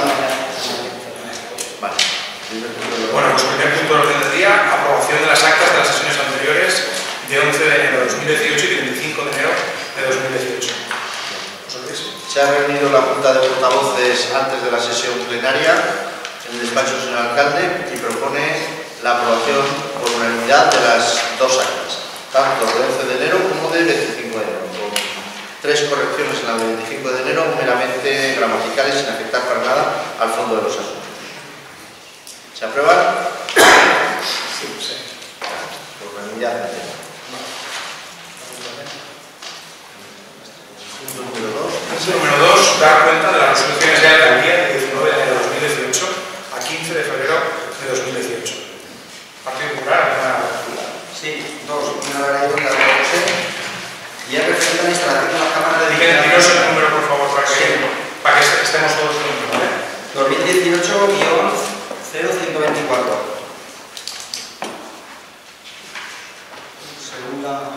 Vale. Bueno, pues primer punto del orden del día, aprobación de las actas de las sesiones anteriores de 11 de enero de 2018 y 25 de enero de 2018. Se ha reunido la Junta de Portavoces antes de la sesión plenaria en el despacho del señor alcalde y propone la aprobación por unanimidad de las dos actas, tanto de 11 de enero como de 25 de enero, con 3 correcciones en la de 25 de enero, meramente gramaticales, sin afectar para nada al fondo de los asuntos. ¿Se aprueba? Sí, sí. Por unanimidad. Punto número 2. Número 2, dar cuenta de las resoluciones de alcaldía de 19 de enero de 2018 a 15 de febrero de 2018. Partido Popular, alguna lectura. Sí, dos. Una hora y otra de José. Y es referente a la instalación de las cámaras de vigilancia. Dinos el número, por favor, para que estemos todos juntos, ¿vale? 2018-0124. Segunda.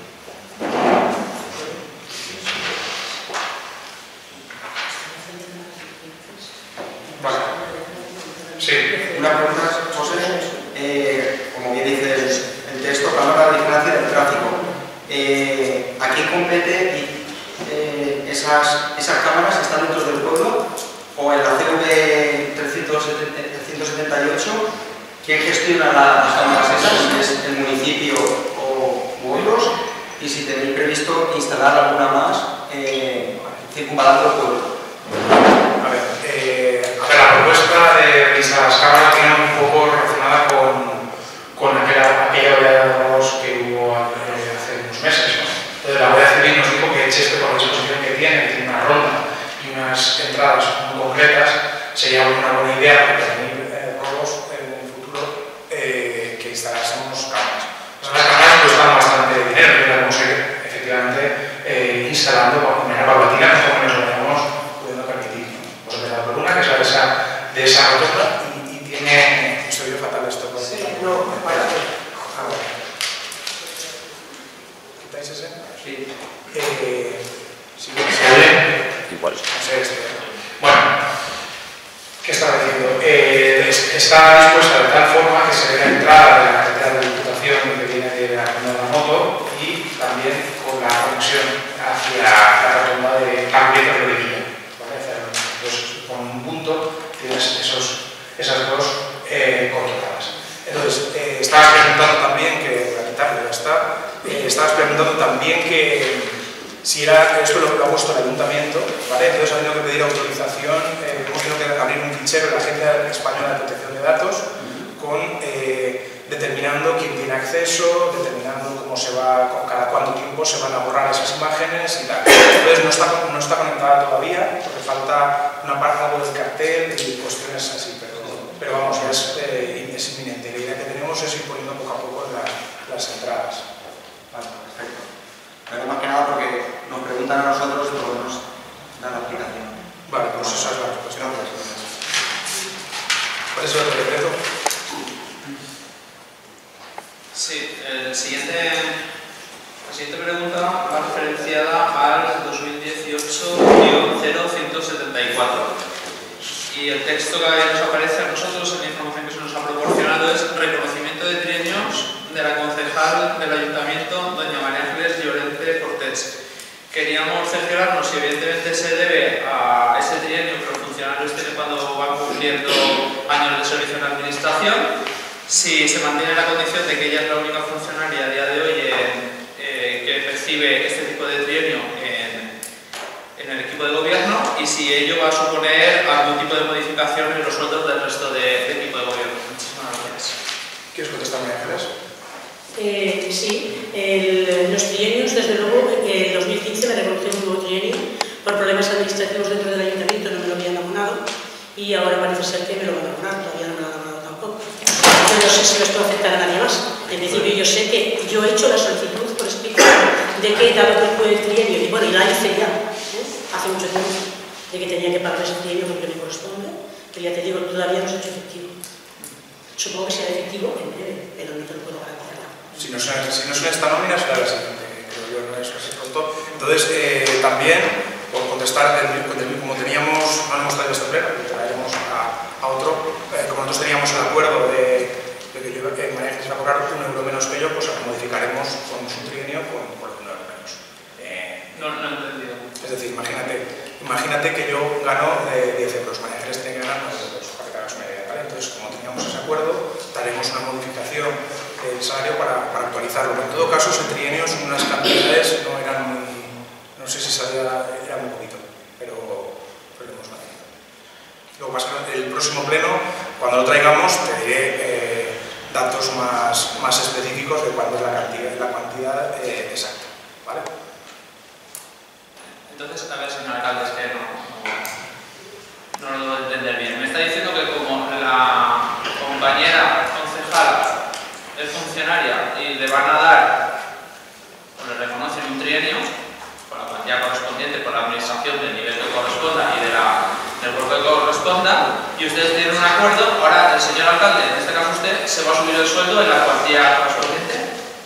Vale. Sí. Una pregunta, José. Como bien dice el texto, cámara de vigilancia del tráfico. ¿A quién compete esas cámaras? ¿Están dentro del pueblo? ¿O en la CV 378? ¿Quién gestiona las cámaras esas? ¿Es el municipio o otros? Y si tenéis previsto instalar alguna más circunvalando el pueblo. A ver, la propuesta de instalar las cámaras viene un poco relacionada con aquella oleada de robos que hubo hace unos meses, ¿no? Entonces la Guardia Civil nos dijo que Cheste, por la disposición que tiene una ronda y unas entradas muy concretas, sería una buena idea para prevenir robos en el futuro que instalásemos cámaras. Las cámaras cuestan bastante dinero, y las vamos a ir efectivamente instalando de manera paulatina conforme nos lo vayamos pudiendo permitir, ¿no? Pues empezar por una, que es la de esa rotonda, y tiene... Estoy yo fatal esto. Sí, no, para. ¿Quitáis ese? Sí. Si se ve, igual. no sé, bueno, ¿qué estaba diciendo? Está dispuesta de tal forma que se ve la entrada de la carretera de Diputación que viene de la Ronda de la Moto y también con la conexión hacia la rotonda de Campieta de Villa, ¿vale? Entonces, con un punto tienes esas dos controladas. Entonces, estabas preguntando también que, para quitarlo ya está, estabas preguntando también que si era, esto lo ha puesto el ayuntamiento, ¿vale? Entonces ha tenido que pedir autorización, hemos tenido que abrir un fichero en la Agencia Española de Protección de Datos con determinando quién tiene acceso, determinando cómo se va, cada cuánto tiempo se van a borrar esas imágenes y tal. Entonces no está conectada todavía, porque falta una parte algo del cartel y cuestiones así, pero vamos, ya es inminente. La idea que tenemos es ir poniendo poco a poco las entradas. Vale, perfecto. Pero más que nada porque nos preguntan a nosotros y podemos dar la explicación. Vale, pues esa es la respuesta. ¿Cuál es el otro decreto? Sí, la siguiente pregunta va referenciada al 2018-0174. Y el texto que nos aparece a nosotros en la información que se nos ha proporcionado es reconocimiento de trienios de la concejal del Ayuntamiento, doña María Ángeles Llorente Cortés. Queríamos cerciorarnos si evidentemente se debe a ese trienio que los funcionarios tienen cuando van cumpliendo años de servicio en la administración, si se mantiene la condición de que ella es la única funcionaria a día de hoy que percibe este tipo de trienio en el equipo de gobierno y si ello va a suponer algún tipo de modificación en los sueldos del resto del equipo de gobierno. Muchísimas gracias. ¿Quieres contestar, María Ángeles? Sí, los trienios, desde luego, en 2015 me reconoció un nuevo trienio por problemas administrativos dentro del ayuntamiento, no me lo habían abonado y ahora parece ser que me lo van a abonar, todavía no me lo han abonado tampoco. Yo no sé si les puedo afectar a nadie más. En principio yo sé que yo he hecho la solicitud por escrito de que dado que fue el trienio, y bueno, y la hice ya, hace mucho tiempo, de que tenía que pagar ese trienio porque me corresponde, pero ya te digo, todavía no se ha hecho efectivo. Supongo que será efectivo en breve, pero no te lo puedo garantizar. Si no son esta nómina, será la siguiente, creo yo, no es así pronto. Entonces, también, por contestar, como teníamos, no hemos traído este pleno, lo traeremos a otro. Como nosotros teníamos el acuerdo de que María Ángeles va a cobrar 1 euro menos que yo, pues modificaremos con su trienio por 1 euro menos. No he entendido. Es decir, imagínate que yo gano 10 euros, María Ángeles tiene que ganar 9 euros, para que te hagas una idea, ¿vale? Entonces, como teníamos ese acuerdo, daremos una modificación del salario para actualizarlo. Pero en todo caso, ese trienio son unas cantidades, no eran muy... No sé si era muy poquito, pero lo hemos mantenido. Luego pasa el próximo pleno, cuando lo traigamos, te diré datos más específicos de cuánto es la cantidad exacta, ¿vale? Entonces, a ver, señor alcalde, es que no lo debo entender bien. Me está diciendo que como la compañera concejal es funcionaria y le van a dar, o le reconocen un trienio, con la cuantía correspondiente por la administración del nivel que corresponda y del cuerpo que corresponda, y ustedes tienen un acuerdo, ahora el señor alcalde, en este caso usted, se va a subir el sueldo en la cuantía correspondiente.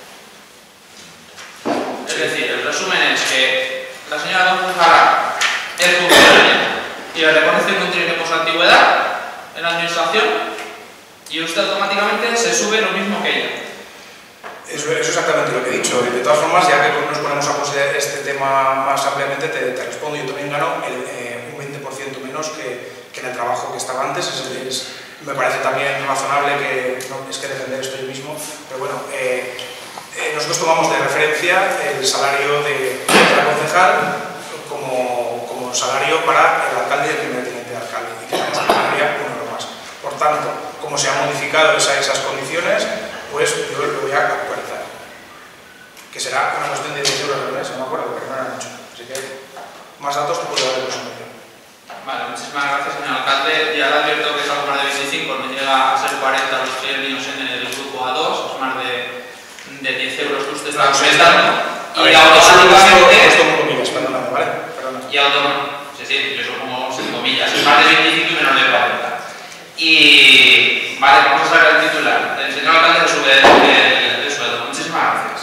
Es decir, el resumen es que la señora concejala es funcionaria y le reconocen un trienio por su antigüedad en la administración y usted automáticamente se sube lo mismo que ella. Eso es exactamente lo que he dicho. De todas formas, ya que nos ponemos a considerar este tema más ampliamente, te respondo. Yo también gano un 20% menos que en el trabajo que estaba antes. Me parece también razonable que, no es que defender esto yo mismo, pero bueno, nosotros tomamos de referencia el salario de la concejal como salario para el alcalde y el primer teniente de alcalde, y que nos pagaría 1 euro más. Por tanto, como se han modificado esas condiciones, pues yo lo voy a actualizar. Que será una cuestión de 10 euros al mes, no me acuerdo, porque no eran mucho. Así que más datos te puedo dar de presentación. Vale, muchísimas gracias, señor alcalde. Ya le advierto que es algo más de 25, no llega a ser 40 los trienios en el grupo A2, es más de 10 euros que usted está comentando. Y automáticamente. Esto con comillas, perdóname, ¿vale? Perdóname. Y automáticamente. Sí, yo supongo sin comillas, es más de 25 y menos de 40. Y. Vale, vamos a sacar el titular. El señor alcalde le sube el sueldo. Muchísimas gracias.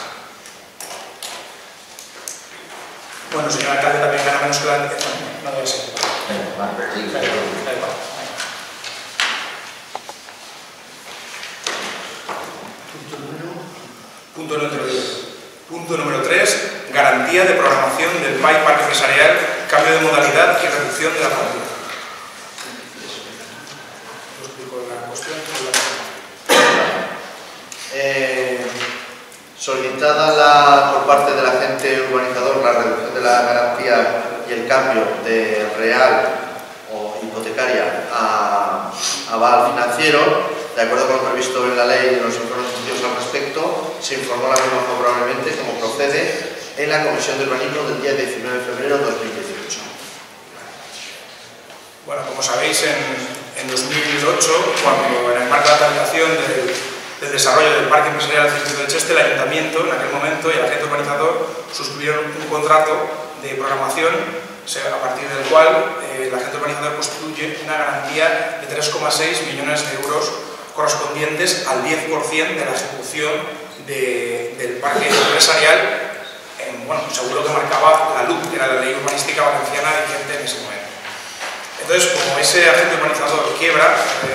Bueno, señor alcalde también gana menos que la... No debe ser. Punto número 3. Garantía de programación del PAI Parque Empresarial, cambio de modalidad y reducción de la cuantía. Os explico la cuestión. Solicitada por parte del agente urbanizador la reducción de la garantía y el cambio de real o hipotecaria a aval financiero, de acuerdo con lo previsto en la ley y en los informes emitidos al respecto, se informó la misma favorablemente, como procede, en la Comisión de Urbanismo del día 19 de febrero de 2018. Bueno, como sabéis, en 2008, cuando en el marco de la tramitación del desarrollo del Parque Empresarial del Circuito de Cheste, el Ayuntamiento, en aquel momento, y el agente urbanizador suscribieron un contrato de programación a partir del cual el agente urbanizador constituye una garantía de 3,6 millones de euros correspondientes al 10% de la ejecución del parque empresarial, según lo que marcaba la LUC, que era la Ley Urbanística Valenciana vigente en ese momento. Entonces, como ese agente urbanizador quiebra,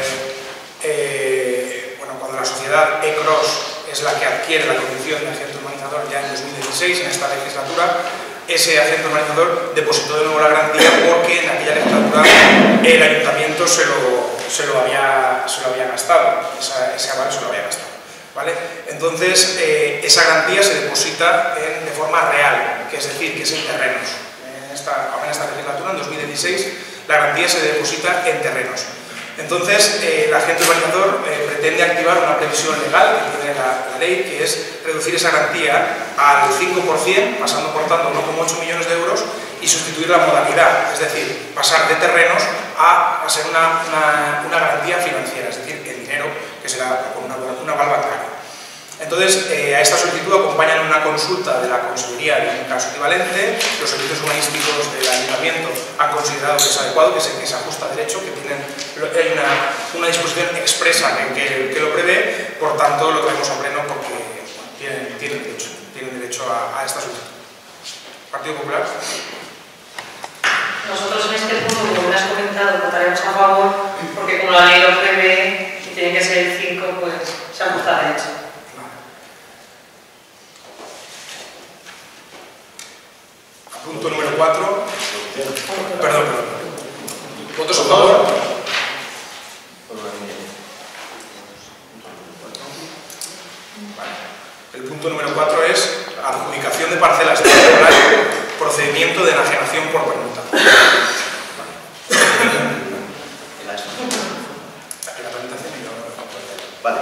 cuando la sociedad E-Cross es la que adquiere la condición de agente urbanizador ya en 2016, en esta legislatura, ese agente urbanizador depositó de nuevo la garantía porque en aquella legislatura el ayuntamiento se lo había gastado, ese aval se lo había gastado, ¿vale? Entonces, esa garantía se deposita de forma real, que es decir, que es en terrenos. Ahora en esta legislatura, en 2016, la garantía se deposita en terrenos. Entonces, el agente urbanizador pretende activar una previsión legal que tiene la ley, que es reducir esa garantía al 5%, pasando por tanto 1,8 millones de euros, y sustituir la modalidad, es decir, pasar de terrenos a ser una garantía financiera, es decir, el dinero, que será con una aval bancaria. Entonces, a esta solicitud acompañan una consulta de la Consejería de un caso equivalente. Los servicios urbanísticos del Ayuntamiento han considerado que es adecuado, que se ajusta a derecho, que hay una disposición expresa que lo prevé, por tanto lo traemos a pleno porque tienen derecho a esta solicitud. ¿Partido Popular? Nosotros en este punto, como me has comentado, votaremos a favor porque como la ley lo prevé y tiene que ser el 5, pues se ajusta de hecho. Punto número 4. Perdón. ¿Votos a favor? El punto número 4 es adjudicación de parcelas de procedimiento de enajenación por permuta. Vale.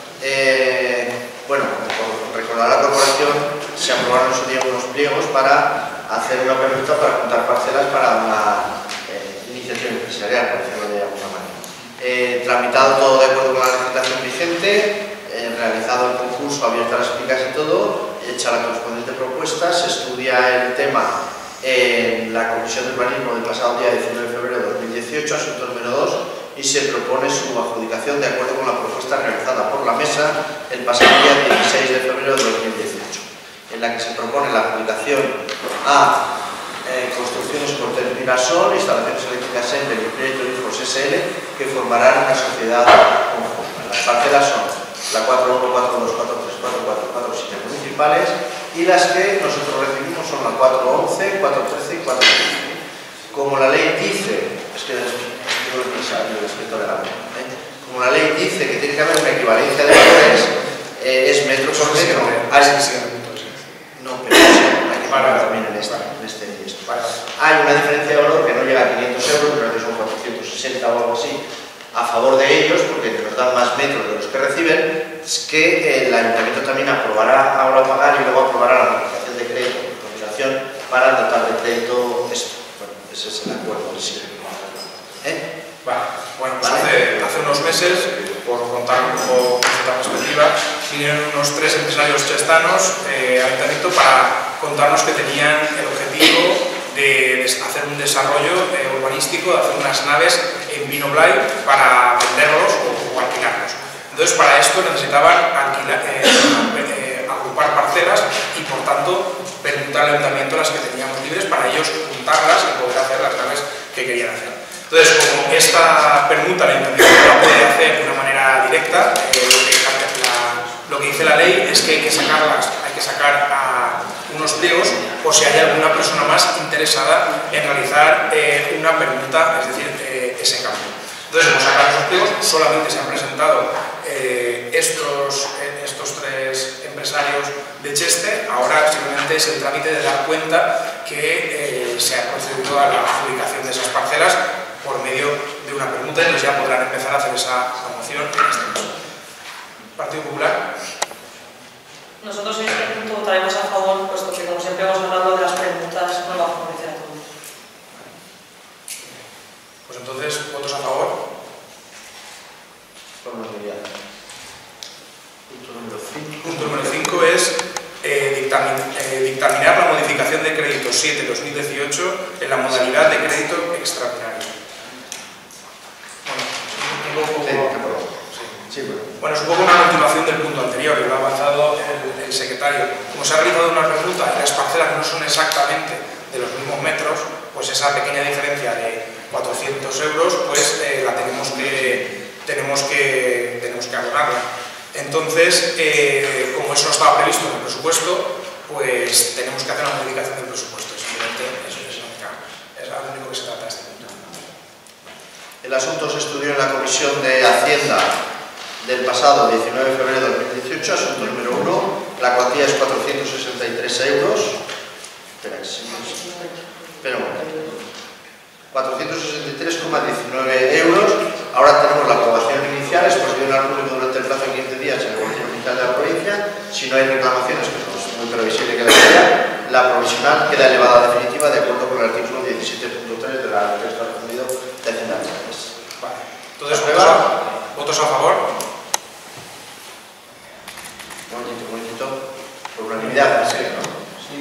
Bueno, por recordar a la corporación, se aprobaron en su día unos pliegos para hacer una permuta para juntar parcelas para una iniciativa empresarial, por decirlo de alguna manera. Tramitado todo de acuerdo con la legislación vigente, realizado el concurso, abierta las picas y todo, hecha la correspondiente propuesta, se estudia el tema en la Comisión de Urbanismo del pasado día 19 de febrero de 2018, asunto número 2, y se propone su adjudicación de acuerdo con la propuesta realizada por la mesa el pasado día 16 de febrero de 2018, en la que se propone la adjudicación a Construcciones Cortés Mirasol, Instalaciones Eléctricas Enel y Proyecto Hijos SL, que formarán una sociedad conjunta. Las parcelas son la 41, 42, 43, 44, 47 municipales, y las que nosotros recibimos son la 411, 413 y 415. Como la ley dice, es que yo el escritor de la ley, como la ley dice que tiene que haber una equivalencia de valores, es metro por metro. No, pero hay que pagar también en este y esto. Hay una diferencia de valor que no llega a 500 euros, pero que son 460 o algo así, a favor de ellos, porque nos dan más metros de los que reciben, es que el ayuntamiento también aprobará ahora a pagar y luego aprobará la modificación de crédito de compensación para dotar de crédito esto. Bueno, ese es el acuerdo del siglo. Vale. Bueno, pues hace unos meses, por contar un poco esta perspectiva, vinieron unos 3 empresarios chestanos al ayuntamiento para contarnos que tenían el objetivo de hacer un desarrollo urbanístico, de hacer unas naves en Vino Blay para venderlos o alquilarlos. Entonces, para esto necesitaban agrupar parcelas y, por tanto, permutar al ayuntamiento las que teníamos libres para ellos juntarlas y poder hacer las naves que querían hacer. Entonces, como esta permuta el ayuntamiento no la puede hacer de una manera directa, lo que dice la ley es que hay que sacar a unos pliegos por si hay alguna persona más interesada en realizar una permuta, es decir, ese cambio. Entonces, hemos sacado esos pliegos, solamente se han presentado estos 3 empresarios de Cheste. Ahora simplemente es el trámite de dar cuenta que se ha procedido a la adjudicación de esas parcelas por medio de una permuta, y entonces ya podrán empezar a hacer esa promoción en este caso. Partido Popular. Nosotros en este punto votaremos a favor, puesto que como siempre hemos hablado de las permutas, no va a favorecer a todos. Pues entonces, ¿votos a favor? Punto número 5 es dictaminar la modificación de crédito 7-2018 en la modalidad de crédito extraordinario. Bueno, es un poco una continuación del punto anterior, que lo ha avanzado el secretario. Como se ha realizado una pregunta y las parcelas no son exactamente de los mismos metros, pues esa pequeña diferencia de 400 euros, pues la tenemos que abonarla. Entonces, como eso no estaba previsto en el presupuesto, pues tenemos que hacer una modificación del presupuesto. Simplemente eso es lo único que se trata de este punto. El asunto se estudió en la Comisión de Hacienda del pasado 19 de febrero de 2018, asunto número 1, la cuantía es 463 euros. Espera un momento. 463,19 euros. Ahora tenemos la aprobación inicial, es procedimiento al público durante el plazo de 15 días en el Boletín Oficial de la provincia. Si no hay reclamaciones, que es muy previsible que la haya, la provisional queda elevada a definitiva de acuerdo con el artículo 17.3 de la Ley de Hacienda. Vale. Entonces, ¿votos a favor? Un momentito. Por unanimidad, sí, ¿no? Sí.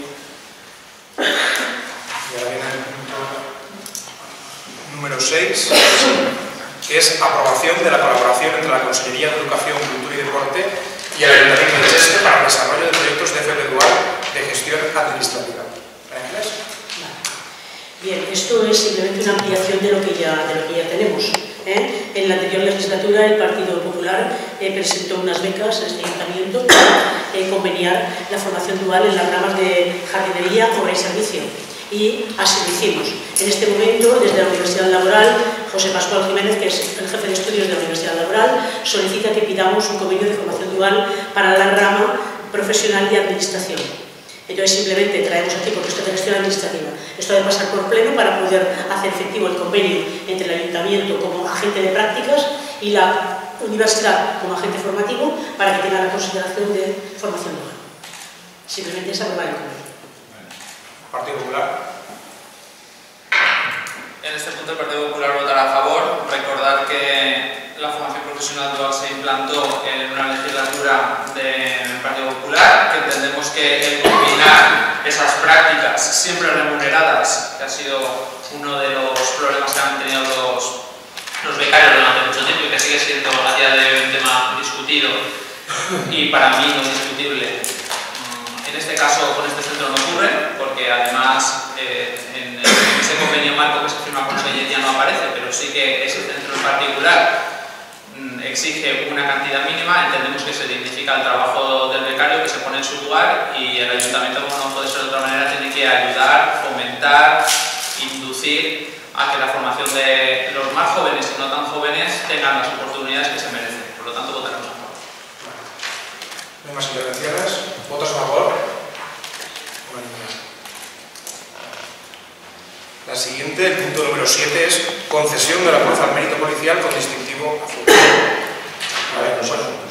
Y ahora viene el punto número 6, que es aprobación de la colaboración entre la Consejería de Educación, Cultura y Deporte y el Ayuntamiento de Cheste para el desarrollo de proyectos de FP Dual de gestión administrativa. ¿En inglés? Bien, esto es simplemente una ampliación de lo que ya tenemos. En En la anterior legislatura el Partido Popular presentó unas becas a este ayuntamiento para conveniar la formación dual en las ramas de jardinería, obra y servicio. Y así lo hicimos. En este momento, desde la Universidad Laboral, José Pascual Jiménez, que es el jefe de estudios de la Universidad Laboral, solicita que pidamos un convenio de formación dual para la rama profesional de administración. Entonces simplemente traemos aquí, porque esto es de gestión administrativa, esto debe pasar por pleno para poder hacer efectivo el convenio entre el ayuntamiento como agente de prácticas y la universidad como agente formativo para que tenga la consideración de formación dual. Simplemente es aprobar el convenio. Partido Popular. En este punto el Partido Popular votará a favor. Recordar que la formación profesional dual se implantó en una legislatura del Partido Popular, que entendemos que el combinar esas prácticas siempre remuneradas, que ha sido uno de los problemas que han tenido los becarios durante mucho tiempo y que sigue siendo a día de hoy un tema discutido y para mí no discutible. En este caso con este centro no ocurre, porque además en ese convenio marco que se firma con Sellería no aparece, pero sí que ese centro en particular exige una cantidad mínima. Entendemos que se dignifica el trabajo del becario, que se pone en su lugar, y el ayuntamiento, como no puede ser de otra manera, tiene que ayudar, fomentar, inducir a que la formación de los más jóvenes y no tan jóvenes tengan las oportunidades que se merecen. Por lo tanto, votaremos a favor. No hay más intervenciones. ¿Votos a favor? La siguiente, el punto número 7, es concesión de la Cruz al Mérito Policial con distintivo azul. A ver, dos asuntos.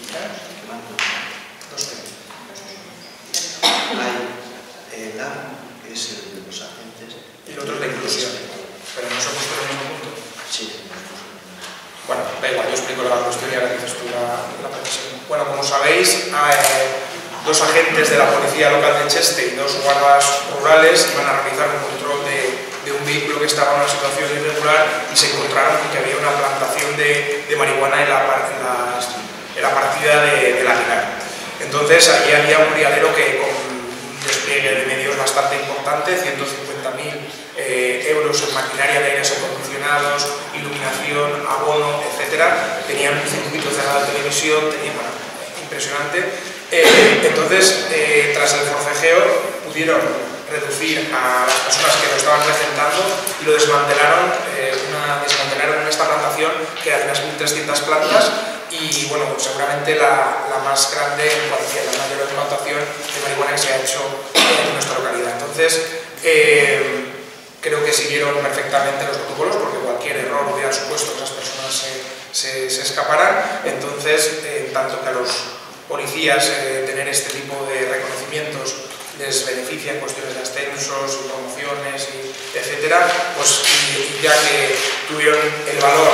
Hay el AM, que es el de los agentes. Y el otro es la inclusión. Pero no se ha puesto en el mismo punto. Sí. Bueno, da igual, yo explico la cuestión y ahora dices tú la precisión. Bueno, como sabéis, hay dos agentes de la Policía Local de Cheste y dos guardas rurales iban a realizar un control de un vehículo que estaba en una situación irregular y se encontraron que había una plantación de marihuana en la partida de la Aguilar. Entonces, allí había un criadero que con un despliegue de medios bastante importante, 150.000 euros en maquinaria de aires acondicionados, iluminación, abono, etcétera. Tenían un circuito cerrado de televisión, tenían, bueno, impresionante. Entonces, tras el forcejeo, pudieron reducir a las personas que lo estaban presentando y lo desmantelaron, desmantelaron esta plantación que era de unas 1.300 plantas y, bueno, seguramente la más grande en cualquier, la mayor plantación de marihuana que se ha hecho en nuestra localidad. Entonces, creo que siguieron perfectamente los protocolos porque cualquier error hubiera supuesto que esas personas se escaparan. Entonces, tanto que a los policías tener este tipo de reconocimientos les beneficia en cuestiones de ascensos, promociones, etcétera, pues ya que tuvieron el valor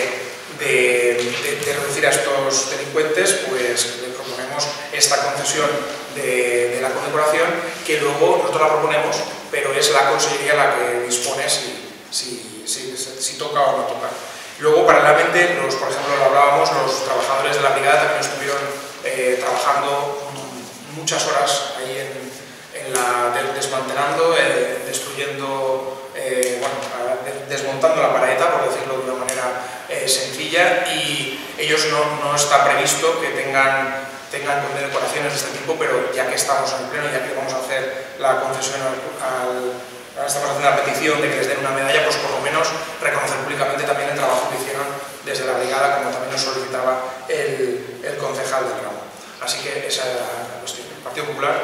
de reducir a estos delincuentes, pues le proponemos esta concesión de la condecoración, que luego nosotros la proponemos, pero es la Consellería la que dispone si toca o no toca. Luego, paralelamente, por ejemplo, lo hablábamos, los trabajadores de la brigada también estuvieron trabajando muchas horas ahí desmantelando, destruyendo, desmontando la paraeta, por decirlo de una manera sencilla, y ellos no está previsto que tengan condecoraciones de este tipo, pero ya que estamos en el pleno, ya que vamos a hacer la concesión estamos haciendo la petición de que les den una medalla, pues por lo menos reconocer públicamente también el trabajo que hicieron desde la brigada, como también nos solicitaba el concejal del ramo. Así que esa era la cuestión. Partido Popular.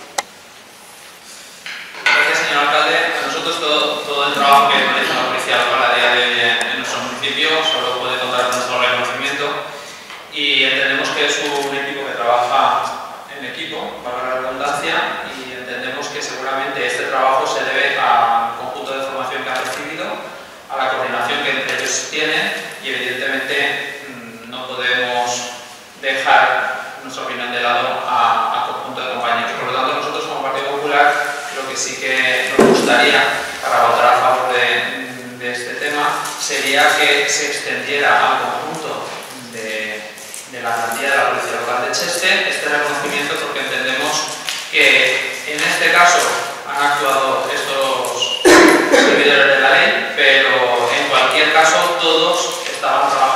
Gracias, señor alcalde. A nosotros todo el trabajo que realiza la Policía Local a día de hoy en nuestro municipio solo puede contar con nuestro reconocimiento y entendemos que es un equipo que trabaja en equipo, valga la redundancia, y entendemos que seguramente este trabajo se debe al conjunto de formación que han recibido, a la coordinación que entre ellos tienen y evidentemente no podemos dejar nuestra opinión de lado al conjunto de compañeros. Por lo tanto, nosotros como Partido Popular lo que sí que nos gustaría para votar a favor de este tema sería que se extendiera al conjunto de la plantilla de la Policía Local de Cheste este reconocimiento, porque entendemos que en este caso han actuado estos servidores de la ley, pero en cualquier caso todos estaban trabajando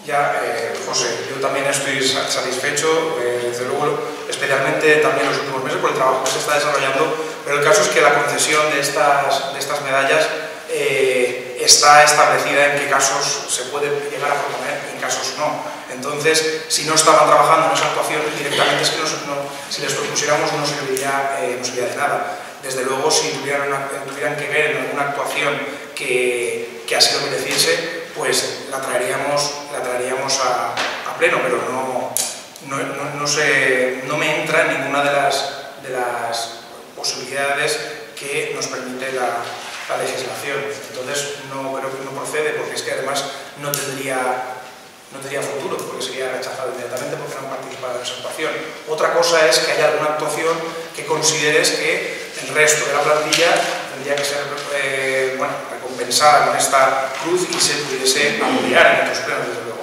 ya, José, yo también estoy satisfecho, desde luego, especialmente también en los últimos meses por el trabajo que se está desarrollando, pero el caso es que la concesión de estas medallas está establecida en qué casos se puede llegar a proponer y en casos no. Entonces, si no estaban trabajando en esa actuación directamente, es que si les propusiéramos no serviría de nada. Desde luego, si tuvieran que ver en alguna actuación que así lo mereciese, pues la traeríamos a pleno, pero no me entra en ninguna de las posibilidades que nos permite la legislación. Entonces, no creo que no procede, porque es que además no tendría futuro, porque sería rechazado inmediatamente porque no han participado en esa actuación. Otra cosa es que haya alguna actuación que consideres que el resto de la plantilla tendría que ser recompensada con esta cruz y se pudiese ampliar en otros plenos, desde luego.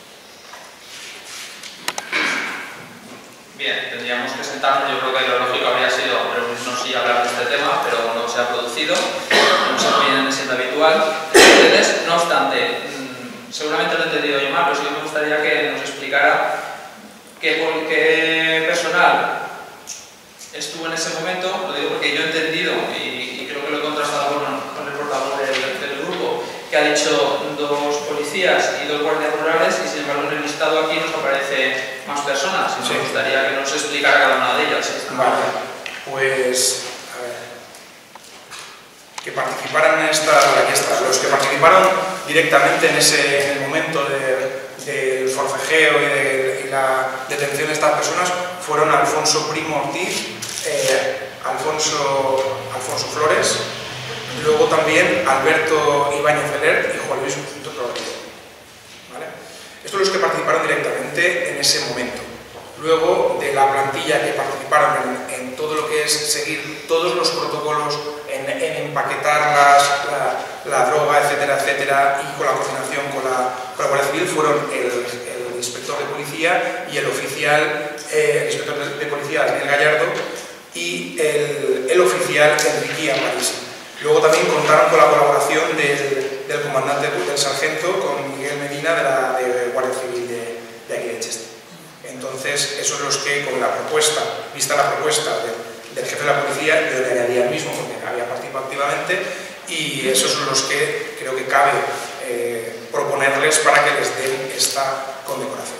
Bien, tendríamos que sentarnos. Yo creo que lo lógico habría sido reunirnos y hablar de este tema, pero no se ha producido, no se viene siendo habitual. Entonces, no obstante, seguramente lo he entendido yo mal, pero sí que me gustaría que nos explicara qué personal estuvo en ese momento. Lo digo porque yo he entendido y creo que lo he contrastado con el portavoz del grupo, que ha dicho 2 policías y 2 guardias rurales, y sin embargo en el listado aquí nos aparece más personas. Y me gustaría que nos explicara cada una de ellas. Vale, pues a ver, que participaran en esta, los que participaron directamente en el momento del forcejeo y la detención de estas personas fueron Alfonso Primo Ortiz, Alfonso Flores, luego también Alberto Ibáñez Feler y Juan Luis Rodríguez. ¿Vale? Estos son los que participaron directamente en ese momento. Luego, de la plantilla que participaron en todo lo que es seguir todos los protocolos, en empaquetar la droga, etcétera, etcétera, y con la coordinación con la Guardia Civil, fueron el inspector de policía y el inspector de policía Daniel Gallardo y el oficial Enrique Aparici. Luego también contaron con la colaboración del comandante, del sargento, con Miguel Medina de Guardia Civil de aquí de Cheste. Entonces, esos son los que, con la propuesta, vista la propuesta del jefe de la policía, yo le añadía el mismo porque había participado activamente, y esos son los que creo que cabe proponerles para que les den esta condecoración.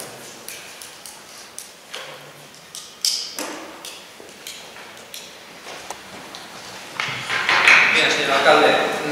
Bien, señor alcalde,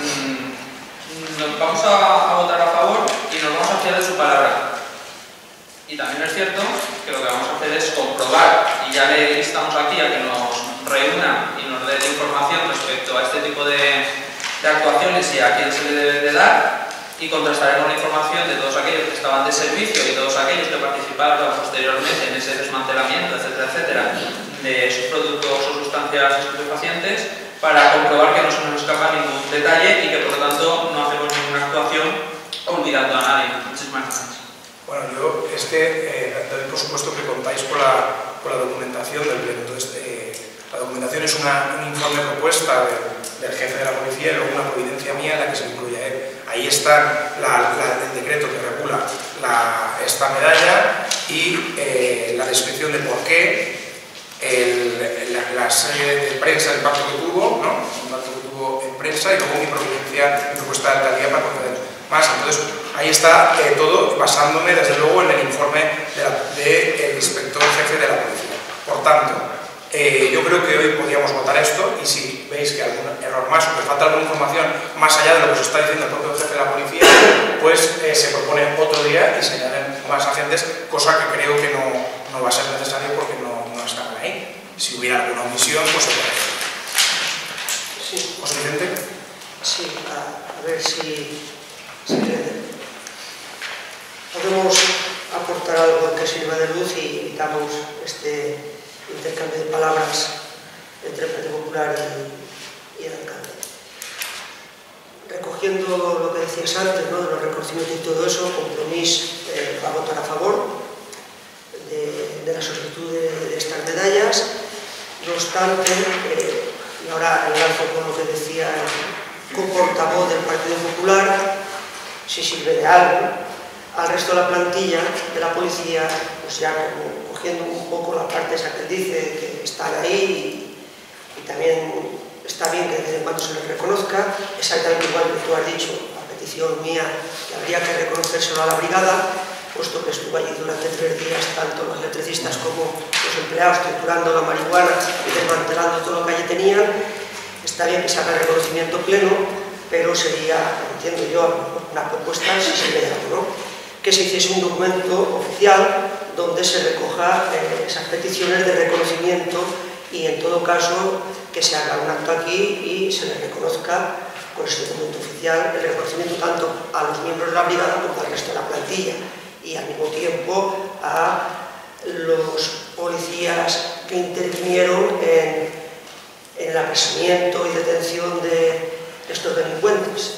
vamos a votar a favor y nos vamos a fiar de su palabra. Y también es cierto que lo que vamos a hacer es comprobar, y ya le instamos aquí a que nos reúna y nos dé información respecto a este tipo de actuaciones y a quién se le debe de dar, y contrastaremos la información de todos aquellos que estaban de servicio y todos aquellos que participaron posteriormente en ese desmantelamiento, etcétera, etcétera, de esos productos o sustancias estupefacientes, para comprobar que no se nos escapa ningún detalle y que por lo tanto no hacemos ninguna actuación olvidando a nadie. Muchísimas gracias. Bueno, yo es que también por supuesto que contáis con la documentación del pleno. Entonces, la documentación es un informe propuesta del jefe de la policía y luego una providencia mía en la que se incluye a él. Ahí está el decreto que regula esta medalla y la descripción de por qué la serie de prensa, el pacto que tuvo, ¿no? Un pacto que tuvo en prensa, y luego mi propuesta de alcaldía para conceder más. Entonces, ahí está todo, basándome desde luego en el informe del inspector jefe de la policía. Por tanto, yo creo que hoy podríamos votar esto, y si veis que hay algún error más o que falta alguna información más allá de lo que os está diciendo el propio jefe de la policía, pues se propone otro día y se añaden más agentes, cosa que creo que no va a ser necesario porque no están ahí. Si hubiera alguna omisión, pues se puede hacer. Sí. ¿José Vicente? Sí, a ver si podemos aportar algo que sirva de luz y evitamos este intercambio de palabras entre el Partido Popular y el alcalde. Recogiendo lo que decías antes, ¿no?, de los reconocimientos y todo eso, Compromís va a votar a favor de la solicitud de estas medallas. No obstante, y ahora enlazo con lo que decía el portavoz del Partido Popular, si sirve de algo, al resto de la plantilla de la policía, pues ya cogiendo un poco la parte esa que él dice, que están ahí y también está bien que de vez en cuando se les reconozca, exactamente igual que tú has dicho, a petición mía, que habría que reconocérselo a la brigada, puesto que estuvo allí durante 3 días, tanto los electricistas como los empleados triturando la marihuana y desmantelando todo lo que allí tenían. Está bien que se haga reconocimiento pleno, pero sería, entiendo yo, una propuesta si se le da, ¿no? Que se hiciese un documento oficial donde se recoja esas peticiones de reconocimiento y, en todo caso, que se haga un acto aquí y se le reconozca con ese documento oficial el reconocimiento tanto a los miembros de la brigada como al resto de la plantilla y al mismo tiempo a los policías que intervinieron en el apresamiento y detención de estos delincuentes.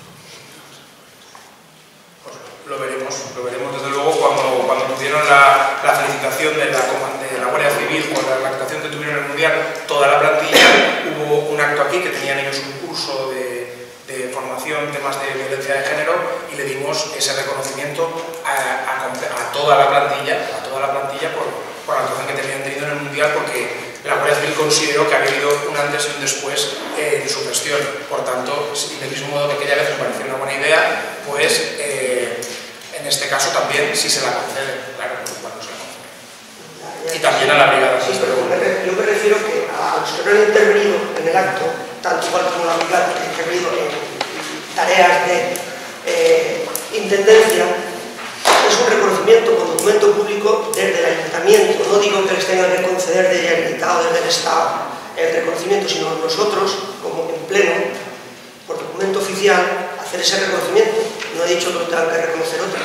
Lo veremos desde luego cuando tuvieron la felicitación de la Guardia Civil por la actuación que tuvieron en el Mundial, toda la plantilla. Hubo un acto aquí que tenían ellos un curso de formación en temas de violencia de género y le dimos ese reconocimiento a toda la plantilla por la actuación que tenían tenido en el Mundial, porque la Guardia Civil consideró que había habido un antes y un después en su gestión. Por tanto, del mismo modo que aquella vez me pareció una buena idea, pues en este caso también si se la concede, claro, cuando se la concede. Y también a la brigada. Sí, pero yo me refiero que a los que no han intervenido en el acto, tanto igual como la brigada, que han intervenido en tareas de intendencia, es un reconocimiento con documento público desde el ayuntamiento. No digo que les tengan que conceder desde el Estado, desde el Estado, el reconocimiento, sino nosotros, como en pleno, por documento oficial, hacer ese reconocimiento. No he dicho que lo tengan que reconocer otros.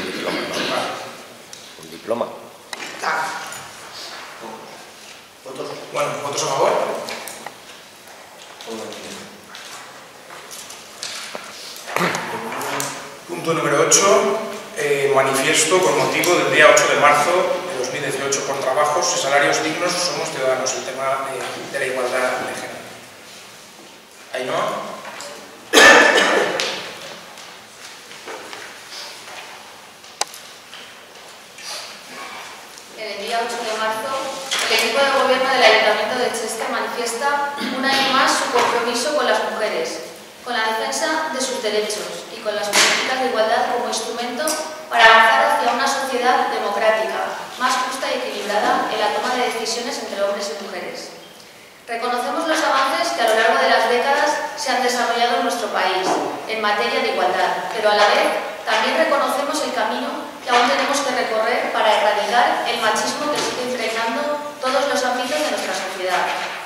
Un diploma. Claro. ¿Votos? Bueno, ¿votos a favor? Punto número 8. Manifiesto con motivo del día 8 de marzo de 2018 por trabajos y salarios dignos somos ciudadanos, el tema de la igualdad de género. ¿Ainhoa? El día 8 de marzo, el equipo de gobierno del Ayuntamiento de Cheste manifiesta un año más su compromiso con las mujeres, con la defensa de sus derechos y con las políticas de igualdad como instrumento para avanzar hacia una sociedad democrática, más justa y equilibrada en la toma de decisiones entre hombres y mujeres. Reconocemos los avances que a lo largo de las décadas se han desarrollado en nuestro país en materia de igualdad, pero a la vez también reconocemos el camino que aún tenemos que recorrer para erradicar el machismo que sigue impregnando todos los ámbitos de nuestra sociedad.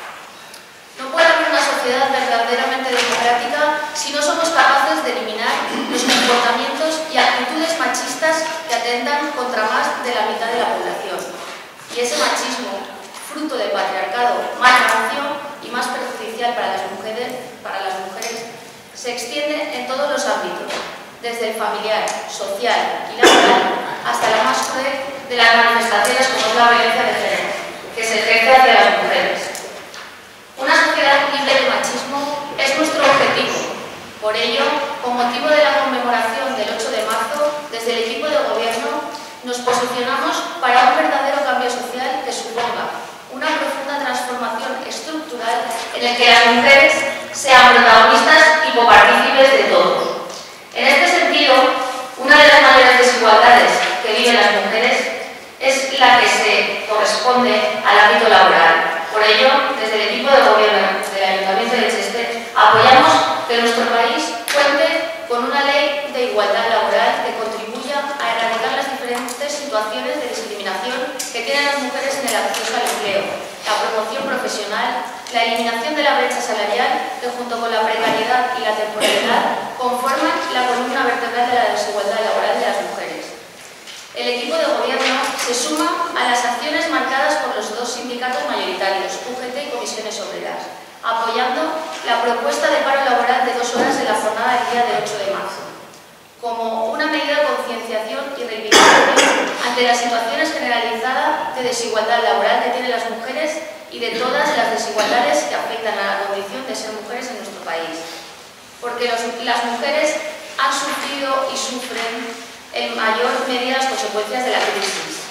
No puede haber una sociedad verdaderamente democrática si no somos capaces de eliminar los comportamientos y actitudes machistas que atentan contra más de la mitad de la población. Y ese machismo, fruto del patriarcado, más rancio y más perjudicial para las mujeres, se extiende en todos los ámbitos, desde el familiar, social y laboral hasta la más cruel de las manifestaciones como es la violencia de género, que se ejerce hacia las mujeres. Una sociedad libre de machismo es nuestro objetivo. Por ello, con motivo de la conmemoración del 8 de marzo, desde el equipo de gobierno nos posicionamos para un verdadero cambio social que suponga una profunda transformación estructural en el que las mujeres sean protagonistas y copartícipes de todos. En este sentido, una de las mayores desigualdades que viven las mujeres es la que se corresponde al ámbito laboral. Por ello, desde el equipo de gobierno del Ayuntamiento de Cheste, apoyamos que nuestro país cuente con una ley de igualdad laboral que contribuya a erradicar las diferentes situaciones de discriminación que tienen las mujeres en el acceso al empleo, la promoción profesional, la eliminación de la brecha salarial, que junto con la precariedad y la temporalidad conforman la columna vertebral de la desigualdad laboral de las mujeres. El equipo de gobierno se suma a las acciones marcadas por los dos sindicatos mayoritarios, UGT y Comisiones Obreras, apoyando la propuesta de paro laboral de 2 horas en la jornada del día de 8 de marzo, como una medida de concienciación y reivindicación ante las situaciones generalizadas de desigualdad laboral que tienen las mujeres y de todas las desigualdades que afectan a la condición de ser mujeres en nuestro país. Porque las mujeres han sufrido y sufren en mayor medida las consecuencias de la crisis.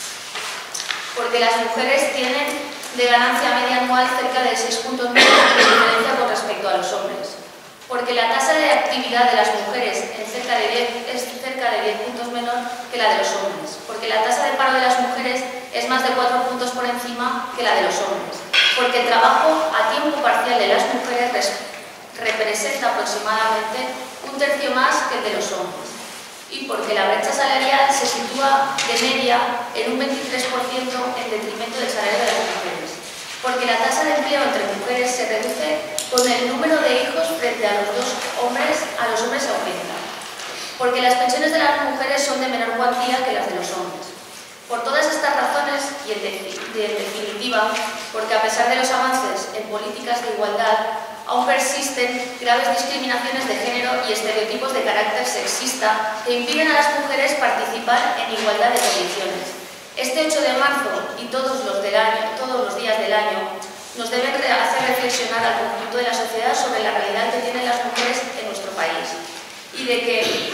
Porque las mujeres tienen de ganancia media anual cerca de 6 puntos menos de diferencia con respecto a los hombres. Porque la tasa de actividad de las mujeres es cerca de 10 puntos menor que la de los hombres. Porque la tasa de paro de las mujeres es más de 4 puntos por encima que la de los hombres. Porque el trabajo a tiempo parcial de las mujeres representa aproximadamente 1/3 más que el de los hombres. Y porque la brecha salarial se sitúa de media en un 23% en detrimento del salario de las mujeres. Porque la tasa de empleo entre mujeres se reduce con el número de hijos frente a los hombres aumenta. Porque las pensiones de las mujeres son de menor cuantía que las de los hombres. Por todas estas razones y en definitiva, porque a pesar de los avances en políticas de igualdad, aún persisten graves discriminaciones de género y estereotipos de carácter sexista que impiden a las mujeres participar en igualdad de condiciones. Este 8 de marzo y todos los días del año nos deben hacer reflexionar al conjunto de la sociedad sobre la realidad que tienen las mujeres en nuestro país y de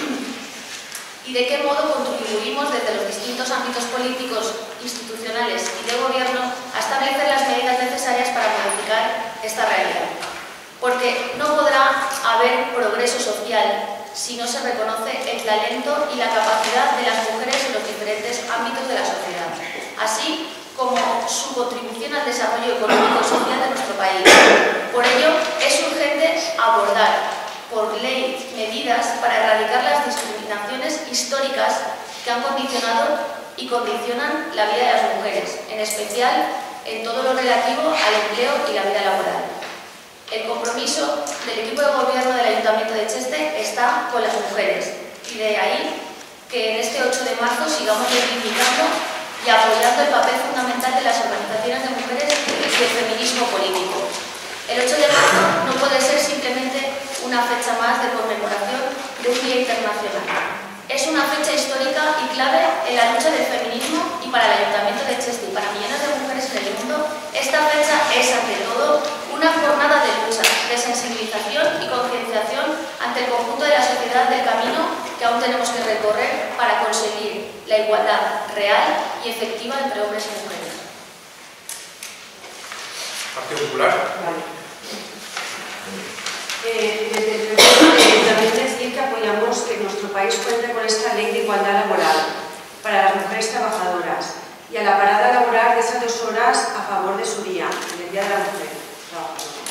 qué modo contribuimos desde los distintos ámbitos políticos, institucionales y de gobierno a establecer las medidas necesarias para modificar esta realidad. Porque no podrá haber progreso social si no se reconoce el talento y la capacidad de las mujeres en los diferentes ámbitos de la sociedad, así como su contribución al desarrollo económico y social de nuestro país. Por ello, es urgente abordar por ley medidas para erradicar las discriminaciones históricas que han condicionado y condicionan la vida de las mujeres, en especial en todo lo relativo al empleo y la vida laboral. El compromiso del equipo de gobierno del Ayuntamiento de Cheste está con las mujeres y de ahí que en este 8 de marzo sigamos reivindicando y apoyando el papel fundamental de las organizaciones de mujeres y el feminismo político. El 8 de marzo no puede ser simplemente una fecha más de conmemoración de un día internacional. Es una fecha histórica y clave en la lucha del feminismo y para el Ayuntamiento de Cheste y para millones de mujeres en el mundo. Esta fecha es, ante todo, una jornada de lucha, de sensibilización y concienciación ante el conjunto de la sociedad del camino que aún tenemos que recorrer para conseguir la igualdad real y efectiva entre hombres y mujeres. Partido Popular. Vale. Desde el principio también decir que apoyamos que nuestro país cuente con esta ley de igualdad laboral para las mujeres trabajadoras y a la parada laboral de esas 2 horas a favor de su día, el Día de la Mujer Trabajadora.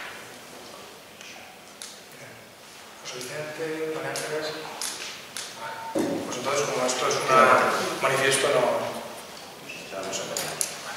José Vicente, María Ángeles. Pues entonces, como esto es un manifiesto, no se puede.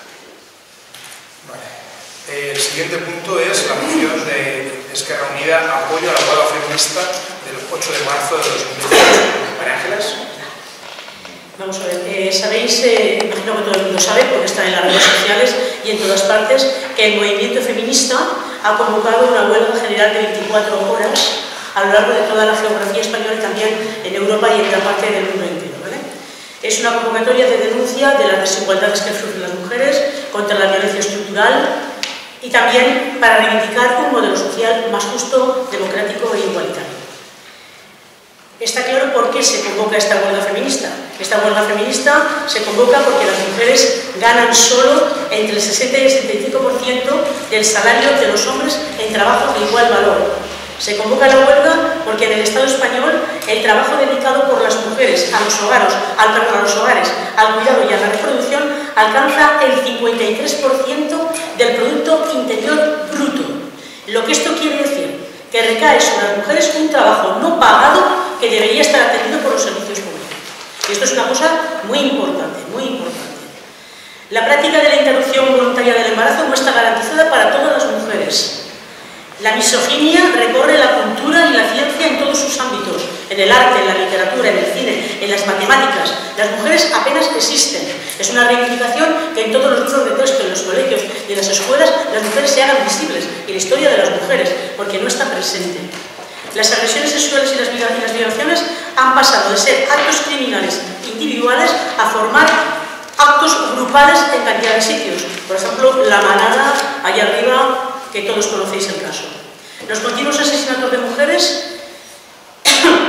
Vale. El siguiente punto es la moción de Esquerra Unida, apoyo a la huelga feminista del 8 de marzo de 2018. María Ángeles. Vamos a ver, sabéis, imagino que todo el mundo sabe, porque está en las redes sociales y en todas partes, que el movimiento feminista ha convocado una huelga general de 24 horas a lo largo de toda la geografía española y también en Europa y en gran parte del mundo entero, ¿vale? Es una convocatoria de denuncia de las desigualdades que sufren las mujeres, contra la violencia estructural y también para reivindicar un modelo social más justo, democrático e igualitario. Está claro por qué se convoca esta huelga feminista. Esta huelga feminista se convoca porque las mujeres ganan solo entre el 60 y el 75% del salario de los hombres en trabajos de igual valor. Se convoca la huelga porque en el Estado español el trabajo dedicado por las mujeres a los hogares, al cuidado y a la reproducción alcanza el 53% del Producto Interior Bruto. Lo que esto quiere decir que recae sobre las mujeres un trabajo no pagado que debería estar atendido por los servicios públicos. Y esto es una cosa muy importante, muy importante. La práctica de la interrupción voluntaria del embarazo no está garantizada para todas las mujeres. La misoginia recorre la cultura y la ciencia en todos sus ámbitos, en el arte, en la literatura, en el cine, en las matemáticas. Las mujeres apenas existen. Es una reivindicación que en todos los libros de texto, en los colegios y en las escuelas, las mujeres se hagan visibles, y la historia de las mujeres, porque no está presente. Las agresiones sexuales y las violaciones han pasado de ser actos criminales individuales a formar actos grupales en cantidad de sitios. Por ejemplo, la Manada, allá arriba, que todos conocéis el caso. Los continuos asesinatos de mujeres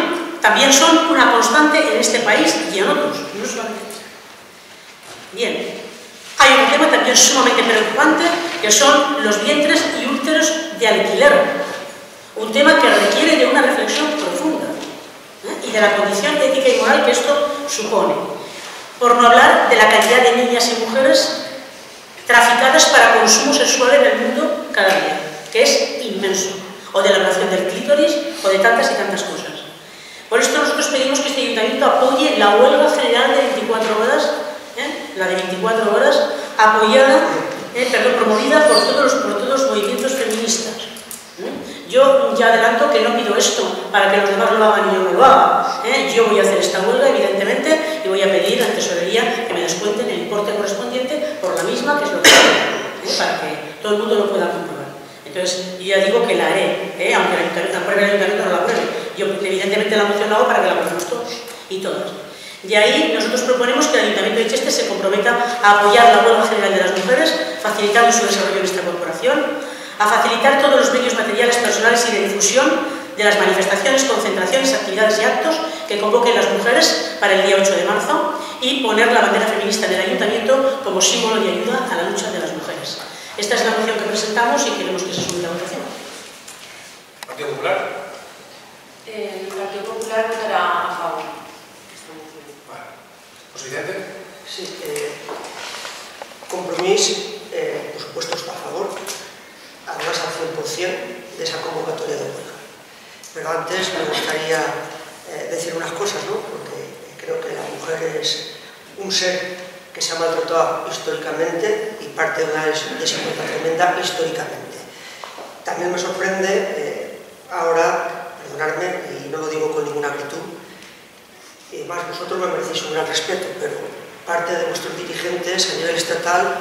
también son una constante en este país y en otros, no solamente. Bien, hay un tema también sumamente preocupante que son los vientres y úteros de alquiler, un tema que requiere de una reflexión profunda y de la condición ética y moral que esto supone, por no hablar de la cantidad de niñas y mujeres traficadas para consumo sexual en el mundo cada día, que es inmenso, o de la violación del clítoris o de tantas y tantas cosas. Por esto nosotros pedimos que este ayuntamiento apoye la huelga general de 24 horas, la de 24 horas, promovida por todos los movimientos feministas. Yo ya adelanto que no pido esto para que los demás lo hagan y yo no lo haga. Yo voy a hacer esta huelga, evidentemente, y voy a pedir a Tesorería que me descuenten el importe correspondiente por la misma, que es lo que quiero, para que todo el mundo lo pueda comprobar. Entonces, yo ya digo que la haré, aunque el ayuntamiento no la apruebe. Yo, evidentemente, la moción la hago para que la aprobemos todos y todas. De ahí, nosotros proponemos que el Ayuntamiento de Cheste se comprometa a apoyar la huelga general de las mujeres, facilitando su desarrollo en nuestra corporación, a facilitar todos los medios materiales, personales y de difusión de las manifestaciones, concentraciones, actividades y actos que convoquen las mujeres para el día 8 de marzo y poner la bandera feminista del Ayuntamiento como símbolo de ayuda a la lucha de las mujeres. Esta es la moción que presentamos y queremos que se sume la votación. ¿Partido Popular? El Partido Popular votará a favor de esta moción. Vale. ¿Presidente? Sí, Compromís, por supuesto, está a favor, además al 100% de esa convocatoria de huelga. Pero antes me gustaría decir unas cosas, ¿no? Porque creo que la mujer es un ser que se ha maltratado históricamente y parte de una desigualdad tremenda históricamente. También me sorprende ahora, perdonadme, y no lo digo con ninguna actitud, y más vosotros me merecéis un gran respeto, pero parte de vuestros dirigentes a nivel estatal,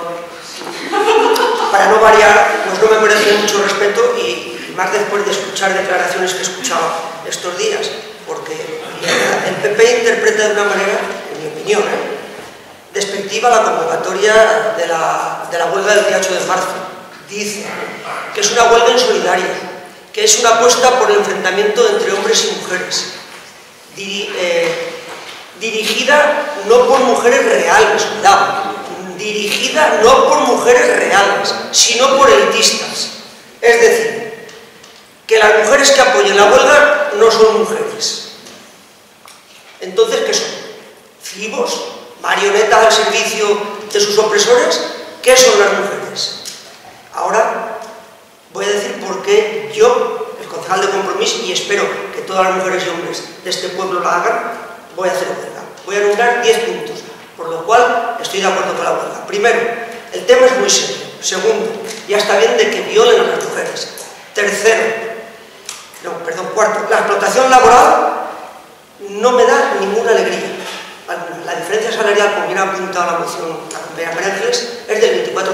para no variar, pues no me merecen mucho respeto y más después de escuchar declaraciones que he escuchado estos días, porque el PP interpreta de una manera, en mi opinión, despectiva la convocatoria de la huelga del día 8 de marzo. Dice que es una huelga insolidaria, que es una apuesta por el enfrentamiento entre hombres y mujeres, dirigida no por mujeres reales, cuidado, dirigida no por mujeres reales, sino por elitistas. Es decir, que las mujeres que apoyen la huelga no son mujeres. Entonces, ¿qué son? ¿Cibos? ¿Marionetas al servicio de sus opresores? ¿Qué son las mujeres? Ahora voy a decir por qué yo, el concejal de Compromís, y espero que todas las mujeres y hombres de este pueblo la hagan, voy a hacer huelga. Voy a nombrar 10 puntos, por lo cual estoy de acuerdo con la huelga. Primero, el tema es muy serio. Segundo, ya está bien de que violen a las mujeres. Cuarto, la explotación laboral no me da ninguna alegría. La diferencia salarial, como bien ha apuntado la moción la compañera María Ángeles, es del 24%.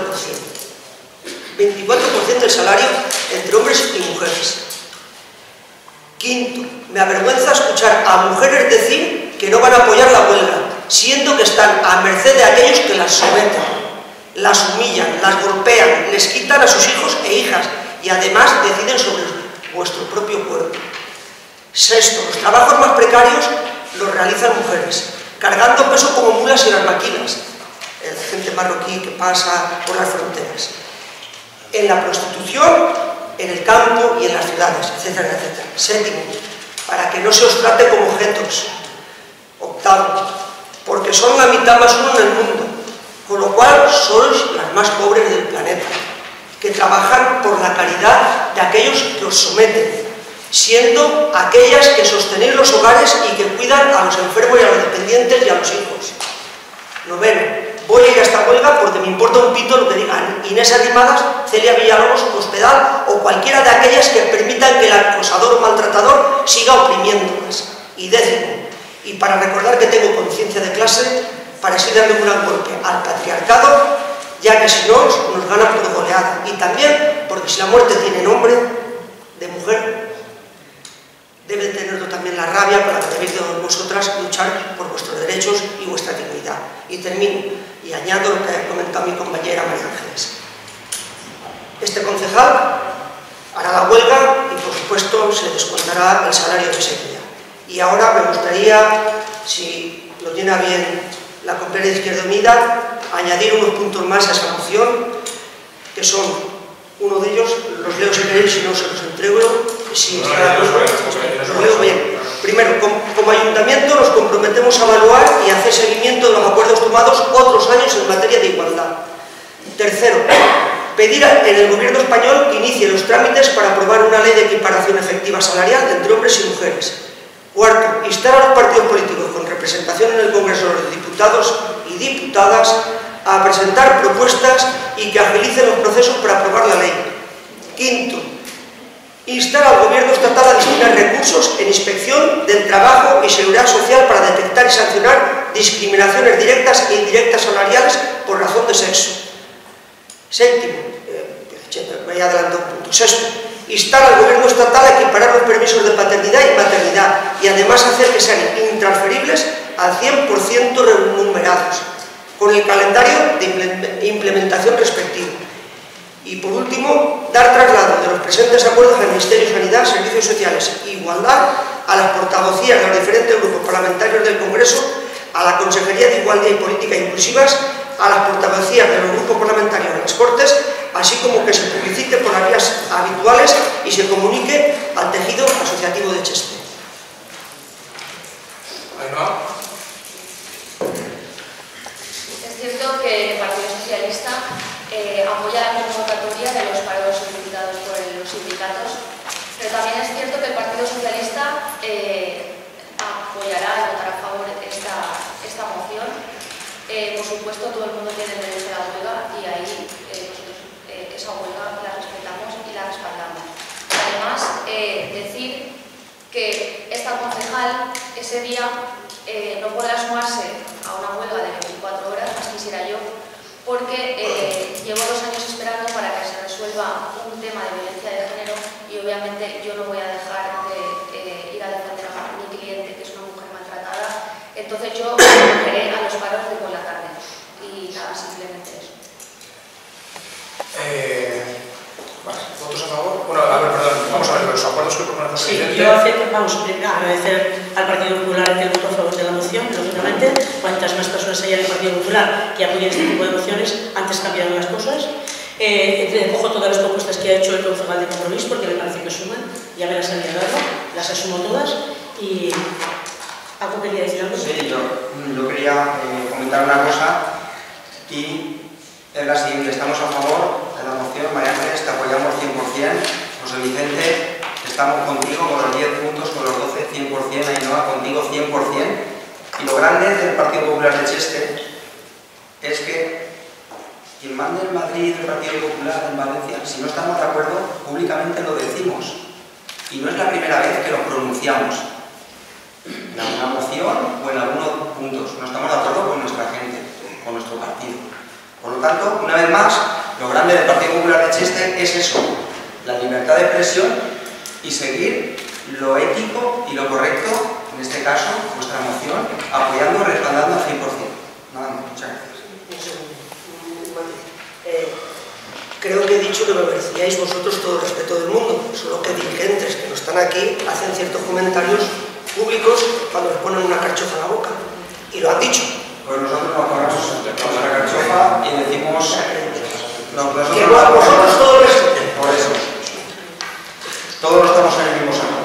24% del salario entre hombres y mujeres. Quinto, me avergüenza escuchar a mujeres decir que no van a apoyar la huelga, siendo que están a merced de aquellos que las someten, las humillan, las golpean, les quitan a sus hijos e hijas y además deciden sobre vuestro propio cuerpo. Sexto, los trabajos más precarios los realizan mujeres, cargando peso como mulas en las maquilas, gente marroquí que pasa por las fronteras, en la prostitución, en el campo y en las ciudades, etcétera, etcétera. Séptimo, para que no se os trate como objetos. Octavo, porque son la mitad más uno en el mundo, con lo cual sois las más pobres del planeta, que trabajan por la caridad de aquellos que os someten, siendo aquellas que sostenéis los hogares y que cuidan a los enfermos y a los dependientes y a los hijos. Noveno, voy a ir a esta huelga porque me importa un pito lo que digan Inés Arrimadas, Celia Villalobos, Cospedal o cualquiera de aquellas que permitan que el acosador o maltratador siga oprimiéndolas. Y décimo, y para recordar que tengo conciencia de clase, para así darle un gran golpe al patriarcado, ya que si no, nos ganan por goleada. Y también porque si la muerte tiene nombre de mujer, debe tenerlo también la rabia con la que debéis de vosotras luchar por vuestros derechos y vuestra dignidad. Y termino, y añado lo que ha comentado mi compañera María Ángeles. Este concejal hará la huelga y, por supuesto, se descontará el salario de ese día. Y ahora me gustaría, si lo tiene a bien la compañera de Izquierda Unida, añadir unos puntos más a esa moción, que son, uno de ellos, los leo si queréis, si no se los entrego. Si los leo bien. Primero, como ayuntamiento nos comprometemos a evaluar y hacer seguimiento de los acuerdos tomados otros años en materia de igualdad. Tercero, pedir en el gobierno español que inicie los trámites para aprobar una ley de equiparación efectiva salarial entre hombres y mujeres. Cuarto, instar a los partidos políticos con representación en el Congreso de los Diputados y Diputadas a presentar propuestas y que agilicen los procesos para aprobar la ley. Quinto, instar al gobierno estatal a destinar recursos en inspección del trabajo y seguridad social para detectar y sancionar discriminaciones directas e indirectas salariales por razón de sexo. Séptimo, me adelanto un punto. Sexto, instar al gobierno estatal a equiparar los permisos de paternidad y maternidad y además hacer que sean intransferibles al 100% remunerados, con el calendario de implementación respectivo. Y por último, dar traslado de los presentes acuerdos al Ministerio de Sanidad, Servicios Sociales e Igualdad, a las portavocías de los diferentes grupos parlamentarios del Congreso, a la Consejería de Igualdad y Políticas Inclusivas, a las portavocías de los grupos parlamentarios de las Cortes, así como que se publicite por las vías habituales y se comunique al tejido asociativo de Cheste. Es cierto que el Partido Socialista apoya la convocatoria de los paros solicitados por los sindicatos, pero también es cierto que el Partido Socialista apoyará y votará a favor esta moción. Por supuesto, todo el mundo tiene derecho a la huelga y ahí nosotros esa huelga la respetamos y la respaldamos. Además, decir que esta concejal ese día no podrá sumarse a una huelga de 24 horas, más quisiera yo, porque llevo 2 años esperando para que se resuelva un tema de violencia de género y obviamente yo no voy a dejar de ir a defender a mi cliente, que es una mujer maltratada. Entonces yo volveré a los paros de por la tarde y nada, simplemente eso. Vale, ¿votos a favor? Bueno, a ver, perdón, vamos a ver los acuerdos que proponen los presidente. Sí, yo vamos a agradecer al Partido Popular el voto a favor de la moción, lógicamente. Cuantas más personas haya del Partido Popular que apoyen este tipo de mociones, antes cambiaron las cosas. Recojo todas las propuestas que ha hecho el concejal de Compromís porque me parece que suman, ya me las han llegado, las asumo todas y ¿algo quería decir algo? Sí, yo quería comentar una cosa y es la siguiente: estamos a favor de la moción, María Ángeles, te apoyamos 100%, José Vicente, estamos contigo con los 10 puntos, con los 12, 100%, Ainhoa, contigo 100%, y lo grande del Partido Popular de Cheste es que quien mande en Madrid el Partido Popular en Valencia, si no estamos de acuerdo, públicamente lo decimos, y no es la primera vez que lo pronunciamos, en alguna moción o en algunos puntos, no estamos de acuerdo con nuestra gente, con nuestro partido. Por lo tanto, una vez más, lo grande del Partido Popular de Cheste es eso, la libertad de expresión y seguir lo ético y lo correcto, en este caso, nuestra moción, apoyando y respaldando al 100%. Nada más, muchas gracias. Creo que he dicho que me merecíais vosotros todo el respeto del mundo, solo que dirigentes que no están aquí hacen ciertos comentarios públicos cuando les ponen una carchofa en la boca, y lo han dicho. Pues nosotros nos ponemos la carchofa y decimos que vosotros todo el respeto. Por eso. Todos estamos en el mismo saco.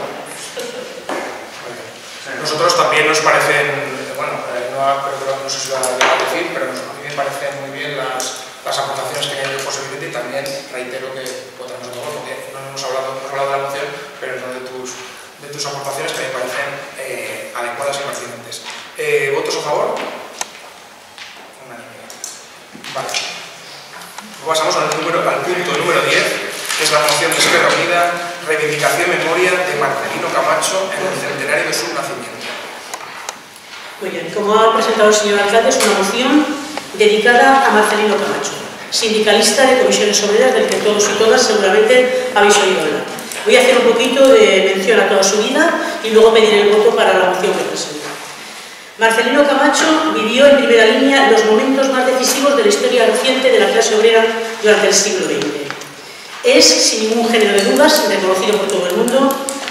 Nosotros también nos parecen, bueno, no sé si lo voy a decir, pero a mí me parecen muy bien las aportaciones que ha hecho José Vicente y también reitero que votaremos a favor, porque no hemos hablado de la moción, pero no de tus aportaciones que me parecen adecuadas y pertinentes. ¿Votos a favor? Vale. Pasamos al punto número 10, que es la moción de Izquierda Unida, reivindicación y memoria de Marcelino Camacho en el centenario de su nacimiento. Muy bien, como ha presentado el señor alcalde, es una moción dedicada a Marcelino Camacho, sindicalista de Comisiones Obreras, del que todos y todas seguramente habéis oído hablar. Voy a hacer un poquito de mención a toda su vida y luego pediré el voto para la moción que presento. Marcelino Camacho vivió en primera línea los momentos más decisivos de la historia reciente de la clase obrera durante el siglo XX. Es, sin ningún género de dudas, reconocido por todo el mundo,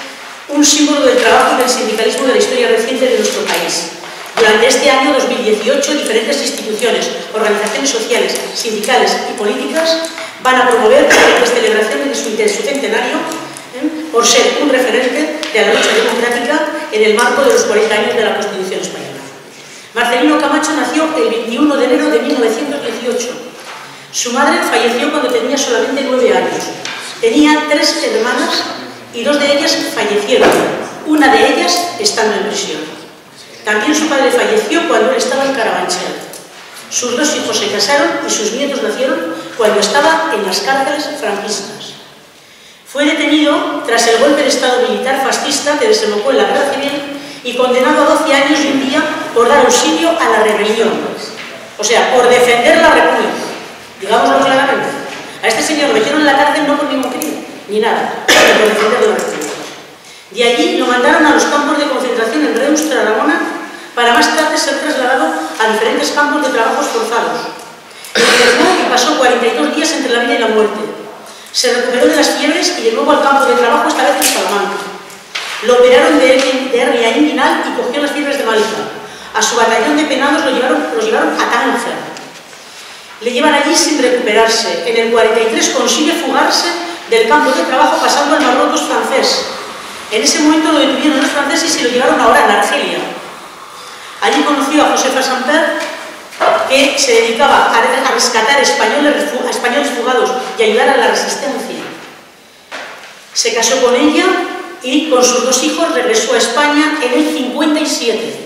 un símbolo del trabajo y del sindicalismo de la historia reciente de nuestro país. Durante este año 2018, diferentes instituciones, organizaciones sociales, sindicales y políticas van a promover las celebraciones de su centenario por ser un referente de la lucha democrática en el marco de los 40 años de la Constitución española. Marcelino Camacho nació el 21 de enero de 1918. Su madre falleció cuando tenía solamente 9 años. Tenía 3 hermanas y 2 de ellas fallecieron, una de ellas estando en prisión. También su padre falleció cuando él estaba en Carabanchel. Sus 2 hijos se casaron y sus nietos nacieron cuando estaba en las cárceles franquistas. Fue detenido tras el golpe de Estado militar fascista que desembocó en la Guerra Civil y condenado a 12 años y un día por dar auxilio a la rebelión. O sea, por defender la República. Digámoslo claramente. A este señor lo metieron en la cárcel no por ningún crimen, ni nada, sino por defender la República. De allí lo mandaron a los campos de concentración en Reus, Tarragona, para más tarde ser trasladado a diferentes campos de trabajos forzados. Enfermó y pasó 42 días entre la vida y la muerte. Se recuperó de las fiebres y de nuevo al campo de trabajo, esta vez en Salamanca. Lo operaron de hernia inguinal y cogió las fiebres de Malta. A su batallón de penados los llevaron a Tánger. Le llevan allí sin recuperarse. En el 43 consigue fugarse del campo de trabajo pasando al Marruecos francés. En ese momento lo detuvieron los franceses y lo llevaron ahora a Argelia. Allí conoció a Josefa Samper, que se dedicaba a rescatar españoles fugados y ayudar a la resistencia. Se casó con ella y con sus 2 hijos regresó a España en el 57.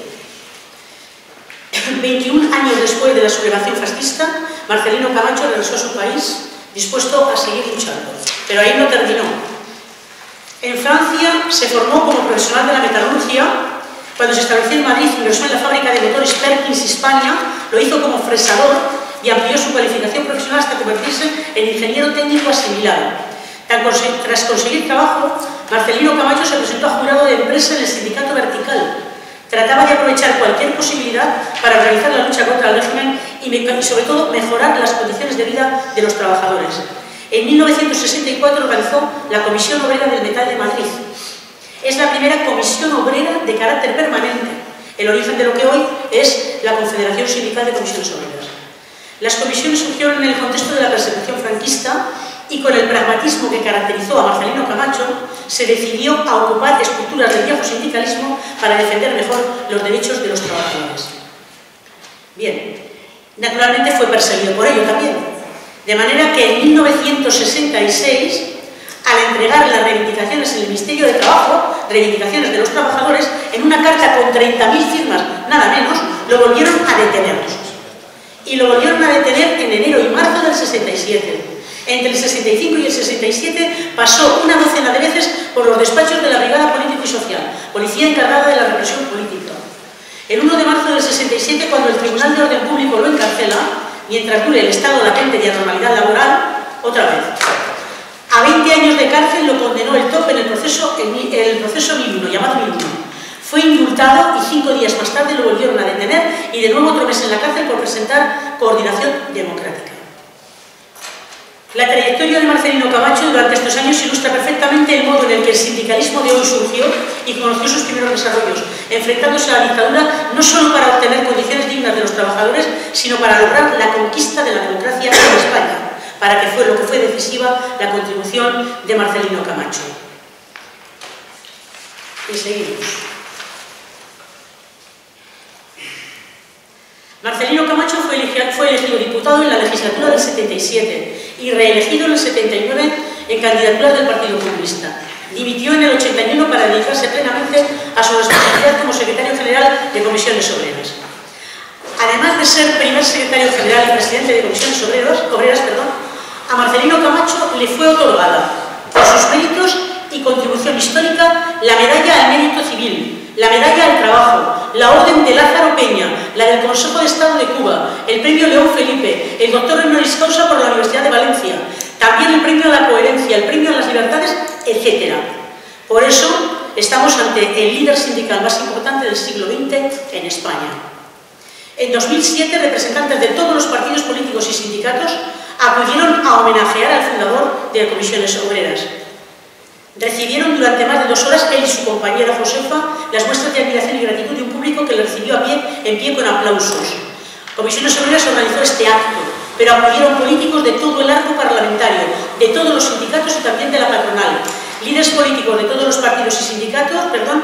21 años después de la sublevación fascista, Marcelino Camacho regresó a su país dispuesto a seguir luchando. Pero ahí no terminó. En Francia se formó como profesional de la metalurgia. Cuando se estableció en Madrid, ingresó en la fábrica de motores Perkins Hispania, lo hizo como fresador y amplió su cualificación profesional hasta convertirse en ingeniero técnico asimilado. Tras conseguir trabajo, Marcelino Camacho se presentó a jurado de empresa en el sindicato Vertical. Trataba de aprovechar cualquier posibilidad para realizar la lucha contra el régimen y sobre todo mejorar las condiciones de vida de los trabajadores. En 1964 organizó la Comisión Obrera del Metal de Madrid. Es la primera comisión obrera de carácter permanente, el origen de lo que hoy es la Confederación Sindical de Comisiones Obreras. Las comisiones surgieron en el contexto de la persecución franquista y con el pragmatismo que caracterizó a Marcelino Camacho, se decidió a ocupar estructuras del viejo sindicalismo para defender mejor los derechos de los trabajadores. Bien, naturalmente fue perseguido por ello también. De manera que en 1966, al entregar las reivindicaciones en el Ministerio de Trabajo, reivindicaciones de los trabajadores, en una carta con 30.000 firmas, nada menos, lo volvieron a detener. Y lo volvieron a detener en enero y marzo del 67. Entre el 65 y el 67 pasó una docena de veces por los despachos de la Brigada Político y Social, policía encargada de la represión política. El 1 de marzo del 67, cuando el Tribunal de Orden Público lo encarcela, mientras dure el estado latente de anormalidad laboral, otra vez. A 20 años de cárcel lo condenó el TOP en el proceso 1001, llamado 1001. Fue indultado y 5 días más tarde lo volvieron a detener y de nuevo otro mes en la cárcel por presentar coordinación democrática. La trayectoria de Marcelino Camacho durante estos años ilustra perfectamente el modo en el que el sindicalismo de hoy surgió y conoció sus primeros desarrollos, enfrentándose a la dictadura no solo para obtener condiciones dignas de los trabajadores, sino para lograr la conquista de la democracia en España, para que fue lo que fue decisiva la contribución de Marcelino Camacho. Y seguimos. Marcelino Camacho fue elegido diputado en la legislatura del 77 y reelegido en el 79 en candidaturas del Partido Comunista. Dimitió en el 81 para dedicarse plenamente a su responsabilidad como secretario general de Comisiones Obreras. Además de ser primer secretario general y presidente de Comisiones Obreras, a Marcelino Camacho le fue otorgada, por sus méritos y contribución histórica, la Medalla al Mérito Civil, la Medalla al Trabajo, la Orden de Lázaro Peña, la del Consejo de Estado de Cuba, el Premio León Felipe, el Doctor Honoris Causa por la Universidad de Valencia, también el Premio a la Coherencia, el Premio a las Libertades, etc. Por eso estamos ante el líder sindical más importante del siglo XX en España. En 2007, representantes de todos los partidos políticos y sindicatos acudieron a homenajear al fundador de Comisiones Obreras. Recibieron durante más de 2 horas él y su compañera Josefa las muestras de admiración y gratitud de un público que le recibió en pie con aplausos. Comisiones Obreras organizó este acto, pero acudieron políticos de todo el arco parlamentario, de todos los sindicatos y también de la patronal, líderes políticos de todos los partidos y sindicatos,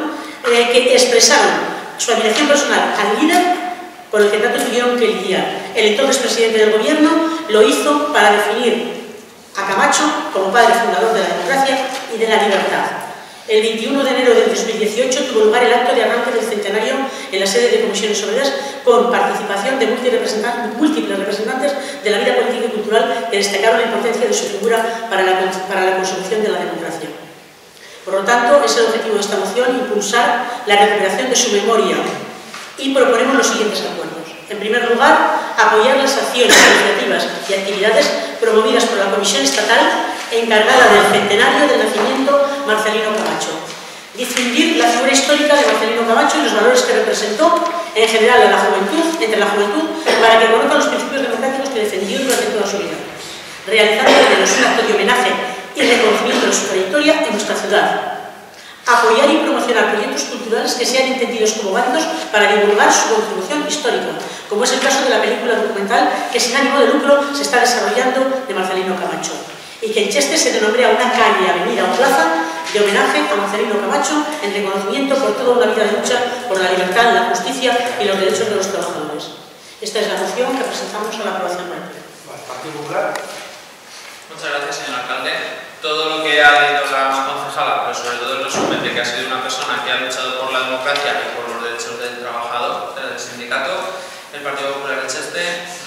que expresaron su admiración personal al líder con el que tanto tuvieron que lidiar. El entonces presidente del gobierno lo hizo para definir a Camacho como padre fundador de la democracia y de la libertad. El 21 de enero de 2018 tuvo lugar el acto de arranque del centenario en la sede de Comisiones Obreras con participación de múltiples representantes de la vida política y cultural que destacaron la importancia de su figura para la consecución de la democracia. Por lo tanto, es el objetivo de esta moción impulsar la recuperación de su memoria y proponemos los siguientes acuerdos. En primer lugar, apoyar las acciones, iniciativas y actividades promovidas por la Comisión Estatal encargada del centenario del nacimiento Marcelino Camacho. Difundir la figura histórica de Marcelino Camacho y los valores que representó en general entre la juventud, para que conozcan los principios democráticos que defendió durante toda su vida. Realizar al menos un acto de homenaje y reconocimiento de su trayectoria en nuestra ciudad. Apoyar y promocionar proyectos culturales que sean entendidos como válidos para divulgar su contribución histórica, como es el caso de la película documental que sin ánimo de lucro se está desarrollando de Marcelino Camacho, y que en Cheste se denombre a una calle, avenida o plaza de homenaje a Marcelino Camacho en reconocimiento por toda una vida de lucha por la libertad, la justicia y los derechos de los trabajadores. Esta es la moción que presentamos a la aprobación del Pleno. Partido Popular. Muchas gracias, señor alcalde. Todo lo que ha leído la concejala, pero sobre todo el resumen de que ha sido una persona que ha luchado por la democracia y por los derechos del trabajador, del sindicato, el Partido Popular de Cheste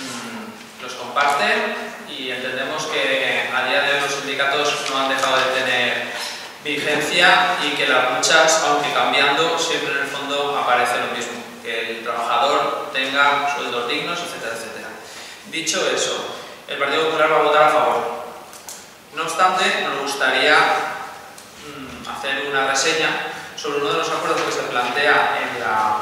los comparte y entendemos que a día de hoy los sindicatos no han dejado de tener vigencia y que las luchas, aunque cambiando, siempre en el fondo aparece lo mismo, que el trabajador tenga sueldos dignos, etcétera, etcétera. Dicho eso, el Partido Popular va a votar a favor. No obstante, nos gustaría hacer una reseña sobre uno de los acuerdos que se plantea en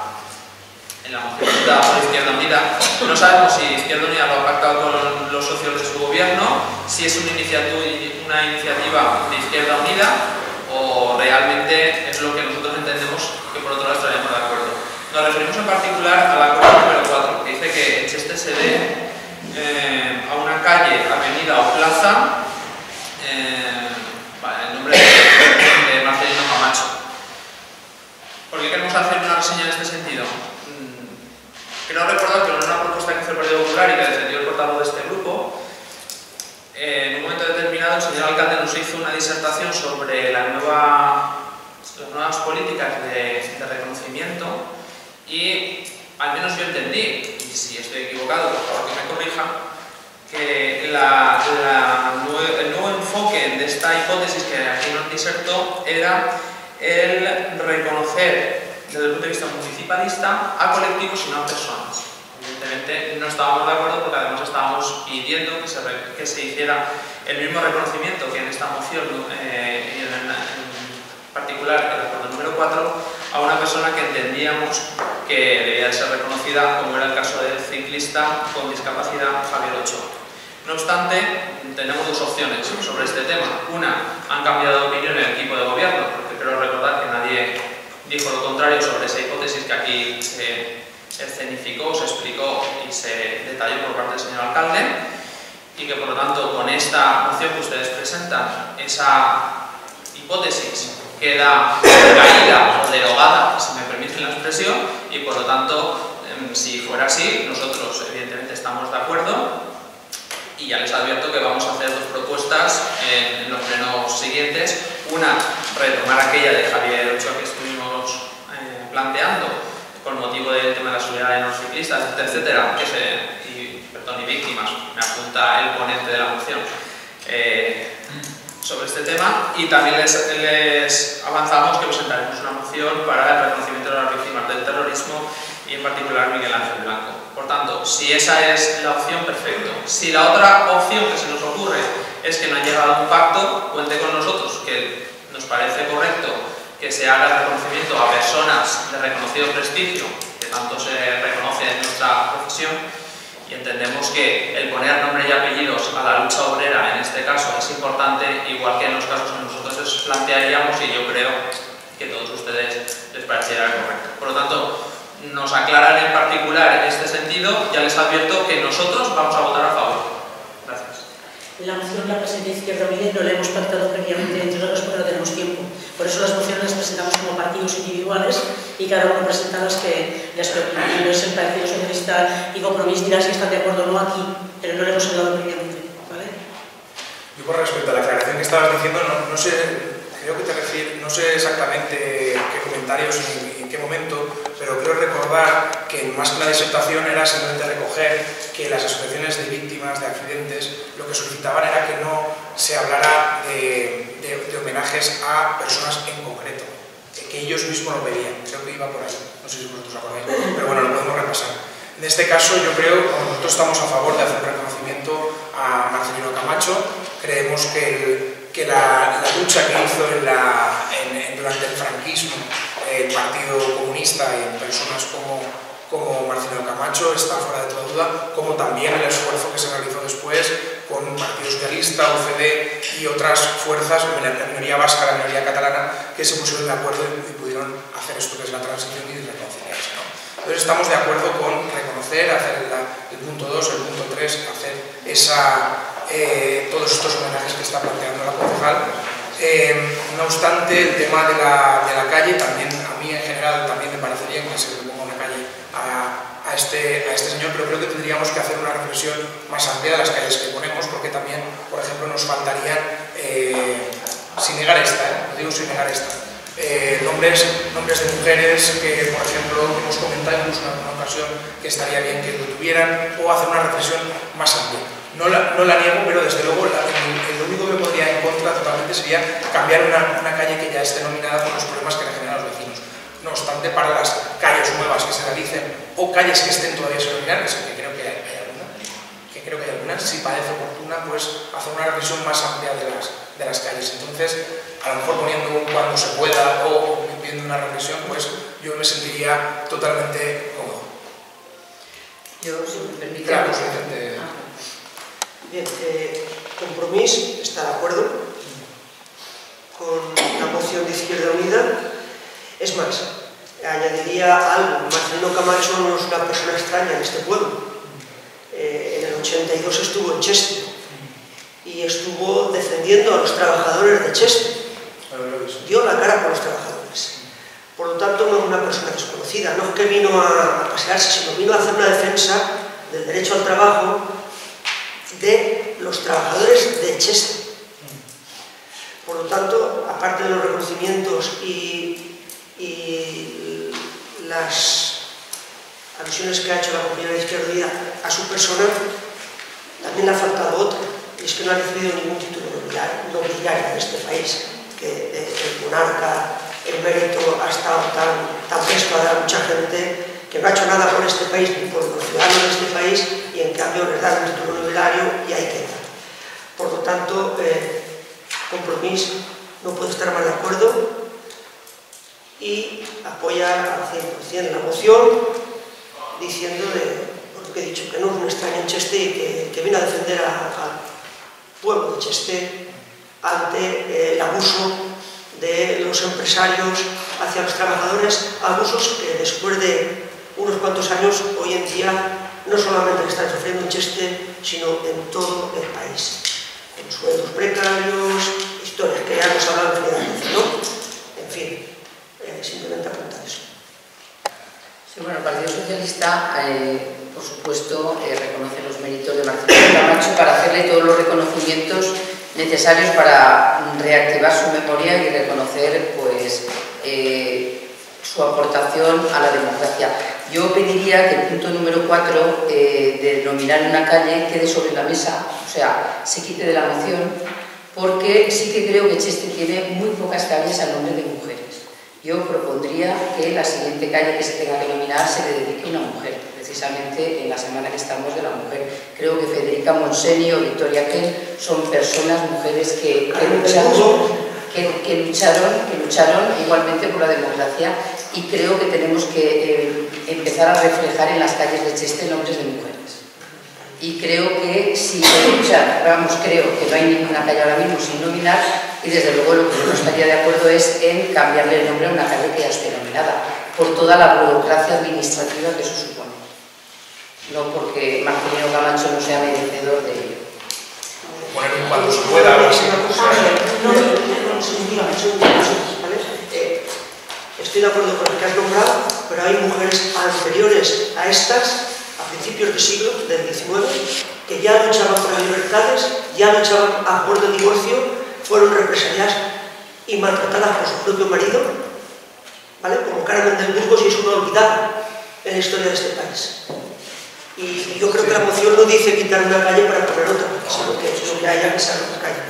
la moción por Izquierda Unida. No sabemos si Izquierda Unida lo ha pactado con los socios de su gobierno, si es una iniciativa de Izquierda Unida o realmente es lo que nosotros entendemos que por otro lado estaríamos de acuerdo. Nos referimos en particular al acuerdo número 4, que dice que en Cheste se dé a una calle, avenida o plaza el nombre de Marcelino Camacho. ¿Por qué queremos hacer una reseña en este sentido? Creo recordar que en una propuesta que hizo el Partido Popular y que defendió el portavoz de este grupo, en un momento determinado el señor alcalde nos hizo una disertación sobre las nuevas políticas de reconocimiento y al menos yo entendí, y si estoy equivocado, por favor que me corrija, que el nuevo enfoque de esta hipótesis que aquí nos disertó era el reconocer desde el punto de vista municipalista a colectivos y no a personas. Evidentemente no estábamos de acuerdo porque además estábamos pidiendo que se hiciera el mismo reconocimiento que en esta moción y en particular el acuerdo número 4 a una persona que entendíamos que debía de ser reconocida, como era el caso del ciclista con discapacidad Javier Ochoa. No obstante, tenemos dos opciones sobre este tema. Una, han cambiado de opinión en el equipo de gobierno, porque creo recordar que nadie dijo lo contrario sobre esa hipótesis que aquí se escenificó, se explicó y se detalló por parte del señor alcalde, y que por lo tanto con esta moción que ustedes presentan, esa hipótesis queda caída o derogada, si me permiten la expresión, y por lo tanto, si fuera así, nosotros evidentemente estamos de acuerdo. Y ya les advierto que vamos a hacer dos propuestas en los plenos siguientes. Una, retomar aquella de Javier Ochoa que estuvimos planteando con motivo del tema de la seguridad de los ciclistas, etcétera, y víctimas, me apunta el ponente de la moción sobre este tema. Y también les avanzamos que presentaremos una moción para el reconocimiento de las víctimas del terrorismo y en particular Miguel Ángel Blanco. Por tanto, si esa es la opción, perfecto. Si la otra opción que se nos ocurre es que no ha llegado a un pacto, cuente con nosotros, que nos parece correcto que se haga el reconocimiento a personas de reconocido prestigio, que tanto se reconoce en nuestra profesión, Y entendemos que el poner nombre y apellidos a la lucha obrera, en este caso, es importante, igual que en los casos que nosotros plantearíamos, y yo creo que a todos ustedes les pareciera correcto. Por lo tanto, nos aclaran en particular en este sentido. Ya les advierto que nosotros vamos a votar a favor. Gracias. La moción la presenta Izquierda Unida y no la hemos pactado previamente entre nosotros porque no tenemos tiempo. Por eso las mociones las presentamos como partidos individuales y cada uno presenta las que les preocupan. No es el Partido Socialista y Compromís dirá si están de acuerdo o no aquí, pero no le hemos hablado previamente. ¿Vale? Yo, por respecto a la aclaración que estabas diciendo, no sé, creo que te refieres, no sé exactamente qué comentarios y en qué momento, pero creo recordar que más que la disertación era simplemente recoger que las asociaciones de víctimas de accidentes lo que solicitaban era que no se hablara de homenajes a personas en concreto, que ellos mismos lo pedían. Creo que iba por ahí, no sé si vosotros acordáis, pero bueno, lo podemos repasar. En este caso yo creo que nosotros estamos a favor de hacer un reconocimiento a Marcelino Camacho. Creemos que la lucha que hizo durante el franquismo el Partido Comunista y en personas como Marcelino Camacho está fuera de toda duda, como también el esfuerzo que se realizó después con el Partido Socialista, UCD y otras fuerzas, la minoría vasca, la minoría catalana, que se pusieron de acuerdo y pudieron hacer esto que es la transición y reconciliarse, ¿no? Entonces estamos de acuerdo con reconocer, hacer el punto 2, el punto 3, hacer todos estos homenajes que está planteando la concejal. No obstante, el tema de la calle, también a mí en general también me parece bien que se le ponga una calle a este señor, pero creo que tendríamos que hacer una reflexión más amplia de las calles que ponemos, porque también, por ejemplo, nos faltarían, sin negar esta, lo digo sin negar esta, nombres de mujeres que, por ejemplo, hemos comentado incluso en alguna ocasión que estaría bien que lo tuvieran, o hacer una reflexión más amplia. No la niego, pero desde luego lo único que podría ir en contra totalmente sería cambiar una calle que ya esté nominada por los problemas que le generan a los vecinos. No obstante, para las calles nuevas que se realicen o calles que estén todavía sin nominar, que creo que hay alguna, si parece oportuna, pues hacer una reflexión más amplia de las calles. Entonces, a lo mejor poniendo un cuando se pueda o viendo una reflexión, pues yo me sentiría totalmente cómodo. Yo, si me permite... Claro, Bien, Compromís está de acuerdo con la moción de Izquierda Unida. Es más, añadiría algo. Marcelino Camacho no es una persona extraña en este pueblo. En el 82 estuvo en Cheste y estuvo defendiendo a los trabajadores de Cheste. Dio la cara por los trabajadores. Por lo tanto, no es una persona desconocida. No es que vino a pasearse, sino vino a hacer una defensa del derecho al trabajo de los trabajadores de Cheste. Por lo tanto, aparte de los reconocimientos y las alusiones que ha hecho la comunidad de Izquierda Unida a su persona, también le ha faltado otra, y es que no ha recibido ningún título nobiliario en este país, que el monarca emérito ha estado tan presto a dar a mucha gente que no ha hecho nada por este país ni por los ciudadanos de este país, y en cambio les dan un título nobiliario y ahí queda. Por lo tanto, Compromís no puede estar más de acuerdo y apoya al 100% la moción, diciendo por lo que he dicho, que no es un extraño en Cheste y que viene a defender al pueblo de Cheste ante el abuso de los empresarios hacia los trabajadores, abusos que después de unos cuantos años hoy en día no solamente están sufriendo en Cheste, sino en todo el país, con sueldos precarios, historias que ya hemos hablado en realidad, ¿no? En fin, simplemente apuntar eso. Sí, bueno, el Partido Socialista, por supuesto, reconoce los méritos de Marcelino Camacho para hacerle todos los reconocimientos necesarios para reactivar su memoria y reconocer, pues, su aportación a la democracia. Yo pediría que el punto número 4 de nominar una calle quede sobre la mesa, o sea, se quite de la moción, porque sí que creo que Cheste tiene muy pocas calles a nombre de mujeres. Yo propondría que la siguiente calle que se tenga que nominar se le dedique a una mujer, precisamente en la semana que estamos de la mujer. Creo que Federica Montseny o Victoria Kent son personas, mujeres que lucharon igualmente por la democracia, y creo que tenemos que empezar a reflejar en las calles de Cheste nombres de mujeres. y creo que si creo que no hay ninguna calle ahora mismo sin nominar, y desde luego lo que yo no estaría de acuerdo es en cambiarle el nombre a una calle que ya esté nominada, por toda la burocracia administrativa que eso supone, no porque Marcelino Camacho no sea merecedor de ello. Bueno, cuando se pueda, algo así. Estoy de acuerdo con lo que has nombrado, pero hay mujeres anteriores a estas, a principios del siglo, del XIX, que ya luchaban por las libertades, ya luchaban a favor del divorcio, fueron represaliadas y maltratadas por su propio marido, ¿vale? Como Carmen del Burgos, y es una olvidada en la historia de este país. Y yo creo que la moción no dice quitar una calle para poner otra, sino que es lo que haya que sacar otra calle.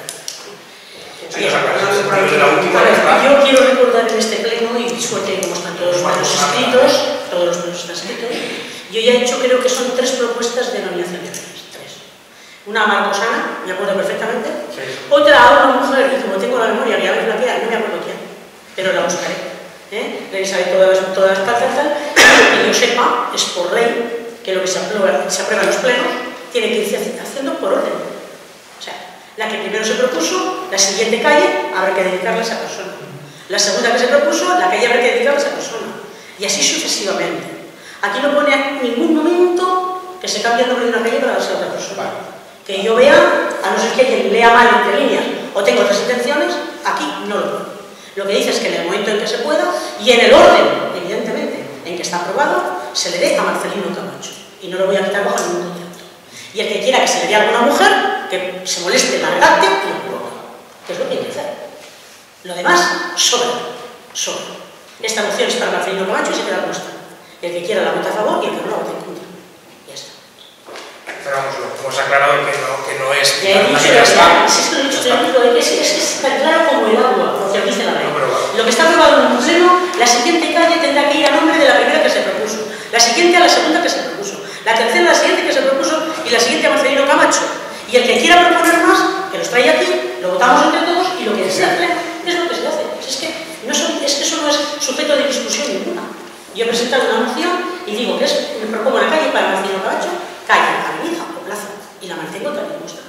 Yo quiero recordar en este pleno, y suerte como están todos los plenos escritos, todos los plenos están escritos, yo ya he hecho, creo que son 3 propuestas de nominación de plenos, 3. Una a Marcosana, me acuerdo perfectamente, otra a una mujer, y como tengo la memoria que ya me flaquea, no me acuerdo quién, pero la buscaré, le sabe todas tal, que yo sepa, es por ley, que lo que se aprueba en los plenos tiene que irse haciendo por orden. O sea, la que primero se propuso, la siguiente calle habrá que dedicarle a esa persona. La segunda que se propuso, la calle habrá que dedicarle a esa persona. Y así sucesivamente. Aquí no pone en ningún momento que se cambie el nombre de una calle para darse a otra persona. Que yo vea, a no ser que alguien lea mal entre líneas o tenga otras intenciones, aquí no lo pone. Lo que dice es que en el momento en que se pueda y en el orden, evidentemente, en que está aprobado, se le dé a Marcelino Camacho. Y no lo voy a quitar bajo ningún concepto. Y el que quiera que se le dé a alguna mujer, que se moleste, la redacte y lo coloque. Que es lo que hay que hacer. Lo demás, sobra. Esta moción es para Marcelino Camacho y se queda como está. El que quiera la vota a favor y el que no la vota en contra. Ya está. Pero vamos, lo hemos aclarado que no es... Ya he dicho, ya está. Si es que lo he dicho, es tan claro como el agua, porque dice la ley. Lo que está aprobado en un pleno, la siguiente calle tendrá que ir a nombre de la primera que se propuso, la siguiente a la segunda que se propuso, la tercera a la siguiente que se propuso y la siguiente a Marcelino Camacho. Y el que quiera proponer más, que los traiga aquí, lo votamos entre todos y lo que se hace es lo que se hace. Es que eso no es sujeto de discusión ninguna. Yo he presentado una moción y digo que me propongo una calle para Marcelino Camacho, calle, avenida o plaza, y la mantengo tal y como está.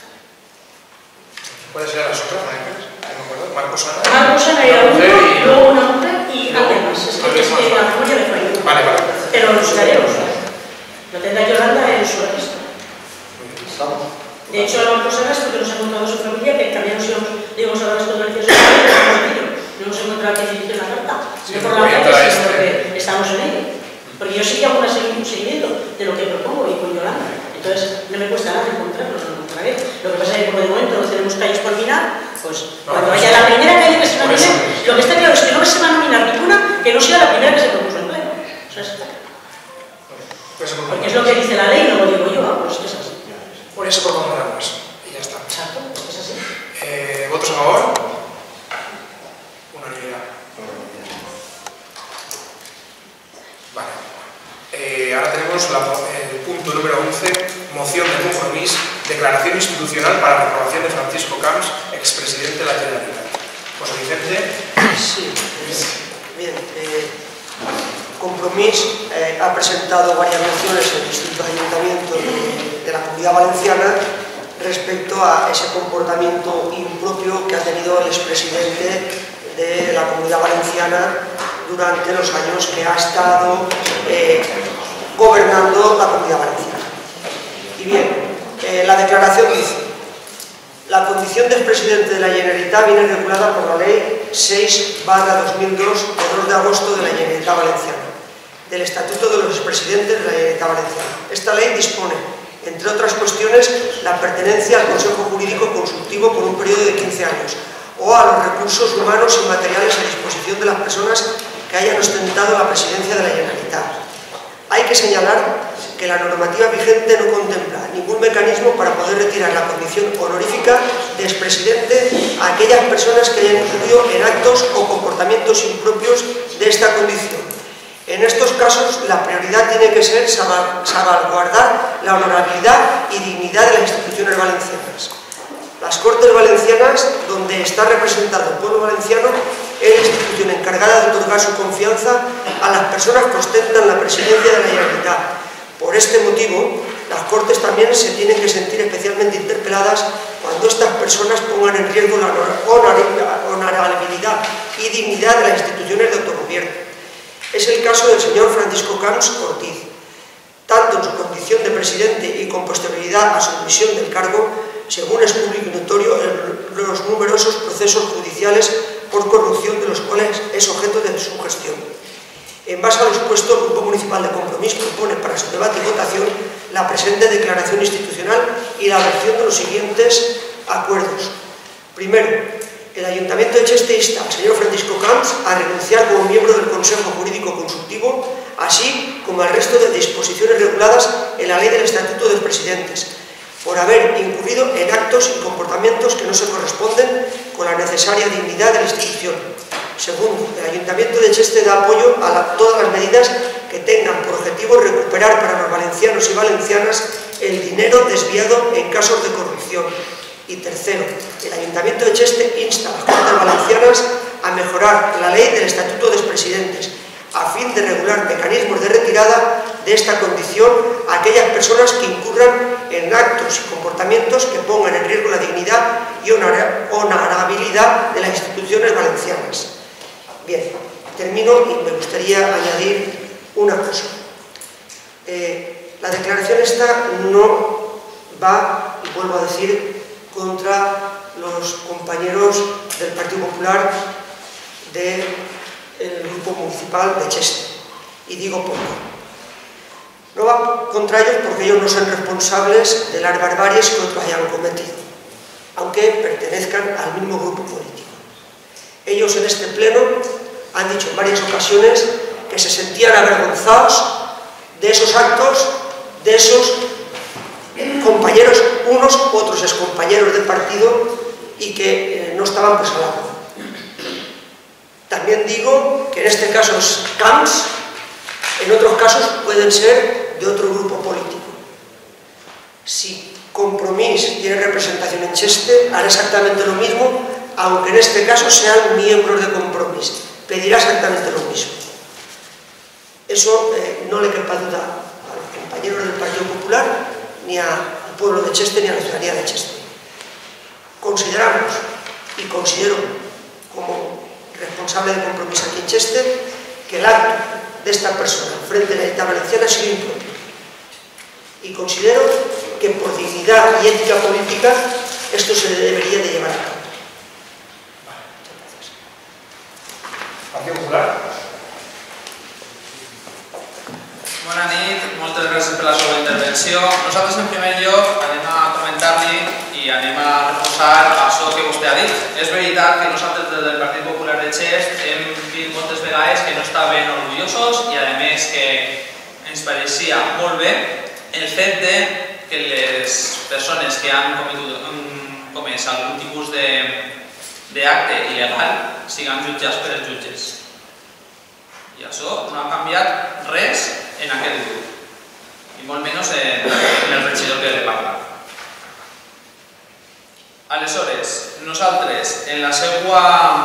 ¿Puede ser a las otras, Marcosana? Marcosana era uno, luego una mujer y alguien más. Es que la memoria me falla. Vale. Pero los daremos. Lo tendrá Yolanda en su registro. De hecho, la Marcosana es porque nos ha contado su familia que también nos íbamos a dar las conferencias no hemos encontrado que dirigir la carta. No por la carta, sino porque estamos en ello. Porque yo sí que hago un seguimiento de lo que propongo y con Yolanda. Entonces, no me cuesta nada encontrarlos, lo encontraré. Lo que pasa es que como de momento no tenemos calles por mirar, pues cuando vaya la primera calle que se nomine, lo que está claro es que no se va a nominar ninguna que no sea la primera que se propuso en pleno. O sea, está claro. Porque es lo que dice la ley, no lo digo yo, pues es así. Por eso proponemos y ya está. Exacto, es así. ¿Votos a favor? Unanimidad. Vale. Ahora tenemos el punto número 11, moción de compromiso, declaración institucional para la reprobación de Francisco Camps, expresidente de la Generalitat. José Vicente. Sí, bien. Compromís ha presentado varias mociones en distintos ayuntamientos de la Comunidad Valenciana respecto a ese comportamiento impropio que ha tenido el expresidente de la Comunidad Valenciana durante los años que ha estado gobernando la Comunidad Valenciana. Y bien, la declaración dice: la condición de expresidente de la Generalitat viene regulada por la Ley 6/2002 de 2 de agosto de la Generalitat Valenciana, del Estatuto de los Expresidentes de la Generalitat Valenciana. Esta ley dispone, entre otras cuestiones, la pertenencia al Consejo Jurídico Consultivo por un periodo de 15 años o a los recursos humanos y materiales a disposición de las personas que hayan ostentado la presidencia de la Generalitat. Hay que señalar que la normativa vigente no contempla ningún mecanismo para poder retirar la condición honorífica de expresidente a aquellas personas que hayan incurrido en actos o comportamientos impropios de esta condición. En estos casos, la prioridad tiene que ser salvaguardar la honorabilidad y dignidad de las instituciones valencianas. Las Cortes Valencianas, donde está representado el pueblo valenciano, es la institución encargada de otorgar su confianza a las personas que ostentan la presidencia de la Generalitat. Por este motivo, las Cortes también se tienen que sentir especialmente interpeladas cuando estas personas pongan en riesgo la honorabilidad y dignidad de las instituciones de autogobierno. Es el caso del señor Francisco Camps Ortiz. Tanto en su condición de presidente y con posterioridad a su dimisión del cargo, según es público y notorio en los numerosos procesos judiciales por corrupción de los cuales es objeto de su gestión. En base a lo expuesto, el Grupo Municipal de Compromís propone para su debate y votación la presente declaración institucional y la adopción de los siguientes acuerdos. Primero, el Ayuntamiento de Cheste insta al señor Francisco Camps a renunciar como miembro del Consejo Jurídico Consultivo, así como al resto de disposiciones reguladas en la Ley del Estatuto de los Presidentes, por haber incurrido en actos y comportamientos que no se corresponden con la necesaria dignidad de la institución. Segundo, el Ayuntamiento de Cheste da apoyo a todas las medidas que tengan por objetivo recuperar para los valencianos y valencianas el dinero desviado en casos de corrupción. Y tercero, el Ayuntamiento de Cheste insta a las Cortes Valencianas a mejorar la ley del Estatuto de los Presidentes, a fin de regular mecanismos de retirada de esta condición a aquellas personas que incurran en actos y comportamientos que pongan en riesgo la dignidad y honorabilidad de las instituciones valencianas. Bien, termino y me gustaría añadir una cosa. La declaración esta no va, y vuelvo a decir, contra los compañeros del Partido Popular del Grupo Municipal de Cheste. Y digo por qué. No va contra ellos porque ellos no son responsables de las barbaries que otros hayan cometido, aunque pertenezcan al mismo grupo político. Ellos en este pleno han dicho en varias ocasiones que se sentían avergonzados de esos actos, de esos compañeros, unos u otros excompañeros del partido, y que no estaban pues al lado. También digo que en este caso es Camps, en otros casos pueden ser de otro grupo político. Si Compromís tiene representación en Cheste, hará exactamente lo mismo, aunque en este caso sean miembros de Compromís. Pedirá exactamente lo mismo. Eso no le quepa duda a los compañeros del Partido Popular, ni al pueblo de Cheste, ni a la ciudadanía de Cheste. Consideramos, y considero como responsable de Compromís aquí en Cheste, que el acto de esta persona frente a la Generalitat Valenciana ha sido impropio. Y considero que por dignidad y ética política esto se debería de llevar a cabo. Partido Popular. Bona nit, moltes gràcies per la seva intervenció. Nosaltres, en primer lloc, anem a comentar-li i anem a reforçar això que vostè ha dit. És veritat que nosaltres des del Partit Popular de Chest hem dit moltes vegades que no estaven orgullosos i, a més, que ens pareixia molt bé el fet que les persones que han comès algun tipus d'acte il·legal siguin jutjats per els jutges. I això no ha canviat res en aquest grup, i molt menys en el regidor que li parla. Aleshores, nosaltres, en la seva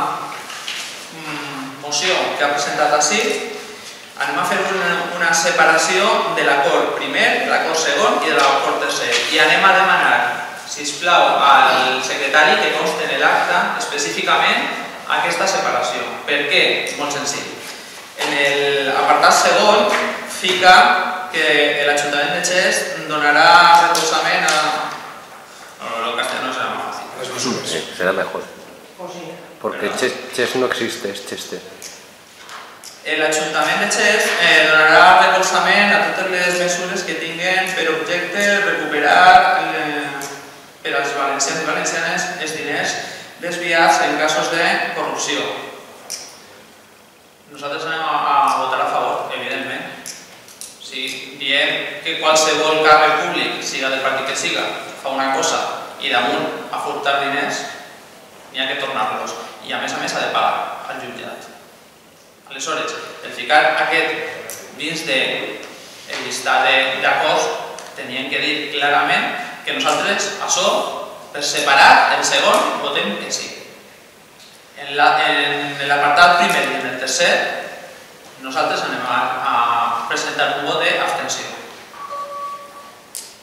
moció que ha presentat així, anem a fer una separació de l'acord primer, de l'acord segon i de l'acord tercer. I anem a demanar, sisplau, al secretari que consti en l'acte específicament aquesta separació. Per què? Molt senzill. En l'apartat segon fica que l'Ajuntament de Chest donarà recolzament a... El castellano será más fácil. Será mejor. Porque Chest no existe, es Cheste. L'Ajuntament de Chest donarà recolzament a totes les mesures que tinguin per objecte recuperar per als valencians i valencianes els diners desviats en casos de corrupció. Nosaltres anem a votar a favor, evidentment. Si diem que qualsevol càrrec públic, siga del partit que siga, fa una cosa i damunt a furtar diners, n'hi ha que tornar-los. I a més ha de pagar al jutjat. Aleshores, el ficar aquest dins del llistat d'acords, tenien que dir clarament que nosaltres, això, per separat, el segon, votem que sí. En l'apartat primer i en el tercer, nosaltres anem a presentar un vot d'abstenció.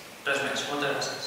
Muchas gracias.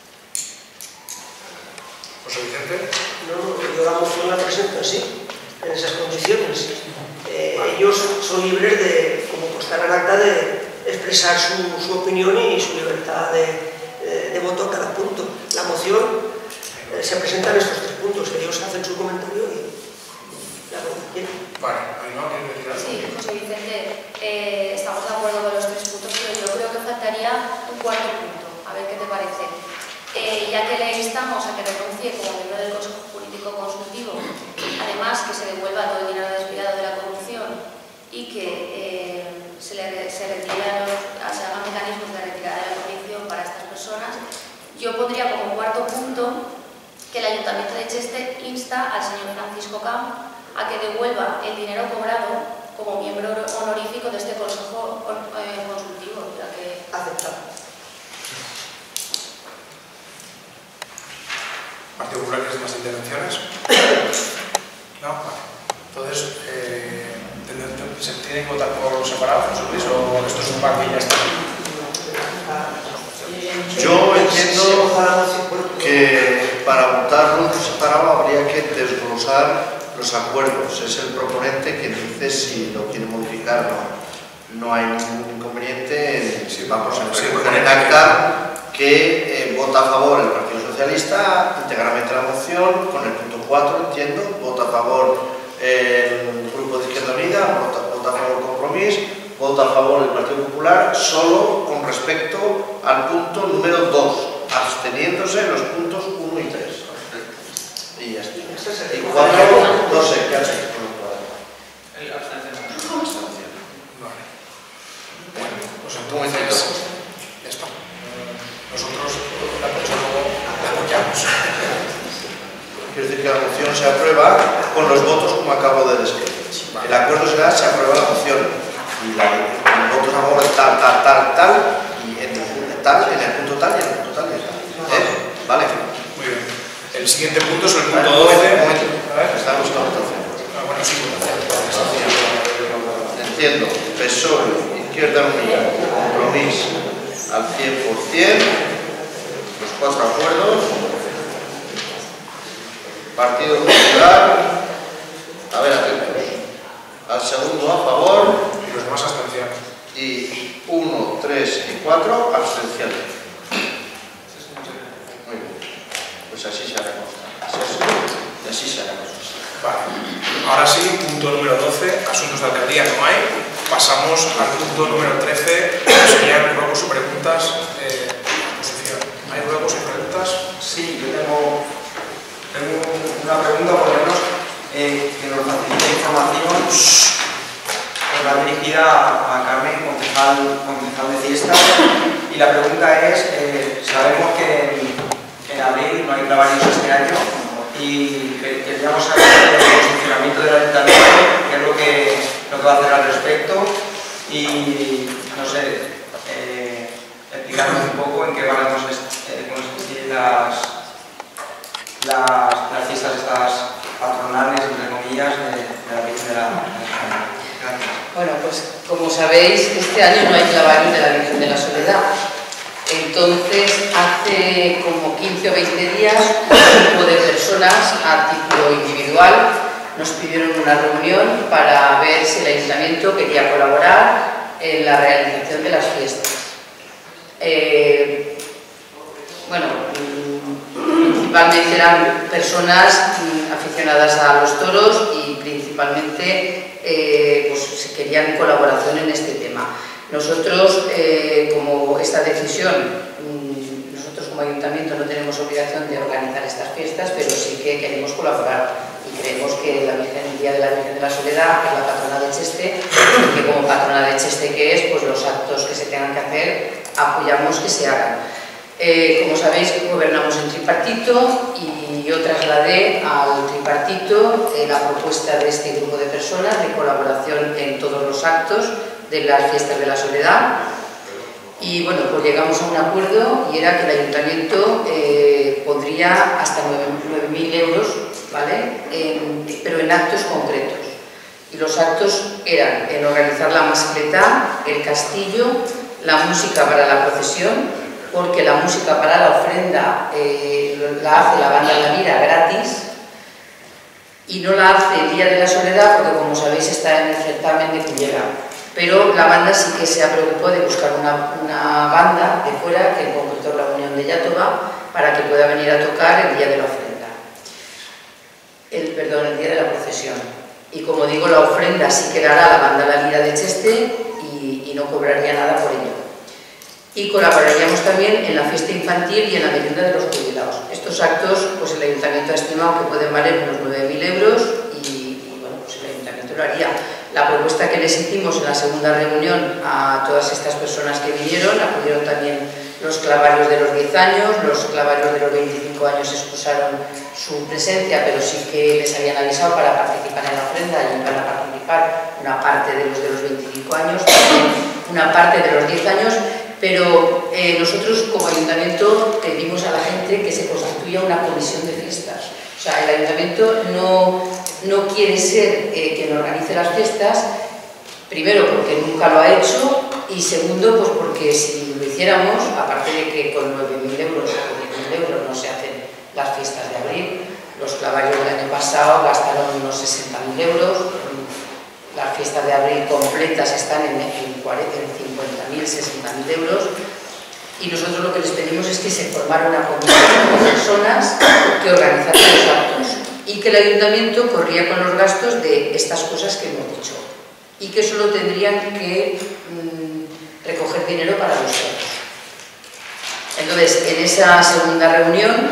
José Vicente. No, yo la moción la presento así, en esas condiciones. Ellos son libres de, como constará en acta, de expresar su opinión y su libertad de voto a cada punto. La moción se presenta en estos 3 puntos, ellos hacen su comentario y ya lo quieren. Vale, Ainhoa, ¿quieres decir algo? Sí, José Vicente, estamos de acuerdo con los 3 puntos, pero yo creo que faltaría un 4º punto, a ver qué te parece. Ya que le instamos a que renuncie como miembro del Consejo Político Consultivo, además que se devuelva todo el dinero desviado de la corrupción y que se hagan mecanismos de retirada de la corrupción para estas personas, yo pondría como 4º punto que el Ayuntamiento de Cheste insta al señor Francisco Camp a que devuelva el dinero cobrado como miembro honorífico de este Consejo Consultivo, ya que... Aceptado. ¿Partido Popular, quieres más intervenciones? No, vale. Entonces, ¿se tiene que votar por separado, José Luis, o esto es un pack y ya está? Yo entiendo que para votarlo por separado habría que desglosar los acuerdos. Es el proponente quien dice si lo quiere modificar o no. No hay ningún inconveniente en si vamos a recoger en acta que vota a favor el Partido Socialista íntegramente la moción, con el punto 4, entiendo, vota a favor el Grupo de Izquierda Unida, vota a favor Compromís, vota a favor el Partido Popular, solo con respecto al punto número 2, absteniéndose los puntos 1 y 3. Y ya está. Y 4, no sé, ¿qué hace con el 4? El abstención. Vale. Bueno, pues entonces, ya está. Nosotros la próxima la apoyamos. Quiero decir que la moción se aprueba con los votos como acabo de describir. El acuerdo será, se aprueba la moción y los votos a favor tal, y en el punto tal, y en el punto tal, y en el punto tal, y tal. Vale. Muy bien. El siguiente punto es el punto 12. Estamos en la votación. Bueno, sí, Entiendo, PSOE, Izquierda Unida, Compromís al 100%, los 4 acuerdos, Partido Popular, a ver, atentos, al segundo a favor y los demás abstenciones. y 1, 3 y 4 abstenciones. Muy bien, pues así se hará y así se hará. Vale, ahora sí, punto número 12, asuntos de alcaldía no hay. Pasamos al punto número 13, que serían ruegos o preguntas de oposición. ¿Hay ruegos o preguntas? Sí, yo tengo una pregunta, por lo menos, que nos facilite información. Va dirigida a Carmen, concejal de fiestas, y la pregunta es, sabemos que en abril no hay clavarios este año, y queríamos saber el posicionamiento del ayuntamiento, qué es lo que va a hacer al respecto, y no sé, explicarnos un poco en qué van a consistir las fiestas estas patronales, entre comillas, de la Virgen de la Gracias. Bueno, pues como sabéis, este año no hay clavario de la Virgen de la Soledad. Entonces, hace como 15 o 20 días, un grupo de personas a título individual nos pidieron una reunión para ver si el ayuntamiento quería colaborar en la realización de las fiestas. Bueno, principalmente eran personas aficionadas a los toros y principalmente pues, querían colaboración en este tema. Nosotros, como esta decisión, nosotros como ayuntamiento no tenemos obligación de organizar estas fiestas, pero sí que queremos colaborar y creemos que el Día de la Virgen de la Soledad es la patrona de Cheste y que como patrona de Cheste que es, pues los actos que se tengan que hacer apoyamos que se hagan. Como sabéis, gobernamos en tripartito y yo trasladé al tripartito la propuesta de este grupo de personas de colaboración en todos los actos de las fiestas de la Soledad y bueno, pues llegamos a un acuerdo y era que el ayuntamiento pondría hasta 9.000 euros, ¿vale? Pero en actos concretos. Y los actos eran en organizar la mascleta, el castillo, la música para la procesión, porque la música para la ofrenda la hace la banda La Lira gratis y no la hace el Día de la Soledad porque, como sabéis, está en el certamen de Cullera. Pero la banda sí que se ha preocupado de buscar una banda de fuera, que en concreto la Unión de Iàtova, para que pueda venir a tocar el Día de la Ofrenda. El Día de la Procesión. Y como digo, la ofrenda sí que la hará la banda La Lira de Cheste y no cobraría nada por ello. Y colaboraríamos también en la fiesta infantil y en la merienda de los jubilados. Estos actos, pues el Ayuntamiento ha estimado que pueden valer unos 9.000 euros y bueno, pues el Ayuntamiento lo haría. La propuesta que les hicimos en la segunda reunión a todas estas personas que vinieron, acudieron también los clavarios de los 10 años, los clavarios de los 25 años excusaron su presencia, pero sí que les habían avisado para participar en la ofrenda y van a participar una parte de los 25 años, también una parte de los 10 años, pero nosotros como Ayuntamiento pedimos a la gente que se constituya una comisión de fiestas. O sea, el Ayuntamiento no quiere ser quien organice las fiestas, primero porque nunca lo ha hecho y segundo pues porque si lo hiciéramos, aparte de que con 9.000 euros o 10.000 euros no se hacen las fiestas de abril, los clavarios del año pasado gastaron unos 60.000 euros, las fiestas de abril completas están en 50.000, 60.000 euros. Y nosotros lo que les pedimos es que se formara una comisión de personas que organizaran los actos y que el Ayuntamiento corría con los gastos de estas cosas que hemos dicho y que solo tendrían que recoger dinero para los actos. Entonces, en esa segunda reunión,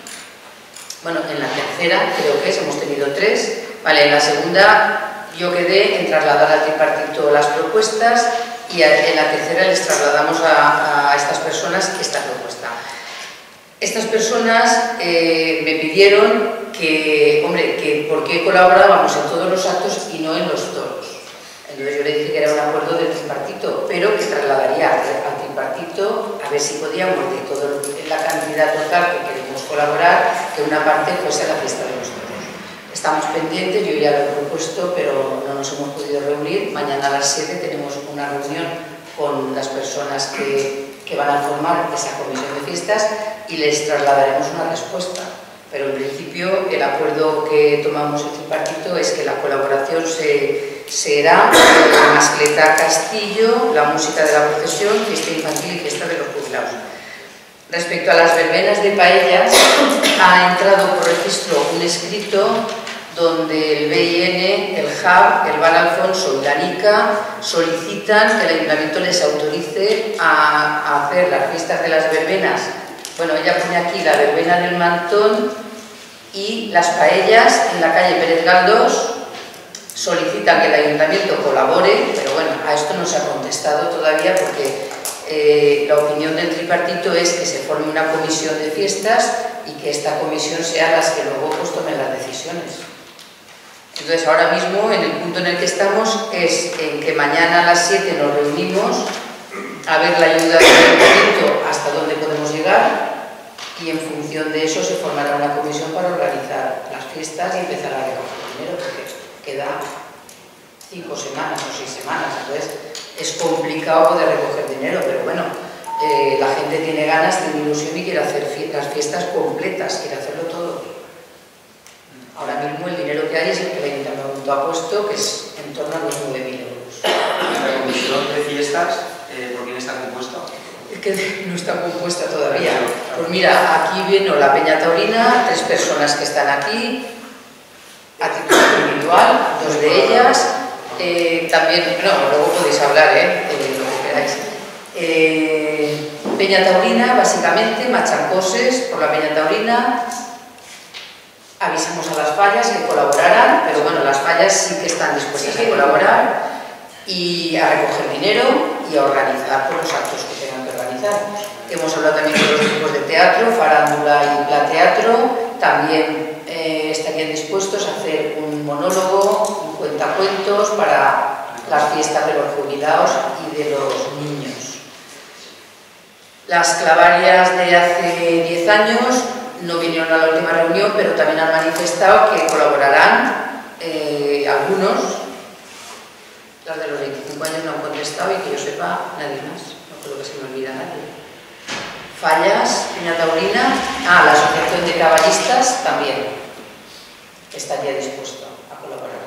bueno, en la tercera creo que hemos tenido 3, vale, en la segunda yo quedé en trasladar al tripartito las propuestas y en la tercera les trasladamos a estas personas esta propuesta. Estas personas me pidieron que, hombre, que por qué colaborábamos en todos los actos y no en los toros. Entonces yo le dije que era un acuerdo del tripartito, pero que trasladaría al tripartito a ver si podíamos, de toda la cantidad total que queremos colaborar, que una parte fuese a la fiesta de los toros. Estamos pendientes, yo ya lo he propuesto, pero no nos hemos podido reunir. Mañana a las 7 tenemos una reunión con las personas que van a formar esa comisión de fiestas y les trasladaremos una respuesta. Pero en principio el acuerdo que tomamos el tripartito es que la colaboración será Mascleta Castillo, la música de la procesión, fiesta infantil y fiesta de los jubilados. Respecto a las verbenas de paellas, ha entrado por registro un escrito donde el BIN, el HAB, el Val Alfonso y la NICA solicitan que el Ayuntamiento les autorice a hacer las fiestas de las verbenas. Bueno, ella pone aquí la verbena del Mantón y las paellas en la calle Pérez Galdós. Solicitan que el Ayuntamiento colabore, pero bueno, a esto no se ha contestado todavía porque la opinión del tripartito es que se forme una comisión de fiestas y que esta comisión sea las que luego pues tomen las decisiones. Entonces ahora mismo en el punto en el que estamos es en que mañana a las 7 nos reunimos a ver la ayuda del Ayuntamiento hasta dónde podemos llegar y en función de eso se formará una comisión para organizar las fiestas y empezar a recoger dinero porque queda 5 semanas o 6 semanas, entonces es complicado poder recoger dinero, pero bueno, la gente tiene ganas, tiene ilusión y quiere hacer las fiestas completas, quiere hacerlo todo. Ahora mismo el dinero que hay es el que el Ayuntamiento ha puesto, que es en torno a los 9.000 euros. ¿La comisión de fiestas por quién está compuesta? Es que no está compuesta todavía. Pues mira, aquí viene la Peña Taurina, 3 personas que están aquí, a título individual, 2 de ellas. También, no, luego podéis hablar, lo que queráis. Peña Taurina, básicamente, Machancoses por la Peña Taurina. Avisamos a las fallas que colaborarán, pero bueno, las fallas sí que están dispuestas a colaborar y a recoger dinero y a organizar los actos que tengan que organizar. Hemos hablado también con los grupos de teatro, Farándula y Plateatro, también estarían dispuestos a hacer un monólogo, un cuentacuentos para las fiestas de los jubilados y de los niños. Las clavarias de hace 10 años no vinieron a la última reunión, pero también han manifestado que colaborarán algunos. Las de los 25 años no han contestado y que yo sepa nadie más, no creo que se me olvida nadie. Fallas, Piña Taurina, la Asociación de Caballistas también estaría dispuesto a colaborar.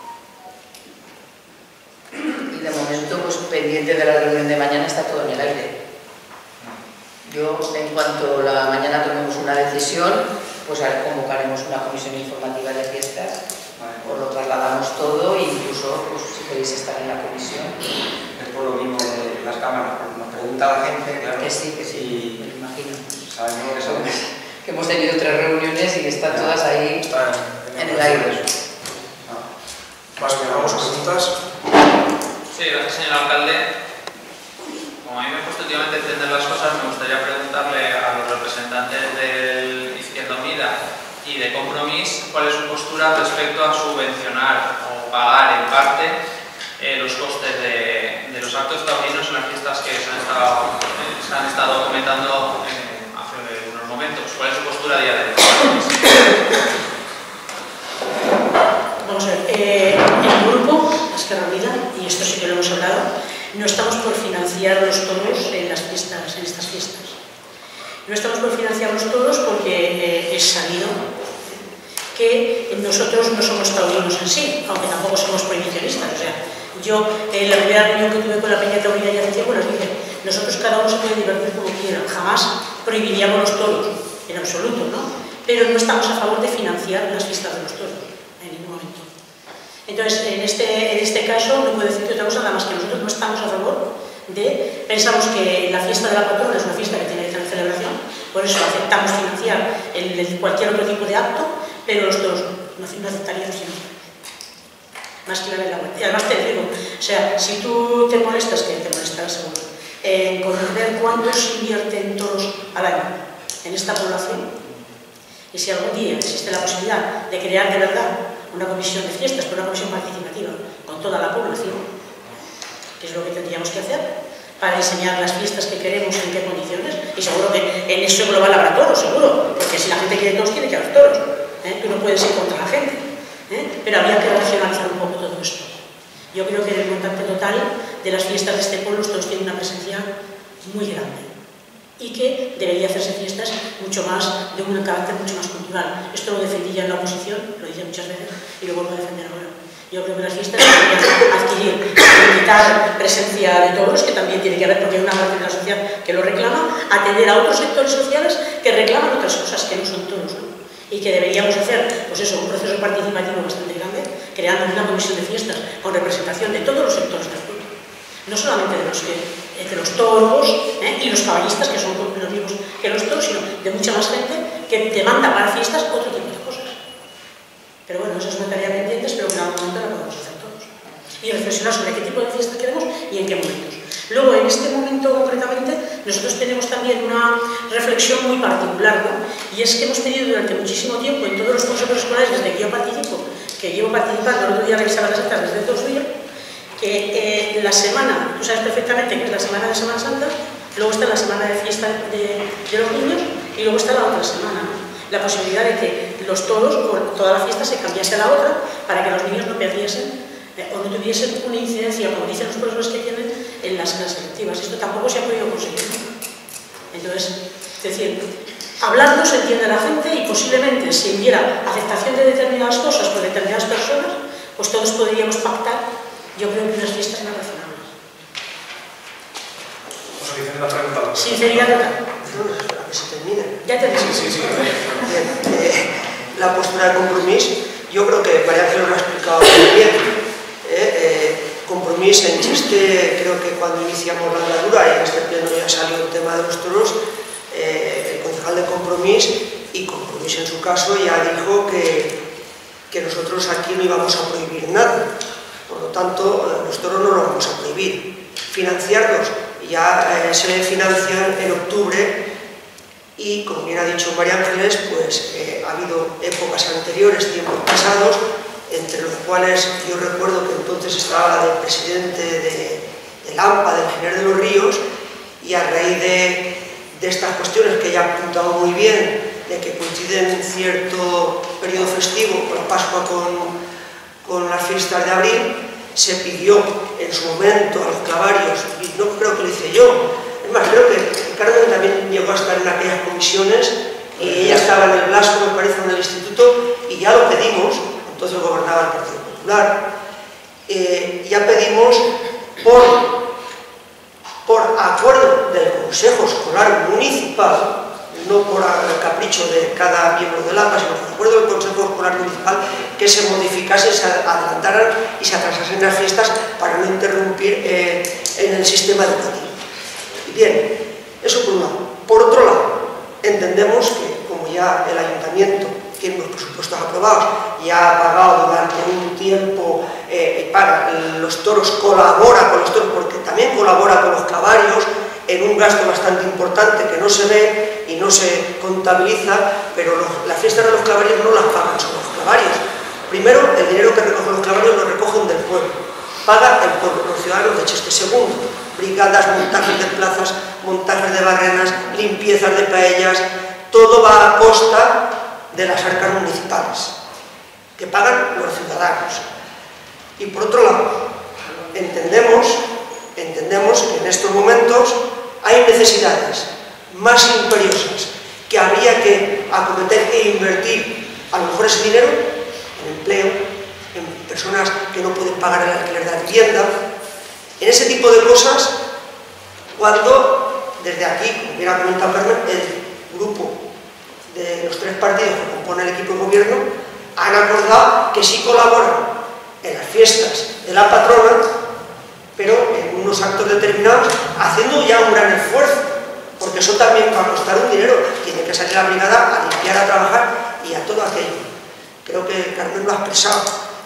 Y de momento, pues pendiente de la reunión de mañana, está todo en el aire. Yo, en cuanto mañana tomemos una decisión, pues convocaremos una comisión informativa de fiestas, os lo trasladamos todo e incluso, pues, si queréis estar en la comisión. Es por lo mismo de las cámaras, porque nos pregunta la gente, claro. Que sí, y me lo imagino. Sabemos lo que sabemos. Que hemos tenido 3 reuniones y están todas ahí en el aire. Más que vamos a preguntas. Sí, gracias, señor alcalde. Como a mí me he puesto últimamente a entender las cosas, me gustaría preguntarle a los representantes del Izquierda Unida y de Compromís cuál es su postura respecto a subvencionar o pagar en parte los costes de los actos taurinos en las fiestas que se han estado comentando hace unos momentos. ¿Cuál es su postura a día de hoy? Vamos a ver, el grupo Esquerra Unida, y esto sí que lo hemos hablado, no estamos por financiar los toros en estas fiestas. No estamos por financiar los toros porque es sabido que nosotros no somos taurinos en sí, aunque tampoco somos prohibicionistas. O sea, yo en la primera reunión que tuve con la Peña Taurina ya hace tiempo les dije, nosotros cada uno se puede divertir como quiera, jamás prohibiríamos los toros, en absoluto, ¿no? Pero no estamos a favor de financiar las fiestas de los toros, en ningún momento. Entonces, en este caso, no puedo decirte otra cosa, nada más que nosotros no estamos a favor de... Pensamos que la fiesta de la patrona es una fiesta que tiene que tener celebración, por eso aceptamos financiar cualquier otro tipo de acto, pero los toros no aceptaríamos financiar. Más que la muerte. Y además te digo, o sea, si tú te molestas, que te molestarás seguro, en conocer cuánto se invierte en toros al año en esta población, y si algún día existe la posibilidad de crear de verdad una comisión de fiestas, pero una comisión participativa con toda la población, que es lo que tendríamos que hacer para diseñar las fiestas que queremos, en qué condiciones, y seguro que en eso global habrá toros, seguro, porque si la gente quiere toros, tiene que haber toros, tú no puedes ir contra la gente, pero habría que racionalizar un poco todo esto. Yo creo que en el montante total de las fiestas de este pueblo los toros tienen una presencia muy grande y que debería hacerse fiestas mucho más, de un carácter mucho más cultural. Esto lo defendí ya en la oposición, lo dije muchas veces y lo vuelvo a defender ahora. Yo creo que las fiestas deberían adquirir, limitar presencia de toros, que también tiene que haber, porque hay una parte de la sociedad que lo reclama, atender a otros sectores sociales que reclaman otras cosas que no son toros, ¿no? Y que deberíamos hacer, pues eso, un proceso participativo bastante grande, creando una comisión de fiestas con representación de todos los sectores del pueblo, no solamente de los toros y los caballistas, que son los mismos que los toros, sino de mucha más gente que demanda para fiestas otro tipo de cosas. Pero bueno, eso es una tarea pendiente, espero que en algún momento la podamos hacer todos. Y reflexionar sobre qué tipo de fiestas queremos y en qué momentos. Luego, en este momento concretamente, nosotros tenemos también una reflexión muy particular, ¿no? Y es que hemos pedido durante muchísimo tiempo en todos los consejos escolares, desde que yo participo, que llevo participando, el otro día revisaba las actas desde 2000, que la semana, tú sabes perfectamente que es la semana de Semana Santa, luego está la semana de fiesta de los niños y luego está la otra semana, ¿no? La posibilidad de que los toros o toda la fiesta se cambiase a la otra para que los niños no perdiesen o no tuviesen una incidencia, como dicen los profesores que tienen, en las clases selectivas. Esto tampoco se ha podido conseguir. Entonces, es decir, hablando se entiende a la gente y posiblemente si hubiera aceptación de determinadas cosas por determinadas personas, pues todos podríamos pactar, yo creo que unas fiestas más razonables. José Vicente, la pregunta. Sinceridad total. No, espera que se termine. Ya te digo. Sí. Bien, la postura de Compromís, yo creo que María Ángeles lo ha explicado muy bien. Compromís en Chiste, creo que cuando iniciamos la andadura, y en este pleno ya salió el tema de los toros, el concejal de Compromís, y Compromís en su caso, ya dijo que nosotros aquí no íbamos a prohibir nada. Por lo tanto, los toros no los vamos a prohibir. Financiarlos, ya se financian en octubre, y como bien ha dicho María Ángeles, pues ha habido épocas anteriores, tiempos pasados, entre los cuales yo recuerdo que entonces estaba la del presidente del AMPA, del Ingeniero de los Ríos, y a raíz de estas cuestiones que ella ha apuntado muy bien, de que coinciden en cierto periodo festivo, con la Pascua con las fiestas de abril, se pidió en su momento a los clavarios, y no creo que lo hice yo, es más, creo que Carmen también llegó a estar en aquellas comisiones y ella estaba en el Blasco, me parece, en el instituto, y ya lo pedimos, entonces gobernaba el Partido Popular, ya pedimos por acuerdo del Consejo Escolar Municipal, no por el capricho de cada miembro del APA, sino por acuerdo del Consejo Escolar Municipal, que se modificase, se adelantaran y se atrasasen las fiestas para no interrumpir en el sistema educativo. Bien, eso por un lado. Por otro lado, entendemos que como ya el ayuntamiento tiene los presupuestos aprobados y ha pagado durante un tiempo para los toros, colabora con los toros, porque también colabora con los clavarios en un gasto bastante importante que no se ve y no se contabiliza, pero las fiestas de los clavarios no las pagan solo los clavarios. Primero, el dinero que recogen los clavarios lo recogen del pueblo, paga el pueblo, los ciudadanos de Cheste. Segundo, brigadas, montajes de plazas, montajes de barrenas, limpiezas de paellas, todo va a costa de las arcas municipales, que pagan los ciudadanos. Y por otro lado, entendemos que en estos momentos hay necesidades más imperiosas que habría que acometer e invertir, a lo mejor ese dinero, en empleo, en personas que no pueden pagar el alquiler de la vivienda, en ese tipo de cosas, cuando desde aquí, como bien ha comentado Carmen, el grupo de los tres partidos que componen el equipo de gobierno han acordado que sí colaboran en las fiestas de la patrona, pero en unos actos determinados, haciendo ya un gran esfuerzo, porque eso también va a costar un dinero. Tiene que salir la brigada a limpiar, a trabajar y a todo aquello. Creo que Carmen lo ha expresado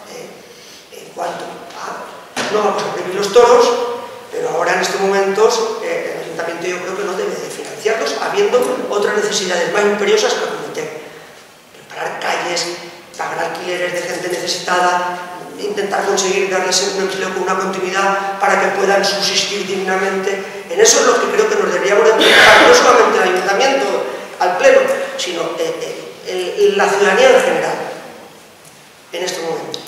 en cuanto a no vamos a prohibir los toros, pero ahora en estos momentos el ayuntamiento yo creo que no debe de financiarlos, habiendo otras necesidades más imperiosas que acometer. Preparar calles, pagar alquileres de gente necesitada, intentar conseguir darles un empleo con una continuidad para que puedan subsistir dignamente. En eso es lo que creo que nos deberíamos de preocupar, no solamente el ayuntamiento, al pleno, sino la ciudadanía en general, en estos momentos.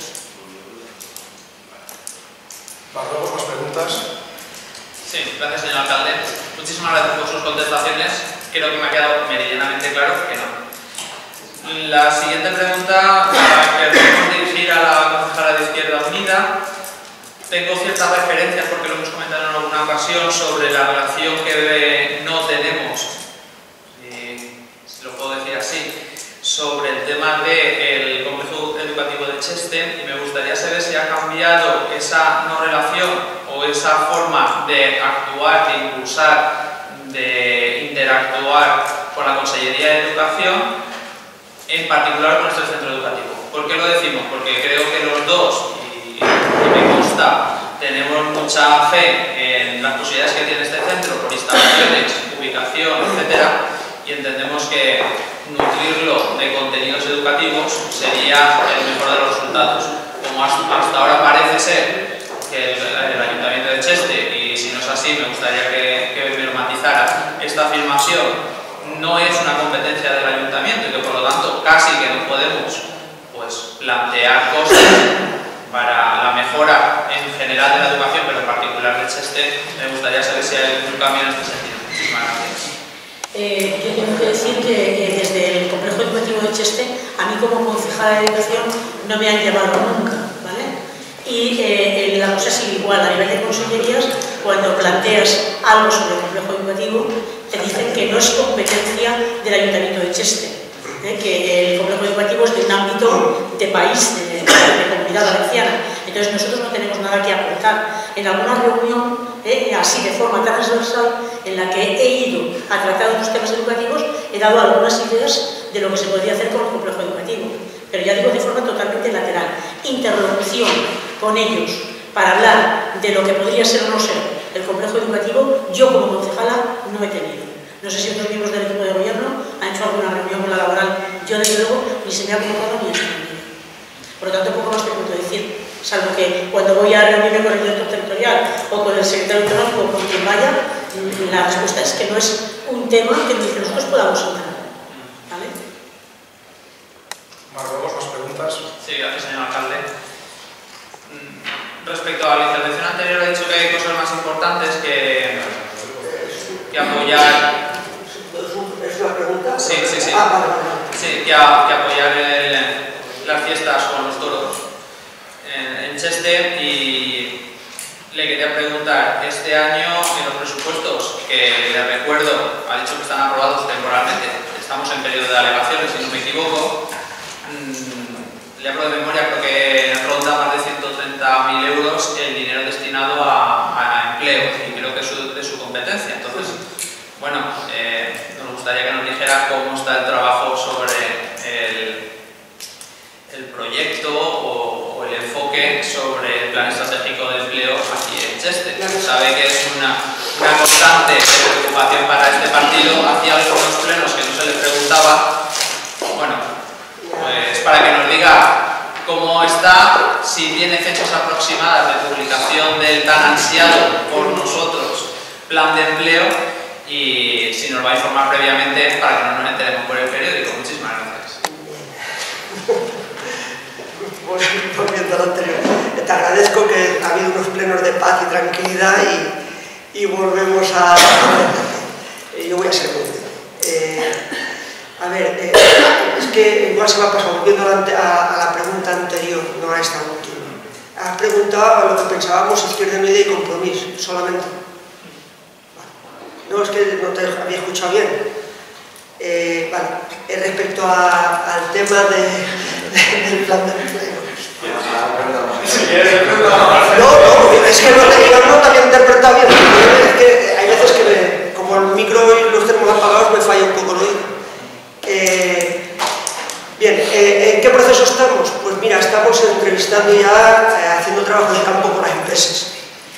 ¿Marruecos, más preguntas? Sí, gracias, señor alcalde. Muchísimas gracias por sus contestaciones. Creo que me ha quedado meridianamente claro que no. La siguiente pregunta la queremos dirigir a la concejala de Izquierda Unida. Tengo ciertas referencias, porque lo hemos comentado en alguna ocasión, sobre la relación que no tenemos, si lo puedo decir así, sobre el tema del complejo educativo de Cheste, y me gustaría saber si ha cambiado esa no relación o esa forma de actuar, de impulsar, de interactuar con la Consellería de Educación, en particular con este centro educativo. ¿Por qué lo decimos? Porque creo que los dos, y me consta, tenemos mucha fe en las posibilidades que tiene este centro por instalaciones, ubicación, etcétera, y entendemos que nutrirlo de contenidos educativos sería el mejor de los resultados. Como hasta ahora parece ser que el Ayuntamiento de Cheste, y si no es así me gustaría que me lo matizara, esta afirmación no es una competencia del Ayuntamiento y que por lo tanto casi que no podemos plantear cosas para la mejora en general de la educación, pero en particular de Cheste. Me gustaría saber si hay algún cambio en este sentido. Muchísimas gracias. Yo tengo que decir que desde el complejo educativo de Cheste, a mí como concejala de educación no me han llevado nunca, ¿vale? Y la cosa sigue igual, a nivel de consellerías, cuando planteas algo sobre el complejo educativo, te dicen que no es competencia del Ayuntamiento de Cheste, que el complejo educativo es de un ámbito de país, de Comunidad Valenciana. Entonces nosotros no tenemos nada que aportar. En alguna reunión, así de forma transversal, en la que he ido a tratar otros temas educativos, he dado algunas ideas de lo que se podría hacer con el complejo educativo. Pero ya digo de forma totalmente lateral. Interlocución con ellos para hablar de lo que podría ser o no ser el complejo educativo, yo como concejala no he tenido. No sé si otros miembros del equipo de gobierno han hecho alguna reunión con la laboral. Yo, desde luego, ni se me ha convocado ni he hecho nada. Por lo tanto, poco más te puedo decir, salvo que cuando voy a reunirme con el director territorial o con el secretario autonómico o con quien vaya, la respuesta es que no es un tema que nosotros podamos entrar. ¿Vale? Marruecos, más preguntas. Sí, gracias, señor alcalde. Respecto a la intervención anterior, he dicho que hay cosas más importantes que apoyar... ¿Es una pregunta? Sí. Vale. Sí, que apoyar las fiestas con los toros en Cheste, y le quería preguntar, este año en los presupuestos, que le recuerdo, ha dicho que están aprobados temporalmente, estamos en periodo de alegaciones, si no me equivoco, le hablo de memoria, creo que ronda más de 130.000 euros el dinero destinado a empleo, y creo que es de su competencia. Entonces, bueno, nos gustaría que nos dijera cómo está el trabajo sobre el proyecto o el enfoque sobre el plan estratégico de empleo aquí en Cheste. Sabe que es una constante preocupación para este partido. Hacía algunos plenos que no se le preguntaba. Bueno, pues para que nos diga cómo está, si tiene fechas aproximadas de publicación del tan ansiado por nosotros plan de empleo, y si nos va a informar previamente para que no nos enteremos por el periódico. Muchísimas gracias. Volviendo al anterior, te agradezco que ha habido unos plenos de paz y tranquilidad y volvemos a... Yo voy a ser muy breve. A ver, es que igual se me ha pasado, volviendo a la pregunta anterior, no a esta última. Has preguntado a lo que pensábamos Izquierda Unida y Compromís, solamente. No, es que no te había escuchado bien. Vale, respecto al tema del plan de empleo. No, es que no te había interpretado bien. Es que hay veces que, como el micro y los tenemos apagados, me falla un poco el oído. Bien, ¿en qué proceso estamos? Pues mira, estamos entrevistando ya, haciendo trabajo de campo con las empresas.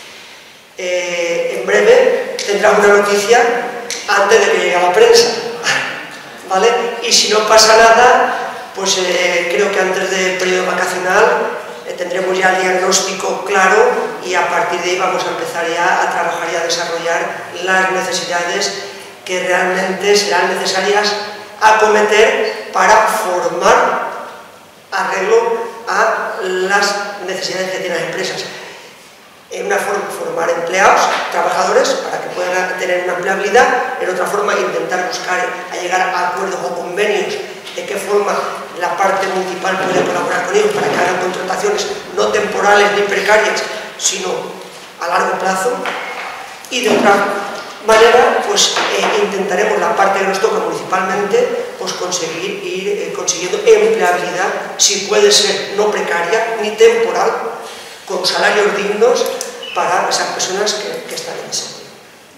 En breve tendrás una noticia antes de que llegue a la prensa, ¿vale? Y si no pasa nada, pues creo que antes del periodo vacacional tendremos ya el diagnóstico claro, y a partir de ahí vamos a empezar ya a trabajar y a desarrollar las necesidades que realmente serán necesarias acometer para formar arreglo a las necesidades que tienen las empresas. Una forma, formar empleados, trabajadores, para que puedan tener una empleabilidad. En otra forma, intentar buscar a llegar a acuerdos o convenios de qué forma la parte municipal puede colaborar con ellos para que hagan contrataciones no temporales ni precarias, sino a largo plazo. Y de otra manera, pues intentaremos la parte que nos toca municipalmente, pues conseguir ir consiguiendo empleabilidad, si puede ser no precaria ni temporal, con salarios dignos para esas personas que están en ese sentido.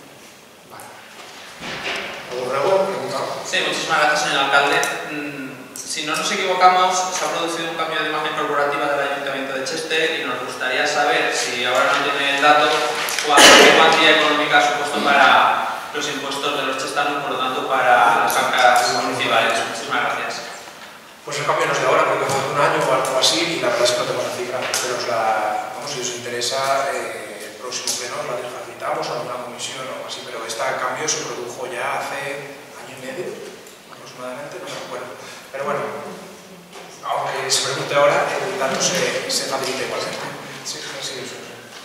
Sí, muchísimas gracias, señor alcalde. Si no nos equivocamos, se ha producido un cambio de imagen corporativa del Ayuntamiento de Cheste, y nos gustaría saber, si ahora no tiene el dato, qué cuantía económica ha supuesto para los impuestos de los chestanos, por lo tanto para las arcas municipales. Muchísimas gracias. Pues el cambio no es de ahora, creo que fue hace un año o algo así, y la verdad es que no tengo la cifra, pero si os interesa, el próximo pleno la desfacilitamos a alguna comisión o algo así, pero este cambio se produjo ya hace año y medio, aproximadamente, no me acuerdo. Pero bueno, aunque se pregunte ahora, el dato se facilita igualmente. Sí, eso.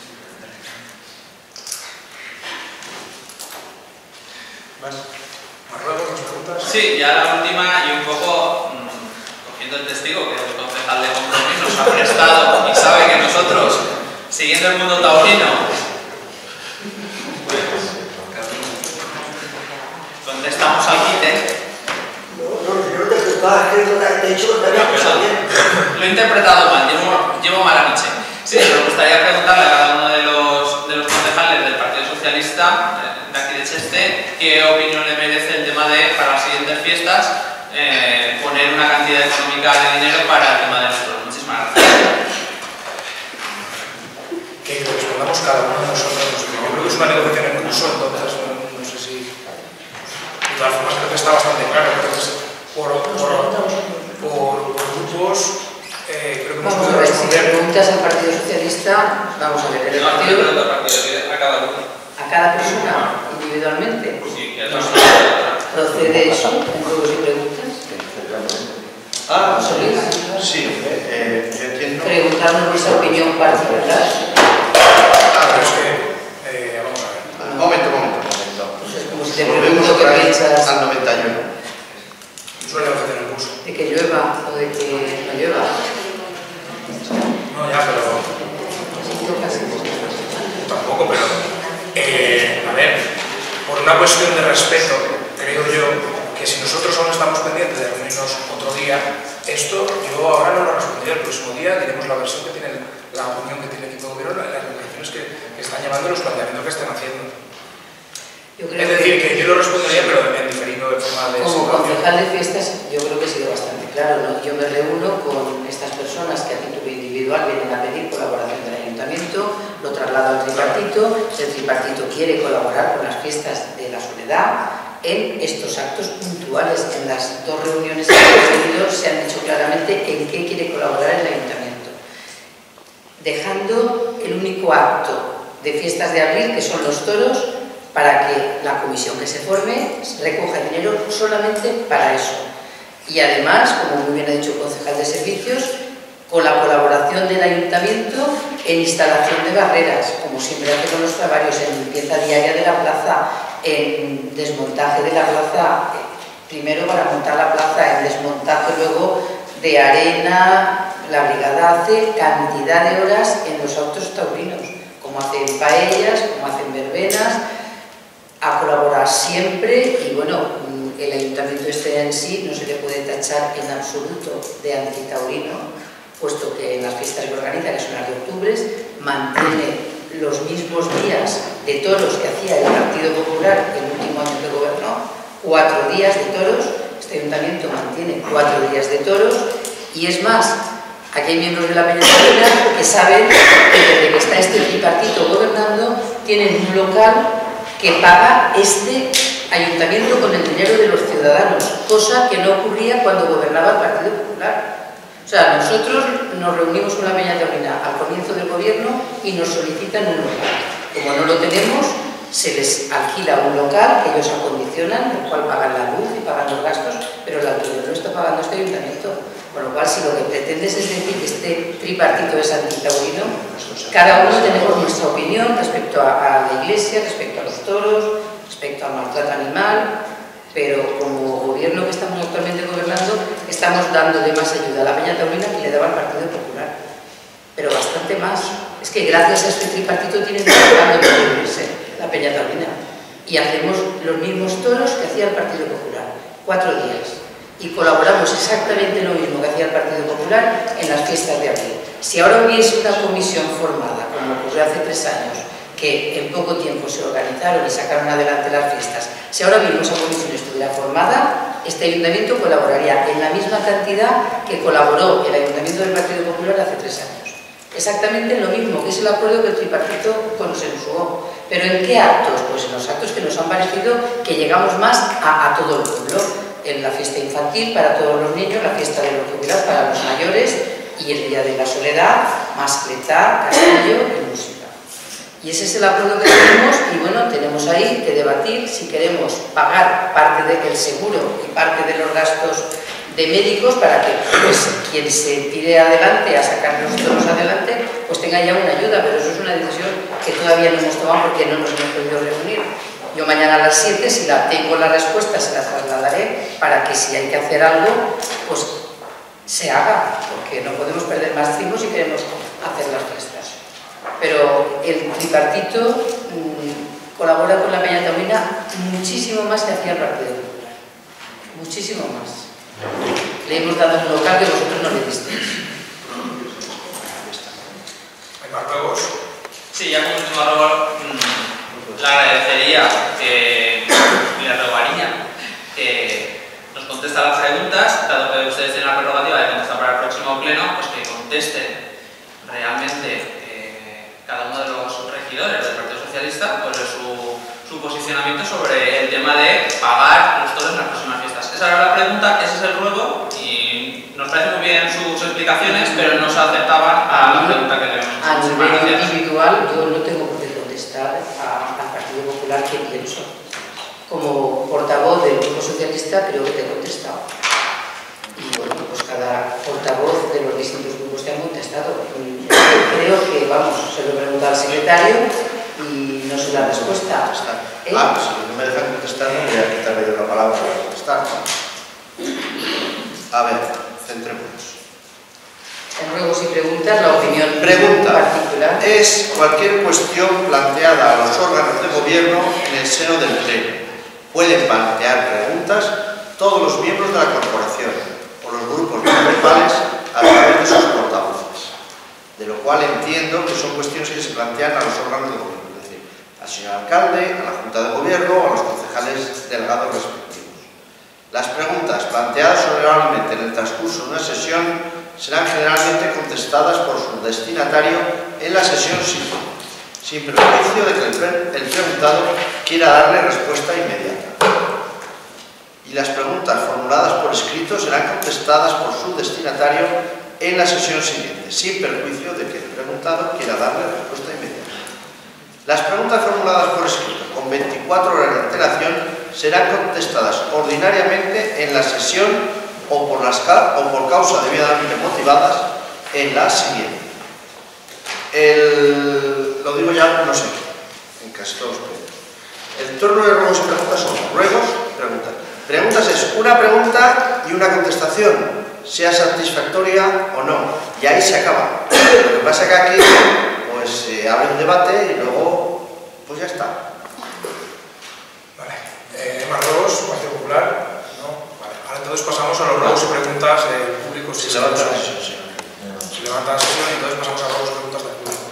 ¿Más ruegos, más preguntas? Sí, ya la última, y un poco cogiendo el testigo que el concejal de Compromís nos ha prestado y sabe que nosotros, siguiendo el mundo taurino, donde estamos al quite. Lo he interpretado mal, llevo mala noche. Sí, me gustaría preguntarle a cada uno de los concejales del Partido Socialista de aquí de Cheste qué opinión le merece el tema de, para las siguientes fiestas, poner una cantidad económica de dinero para el tema de los toros. Muchísimas gracias. Que lo respondamos cada uno de nosotros. Yo creo que es una negociación en curso, entonces no sé si... De todas formas, creo que está bastante claro. Por grupos, creo que vamos a ver, si preguntas al Partido Socialista, vamos a ver, el partido a cada persona individualmente. ¿Procede eso en juegos y preguntas? Sí, yo entiendo. Preguntarnos nuestra opinión particular. Pero es que, vamos a ver. Momento. Pues es como Te volvemos pregunto otra qué vez piensas. al 91. Suele hacer el curso. ¿De que llueva o de que no llueva? No, ya, pero... Tampoco, pero... a ver, por una cuestión de respeto, creo yo que si nosotros aún estamos pendientes de reunirnos otro día, esto yo ahora no lo responderé. El próximo día diremos la versión que tiene, la opinión que tiene el equipo de gobierno, las negociaciones que están llevando, los planteamientos que están haciendo. Es decir, que yo lo respondería, pero en diferido de forma de... Como concejal de fiestas, yo creo que he sido bastante claro, ¿no? Yo me reúno con estas personas que a título individual vienen a pedir colaboración del ayuntamiento, lo traslado al tripartito, el tripartito quiere colaborar con las fiestas de la Soledad. En estos actos puntuales, en las dos reuniones que hemos tenido, se han dicho claramente en qué quiere colaborar el ayuntamiento, dejando el único acto de fiestas de abril, que son los toros, para que la comisión que se forme recoja dinero solamente para eso. Y además, como muy bien ha dicho el concejal de servicios, con la colaboración del ayuntamiento en instalación de barreras, como siempre hace con los trabajos, en limpieza diaria de la plaza, en desmontaje de la plaza, primero para montar la plaza, en desmontaje luego de arena. La brigada hace cantidad de horas en los autos taurinos, como hacen paellas, como hacen verbenas, a colaborar siempre. Y bueno, el ayuntamiento este en sí no se le puede tachar en absoluto de antitaurino, puesto que en las fiestas que organiza, que son las de octubre, mantiene los mismos días de toros que hacía el Partido Popular el último año que gobernó, 4 días de toros. Este ayuntamiento mantiene 4 días de toros, y es más, aquí hay miembros de la Peña que saben que desde que está este tripartito gobernando tienen un local que paga este ayuntamiento con el dinero de los ciudadanos, cosa que no ocurría cuando gobernaba el Partido Popular. O sea, nosotros nos reunimos con la Peña Taurina al comienzo del gobierno y nos solicitan un local. Como no lo tenemos, se les alquila un local que ellos acondicionan, el cual pagan la luz y pagan los gastos, pero el alquiler lo está pagando este ayuntamiento. Con lo cual, si lo que pretendes es decir que este tripartito es antitaurino, cada uno tenemos nuestra opinión respecto a la iglesia, respecto a los toros, respecto al maltrato animal, pero como gobierno que estamos actualmente gobernando, estamos dando de más ayuda a la Peña Taurina que le daba al Partido Popular, pero bastante más. Es que gracias a este tripartito tienen trabajando para vivirse la Peña Taurina, y hacemos los mismos toros que hacía el Partido Popular, 4 días, y colaboramos exactamente lo mismo que hacía el Partido Popular en las fiestas de abril. Si ahora hubiese una comisión formada, como ocurrió hace 3 años, que en poco tiempo se organizaron y sacaron adelante las fiestas, si ahora mismo esa comisión estuviera formada, este ayuntamiento colaboraría en la misma cantidad que colaboró el ayuntamiento del Partido Popular hace 3 años. Exactamente lo mismo, que es el acuerdo que el tripartito consensuó. ¿Pero en qué actos? Pues en los actos que nos han parecido que llegamos más a todo el pueblo. En la fiesta infantil para todos los niños, la fiesta de los jubilados para los mayores, y el Día de la Soledad, mascletá, castillo y música. Y ese es el acuerdo que tenemos, y bueno, tenemos ahí que debatir si queremos pagar parte del seguro y parte de los gastos de médicos para que pues, quien se tire adelante a sacar los toros adelante pues tenga ya una ayuda, pero eso es una decisión que todavía no hemos tomado porque no nos hemos podido reunir. Yo mañana a las 7, si la tengo la respuesta, se la trasladaré para que si hay que hacer algo, pues se haga, porque no podemos perder más tiempo si queremos hacer las fiestas. Pero el tripartito colabora con la Peña Taurina muchísimo más que hacía el Partido Popular. Muchísimo más. Le hemos dado un local que vosotros no le disteis. ¿Hay más juegos? Sí, ya como último error, le agradecería que le rogaría que nos conteste a las preguntas, dado que ustedes tienen la prerrogativa de contestar para el próximo pleno, pues que contesten realmente cada uno de los regidores del Partido Socialista pues de su posicionamiento sobre el tema de pagar los toros en las próximas fiestas. Esa era la pregunta, ese es el ruego, y nos parecen muy bien sus explicaciones, pero no se aceptaban a la pregunta que le hemos hecho. A nivel individual, yo no tengo por qué contestar al Partido Popular qué pienso. Como portavoz del Grupo Socialista creo que te he contestado. Y bueno, pues cada portavoz de los distintos grupos te han contestado. Creo que, vamos, se lo he preguntado al secretario y no sé la respuesta. Pues si no me dejan contestar, no A ver, centrémonos. En ruegos y preguntas, la opinión Pregunta. particular. Es cualquier cuestión planteada a los órganos de gobierno en el seno del Pleno. Pueden plantear preguntas todos los miembros de la corporación o los grupos municipales a través de sus portavoces, de lo cual entiendo que son cuestiones que se plantean a los órganos de gobierno, es decir, al señor alcalde, a la Junta de Gobierno o a los concejales delegados respectivos. Las preguntas planteadas oralmente en el transcurso de una sesión serán generalmente contestadas por su destinatario en la sesión siguiente, sin perjuicio de que el preguntado quiera darle respuesta inmediata. Y las preguntas formuladas por escrito serán contestadas por su destinatario en la sesión siguiente, sin perjuicio de que el preguntado quiera darle respuesta inmediata. Las preguntas formuladas por escrito con 24 horas de antelación serán contestadas ordinariamente en la sesión o por causa debidamente motivadas en la siguiente. Lo digo ya, no sé, en casi todos los puntos. El turno de ruegos y preguntas son ruegos, preguntas. Preguntas es una pregunta y una contestación, sea satisfactoria o no, y ahí se acaba. Lo que pasa es que aquí pues se abre un debate y luego pues ya está. Vale, más ruegos, Partido Popular. Ahora entonces pasamos a los ruegos y preguntas públicos. Se levanta la sesión, sí. Se levanta la sesión y entonces pasamos a ruegos y preguntas del público.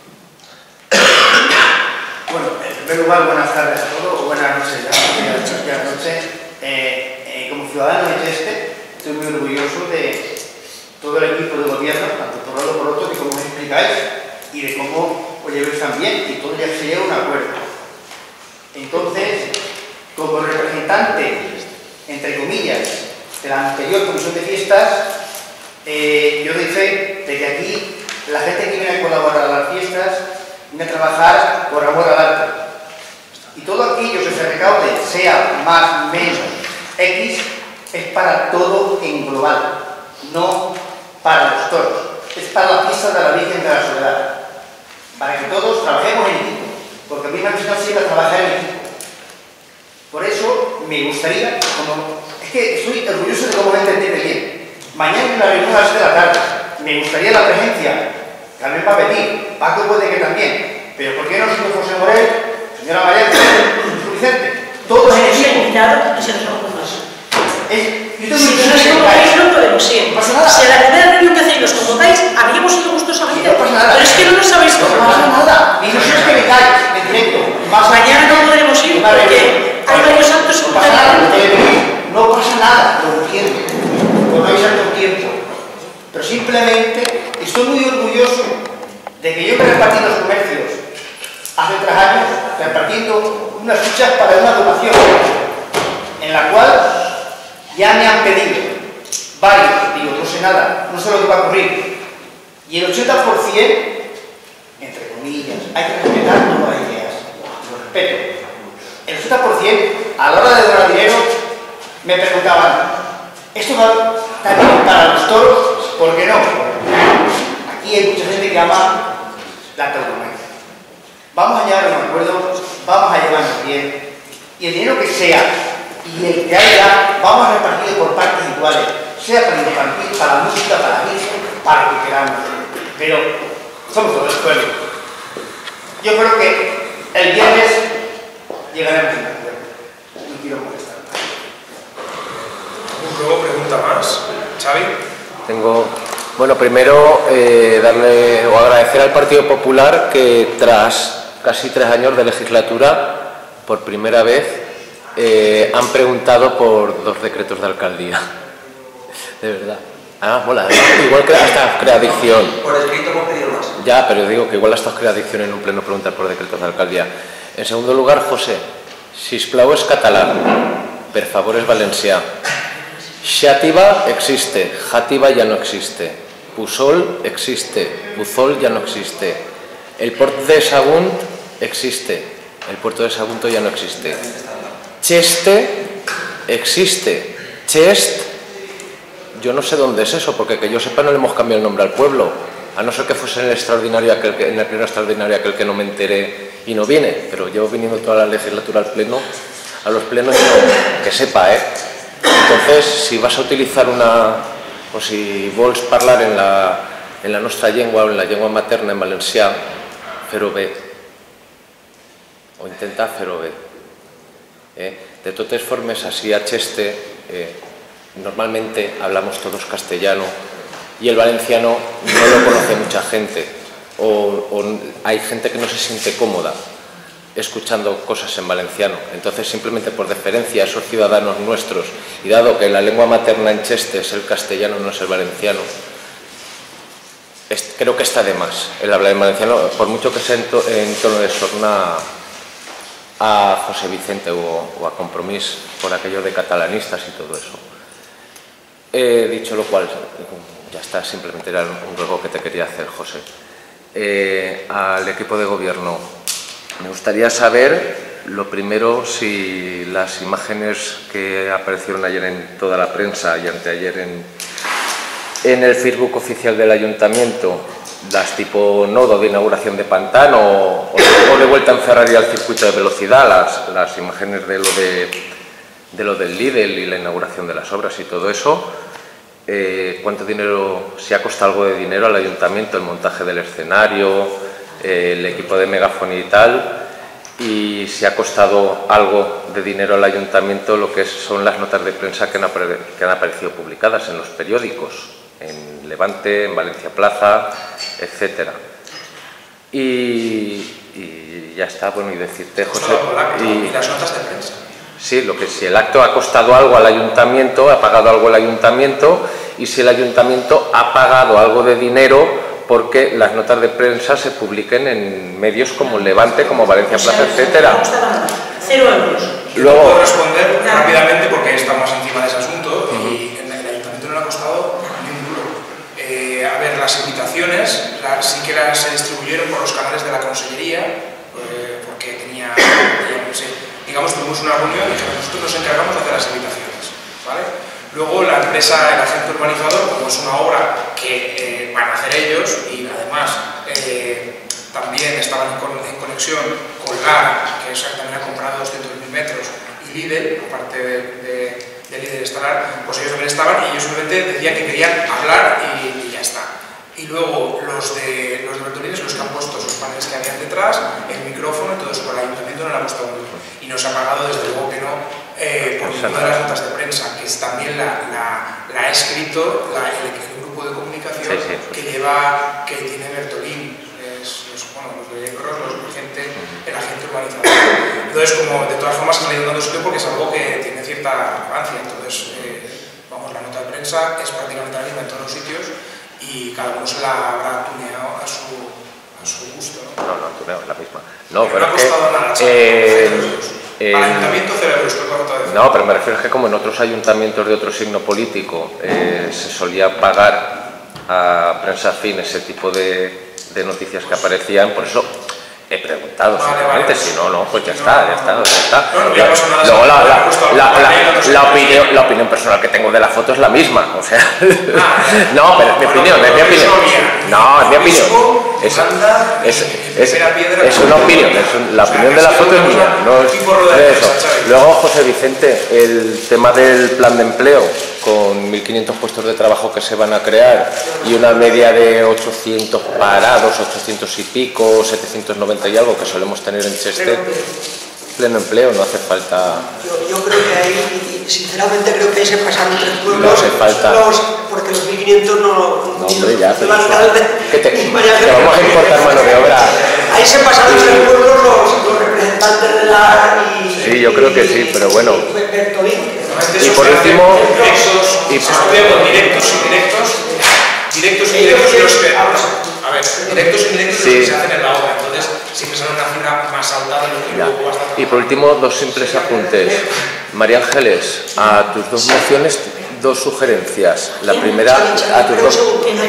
Bueno, en primer lugar, buenas tardes a todos, o buenas noches ya noche. Como ciudadano de Cheste, estoy muy orgulloso de todo el equipo de gobierno, tanto por un lado por otro, de cómo me explicáis y de cómo os llevéis también, y todo ya se llega a un acuerdo. Entonces, como representante, entre comillas, de la anterior comisión de fiestas, yo doy fe de que aquí la gente que viene a colaborar a las fiestas viene a trabajar por amor al arte. Y todo aquello que se recaude, sea más, menos, X, es para todo en global, no para los toros. Es para la fiesta de la Virgen de la Soledad. Para que todos trabajemos en equipo, porque a mí me ha enseñado siempre a trabajar en equipo. Por eso me gustaría, es que estoy orgulloso de cómo me entendí bien. Mañana en la reunión a las 6 de la tarde, me gustaría la presencia, Carmen Papetín, Paco puede que también, pero ¿por qué no señor José Morel, señora María, señor Vicente? Todos en equipo. Si no os convocáis, no podemos ir. No pasa nada. Si a la primera reunión que hacéis los convocáis, habríamos ido gustosamente. No pasa nada. Pero es que no lo sabéis No convocar. pasa nada. Ni nosotros que me calles, en directo. Mañana no podremos ir porque hay varios actos No pasa nada, simultáneos. no pasa nada, lo entiendo. No hay tanto tiempo. Pero simplemente estoy muy orgulloso de que yo me repartí en los comercios hace 3 años, repartiendo unas fichas para una donación, en la cual ya me han pedido varios, digo, no sé nada, no sé lo que va a ocurrir. Y el 80%, entre comillas, hay que respetar todas las ideas, lo respeto. El 80%, a la hora de donar dinero, me preguntaban, ¿esto va también para los toros? ¿Por qué no? Aquí hay mucha gente que ama la tauromaquia. Vamos a llegar a un acuerdo, vamos a llevarnos bien, y el dinero que sea, y el que haya, vamos a repartirlo por partes iguales, sea para el infantil, para la música, para la misa, para lo que queramos. Pero somos todos el pueblo. Yo creo que el viernes llegaremos a un acuerdo. No quiero molestar más. Luego pregunta más. Xavi. Tengo, bueno, primero darle o agradecer al Partido Popular que tras casi 3 años de legislatura, por primera vez, han preguntado por 2 decretos de alcaldía. De verdad. Ah, mola, igual que hasta crea adicción. Por escrito hemos pedido más. Ya, pero digo que igual hasta crea adicción en un pleno preguntar por decretos de alcaldía. En segundo lugar, José, sisplau és català, per favor és valencià. Xàtiva existe, Játiva ya no existe. Pusol existe, Puzol ya no existe. El puerto de Sagunt existe, el puerto de Sagunto ya no existe. Cheste existe, Chest, yo no sé dónde es eso, porque que yo sepa no le hemos cambiado el nombre al pueblo, a no ser que fuese en el extraordinario en el pleno extraordinario aquel que no me enteré y no viene, pero llevo viniendo toda la legislatura al pleno, a los plenos, no, que sepa, Entonces, si vas a utilizar o si vols parlar en la nostra llengua o en la llengua materna en valencià, fer-ho bé, o intentar fer-ho bé. De totes formes, así a Cheste, normalmente hablamos todos castellano y el valenciano no lo conoce mucha gente, o hay gente que no se siente cómoda escuchando cosas en valenciano. Entonces, simplemente por deferencia a esos ciudadanos nuestros, y dado que la lengua materna en Cheste es el castellano, no es el valenciano, creo que está de más el hablar en valenciano, por mucho que sea en tono de sorna a José Vicente o a Compromís por aquello de catalanistas y todo eso. Dicho lo cual, ya está, simplemente era un ruego que te quería hacer, José. Al equipo de gobierno, me gustaría saber, lo primero, si las imágenes que aparecieron ayer en toda la prensa y anteayer en el Facebook oficial del Ayuntamiento, las tipo nodo de inauguración de pantano o de vuelta en Ferrari al circuito de velocidad, las imágenes de lo del Lidl y la inauguración de las obras y todo eso, ¿cuánto dinero, si ha costado algo de dinero al Ayuntamiento el montaje del escenario, el equipo de megafonía y tal, y si ha costado algo de dinero al Ayuntamiento lo que son las notas de prensa que han aparecido publicadas en los periódicos, en Levante, en Valencia Plaza, etcétera? Y ya está, bueno, y decirte, José... ¿Y las notas de prensa? Sí, si el acto ha costado algo al Ayuntamiento, ha pagado algo el Ayuntamiento, y si el Ayuntamiento ha pagado algo de dinero porque las notas de prensa se publiquen en medios como Levante, como Valencia Plaza, etcétera. 0 euros. Luego puedo responder rápidamente porque estamos encima de ese asunto y en el Ayuntamiento no le ha costado ni un duro. A ver, las invitaciones sí que se distribuyeron por los canales de la Consellería porque digamos, tuvimos una reunión y nosotros nos encargamos de hacer las invitaciones, ¿vale? Luego la empresa, el agente urbanizador, como es una obra que van a hacer ellos y además también estaban en conexión con LAR, que también ha comprado 200.000 metros, y Lidl, aparte de Lidl Estalar, pues ellos también estaban y ellos simplemente decían que querían hablar y ya está. Y luego los de Bertolini, los que han puesto esos paneles que habían detrás, el micrófono y todo eso, por el Ayuntamiento no le ha costado mucho. Y nos ha pagado, desde luego que no, por ninguna de las notas de prensa, que también la ha escrito el grupo de comunicación que tiene Bertolini, los de Cross, el agente urbanizador. Entonces, como de todas formas han ido dando sitio porque es algo que tiene cierta relevancia. Entonces, la nota de prensa es prácticamente la misma en todos los sitios y cada uno se la habrá tuneado a su gusto, ¿no? No, tuneado es la misma. No, pero no ha costado nada, al ayuntamiento 0 euros, no, pero me refiero a que como en otros ayuntamientos de otro signo político se solía pagar a prensa afín ese tipo de noticias que aparecían, por eso he preguntado simplemente, si no, pues ya está. Luego la opinión personal que tengo de la foto es la misma, o sea, no, pero es mi opinión, no, es mi opinión, es una opinión, la opinión de la foto es mía, no es de eso. Luego, José Vicente, el tema del plan de empleo, con 1.500 puestos de trabajo que se van a crear y una media de 800 parados, 800 y pico, 790 y algo que solemos tener en Cheste, pleno empleo, no hace falta... Yo creo que ahí, sinceramente creo que ahí se pasaron 3 pueblos, no hace falta. Porque los 1.500 no hombre, ya, pero te María vamos a importar mano de obra. Ahí se pasaron 3 pueblos los representantes de la... Sí, yo creo que sí, pero bueno. Y por último... se estudia con directos y los que... A ver, directos y indirectos los que se hacen en la obra, entonces siempre sale una cifra más alta de lo que luego vas a... Y por último, 2 simples apuntes. María Ángeles, a tus 2 mociones, 2 sugerencias. La primera, a tus 2...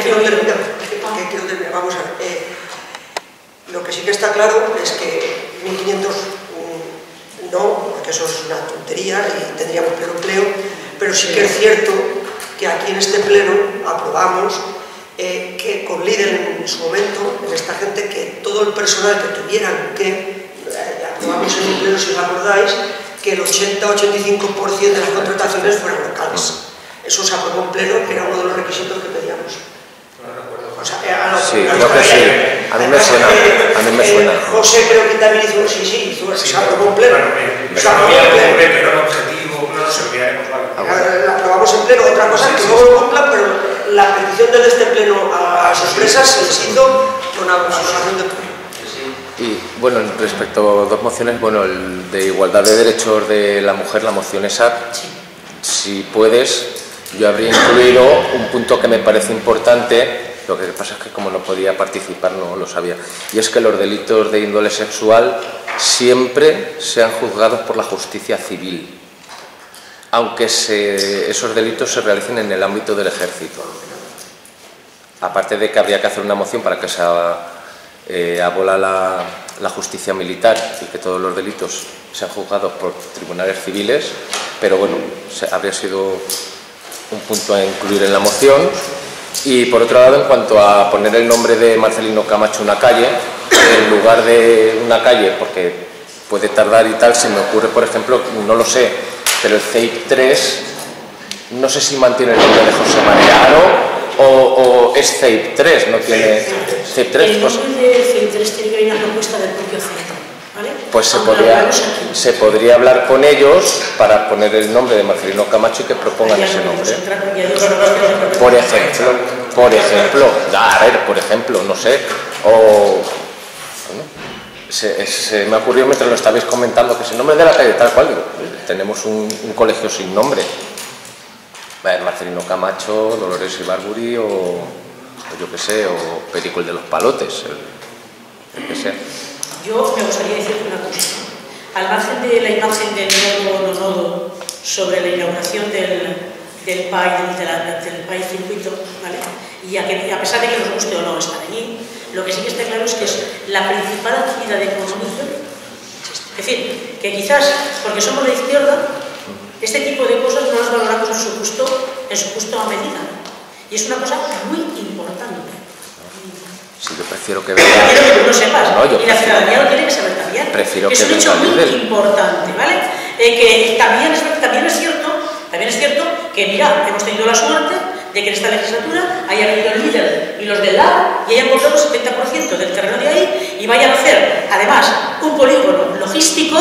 Vamos a ver. Lo que sí que está claro es que 1.500 no, porque eso es una tontería y tendríamos pleno empleo, pero sí que es cierto que aquí en este pleno aprobamos que con Lidl en su momento, en esta gente, que todo el personal que tuvieran que, aprobamos en el pleno, si os acordáis, que el 80-85% de las contrataciones fueran locales. Eso se aprobó en pleno, que era uno de los requisitos que pedíamos. O sea, sí, creo que sí. A mí me suena. A mí me suena. José creo que también hizo, se aprobó en pleno. Se aprobó en pleno, pero era un objetivo, no nos olvidaremos, ¿vale? La aprobamos en pleno, otra cosa que luego lo cumplan, pero la petición desde este pleno a las empresas se les hizo con aprobación de pleno. Y bueno, respecto a dos mociones, bueno, el de igualdad de derechos de la mujer, la moción esa, si puedes, yo habría incluido un punto que me parece importante. Lo que pasa es que como no podía participar no lo sabía, y es que los delitos de índole sexual siempre sean juzgados por la justicia civil, aunque esos delitos se realicen en el ámbito del ejército. Aparte de que habría que hacer una moción para que se abola la justicia militar y que todos los delitos sean juzgados por tribunales civiles, pero bueno, habría sido un punto a incluir en la moción. Y por otro lado, en cuanto a poner el nombre de Marcelino Camacho en una calle, en lugar de una calle, porque puede tardar y tal, se me ocurre, por ejemplo, no lo sé, pero el CEIP 3, no sé si mantiene el nombre de José María Aro o es CEIP 3, no tiene CEIP 3. El nombre de CEIP 3 tiene que venir una propuesta del propio CEIP. ¿Vale? Pues se podría hablar con ellos para poner el nombre de Marcelino Camacho y que propongan ese nombre. Por ejemplo, no sé, o bueno, se me ocurrió mientras lo estabais comentando que es el nombre de la calle tal cual, digo, tenemos un colegio sin nombre, Marcelino Camacho, Dolores Ibarburu o yo que sé, o Perico el de los Palotes, el que sea. Yo me gustaría decir una cosa. Al margen de la imagen del nuevo nodo sobre la inauguración del PAI circuito, ¿vale? Y a pesar de que nos guste o no estar allí, lo que sí que está claro es que es la principal actividad económica. Es decir, que quizás porque somos de izquierda, este tipo de cosas no las valoramos en su justo medida. Y es una cosa muy importante. Sí, yo prefiero que venga. Quiero que tú lo sepas, no, y la ciudadanía lo tiene que saber también. Prefiero es que un hecho venga muy Lidl. importante, ¿vale? Que también es cierto que, mira, hemos tenido la suerte de que en esta legislatura haya venido el líder y los del LAR y hayan comprado el 70% del terreno de ahí y vayan a hacer, además, un polígono logístico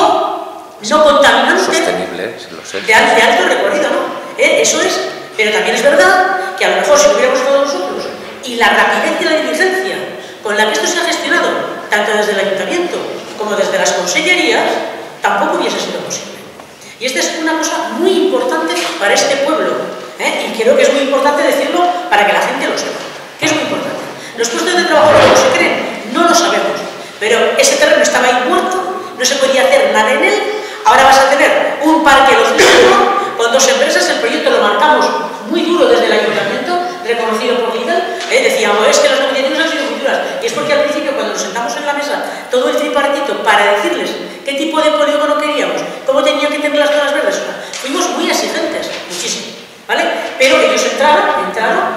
no contaminante, sostenible, lo sé, de alto recorrido, ¿no? Eso es, pero también es verdad que a lo mejor si lo hubiéramos estado nosotros y la rapidez y la diligencia con la que esto se ha gestionado, tanto desde el ayuntamiento como desde las consellerías, tampoco hubiese sido posible. Y esta es una cosa muy importante para este pueblo, y creo que es muy importante decirlo para que la gente lo sepa, que es muy importante. Los puestos de trabajo no se creen, no lo sabemos, pero ese terreno estaba ahí muerto, no se podía hacer nada en él. Ahora vas a tener un parque logístico con dos empresas, el proyecto lo marcamos muy duro desde el ayuntamiento, reconocido por Lidl, decíamos, es que las negociaciones han sido muy duras, y es porque al principio cuando nos sentamos en la mesa, todo el tripartito, para decirles qué tipo de polígono queríamos, cómo tenían que tener las zonas verdes, fuimos muy exigentes, muchísimo, ¿vale? Pero ellos entraron,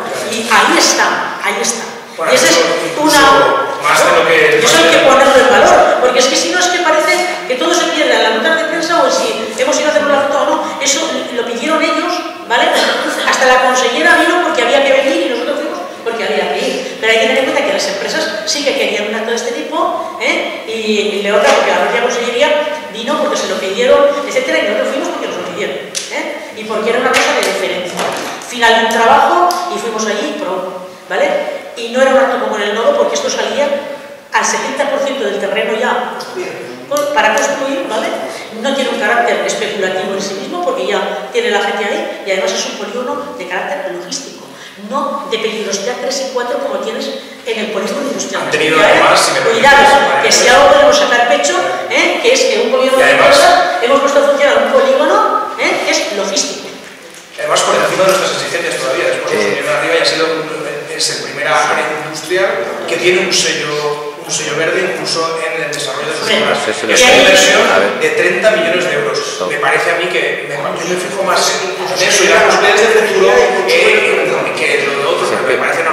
y ahí está. Bueno, y esa es una... Más de lo que... Eso hay que ponerlo en valor, porque es que si no es que parece que todo se pierde en la nota de prensa o en si hemos ido a hacer una foto o no, eso lo pidieron ellos, ¿vale? Hasta la consellera vino porque había que venir y nosotros fuimos porque había que ir. Pero hay que tener en cuenta que las empresas sí que querían un acto de este tipo, y Leona, porque la propia consellería vino porque se lo pidieron, etcétera, y nosotros fuimos porque nos lo pidieron, y porque era una cosa de diferencia. Final de un trabajo y fuimos allí, ¿vale? Y no era un acto como en el nodo porque esto salía al 70% del terreno ya para construir, ¿vale? No tiene un carácter especulativo en sí mismo porque ya tiene la gente ahí y además es un polígono de carácter logístico, no de peligrosidad 3 y 4 como tienes en el polígono industrial. Han tenido además, si me cuidado, que si algo podemos sacar pecho, que es que un polígono de empresa hemos puesto a funcionar un polígono que es logístico. Además, por encima de nuestras exigencias todavía, después de Unión Arriba ya ha sido es el primer área industrial que tiene un sello verde incluso en el desarrollo de sus obras. Es una inversión de 30 millones de euros. Me parece a mí que yo me fijo más en eso y las posibilidades de futuro que lo de otro, porque me parece una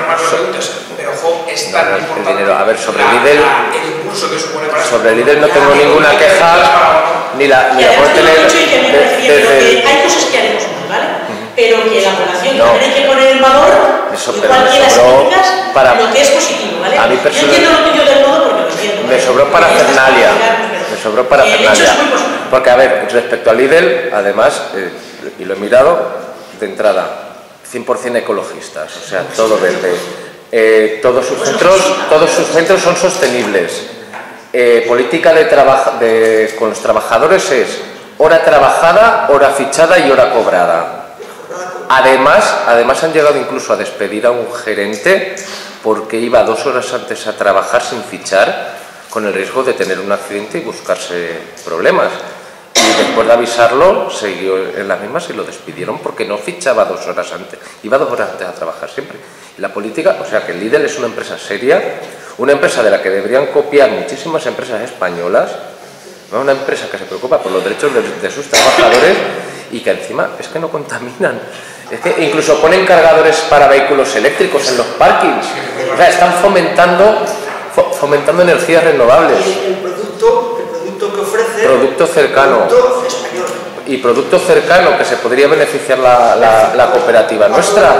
más lo preguntes, pero ojo, es tan importante el dinero. A ver, sobre Lidl, el impulso que supone para sobre Lidl no tengo ninguna queja, ni la puedo tener hay cosas que haremos mal, ¿vale? Pero que la población también hay que poner en valor igual que las críticas lo que es positivo, ¿vale? A mí yo entiendo lo que yo del modo porque lo entiendo. Me sobró parafernalia. Me sobró parafernalia. Porque, a ver, respecto a Lidl, además, y lo he mirado de entrada, 100% ecologistas, o sea, todo verde. Todos sus centros son sostenibles. Política con los trabajadores es hora trabajada, hora fichada y hora cobrada. Además han llegado incluso a despedir a un gerente porque iba 2 horas antes a trabajar sin fichar, con el riesgo de tener un accidente y buscarse problemas. Y después de avisarlo, siguió en las mismas y lo despidieron porque no fichaba 2 horas antes. Iba 2 horas antes a trabajar siempre. Y la política, o sea que Lidl es una empresa seria, una empresa de la que deberían copiar muchísimas empresas españolas, ¿no? Una empresa que se preocupa por los derechos de sus trabajadores y que encima es que no contaminan. Es que incluso ponen cargadores para vehículos eléctricos en los parkings. O sea, están fomentando energías renovables. El producto que ofrece... Producto cercano. Producto español. Y producto cercano que se podría beneficiar la cooperativa nuestra.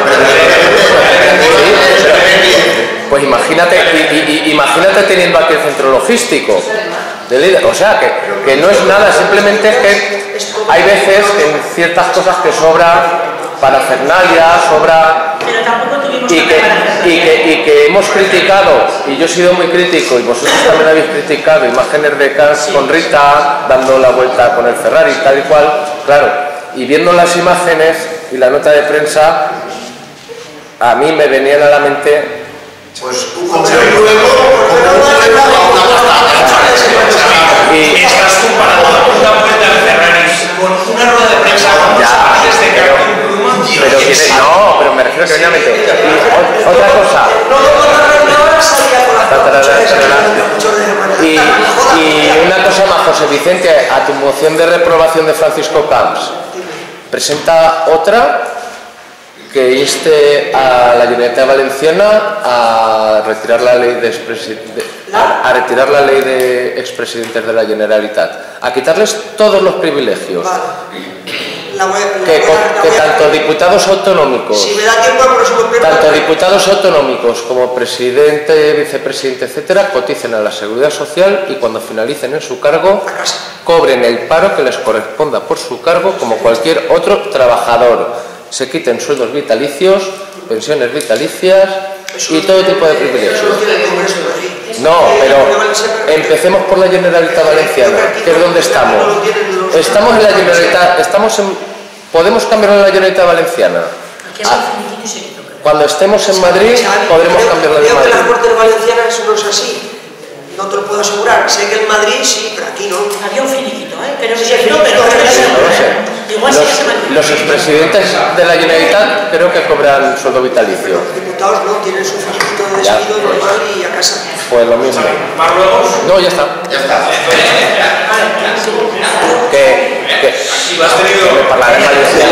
Pues imagínate teniendo aquí el centro logístico de Lidl. O sea, que no es nada, simplemente es que hay veces en ciertas cosas que sobra parafernalia, sobra... Pero tampoco tuvimos y que hemos criticado, y yo he sido muy crítico, y vosotros también habéis criticado imágenes de Cans con Rita dando la vuelta con el Ferrari, tal y cual, claro, y viendo las imágenes y la nota de prensa, a mí me venían a la mente... Pues y estás comparando una vuelta de Ferrari con una rueda de prensa antes de que pero me refiero que venía a mente. Otra cosa. Y una cosa más, José Vicente, a tu moción de reprobación de Francisco Camps, presenta otra que inste a la Generalitat Valenciana a retirar la ley de expresidentes de la Generalitat, a quitarles todos los privilegios. Que tanto diputados autonómicos, si me da tiempo, tanto diputados autonómicos como presidente, vicepresidente, etcétera, coticen a la Seguridad Social y cuando finalicen en su cargo cobren el paro que les corresponda por su cargo como cualquier otro trabajador. Se quiten sueldos vitalicios, pensiones vitalicias y todo tipo de privilegios. No, pero empecemos por la Generalitat Valenciana, que es donde estamos. Estamos en la Generalitat, podemos cambiar a la Generalitat Valenciana. Cuando estemos en Madrid, podremos cambiarla de Madrid. Creo que las Cortes Valencianas no es así. No te lo puedo asegurar. Sé que en Madrid sí, pero aquí no. Había un finiquito, que no sé si es no, pero igual sí que se mantiene. Los expresidentes de la Generalitat creo que cobran sueldo vitalicio. Los diputados no, tienen su finiquito de despido normal y a casa. Pues lo mismo. ¿Más luego? No, ya está. Ya está. Que has tenido... me parlaré en valenciano.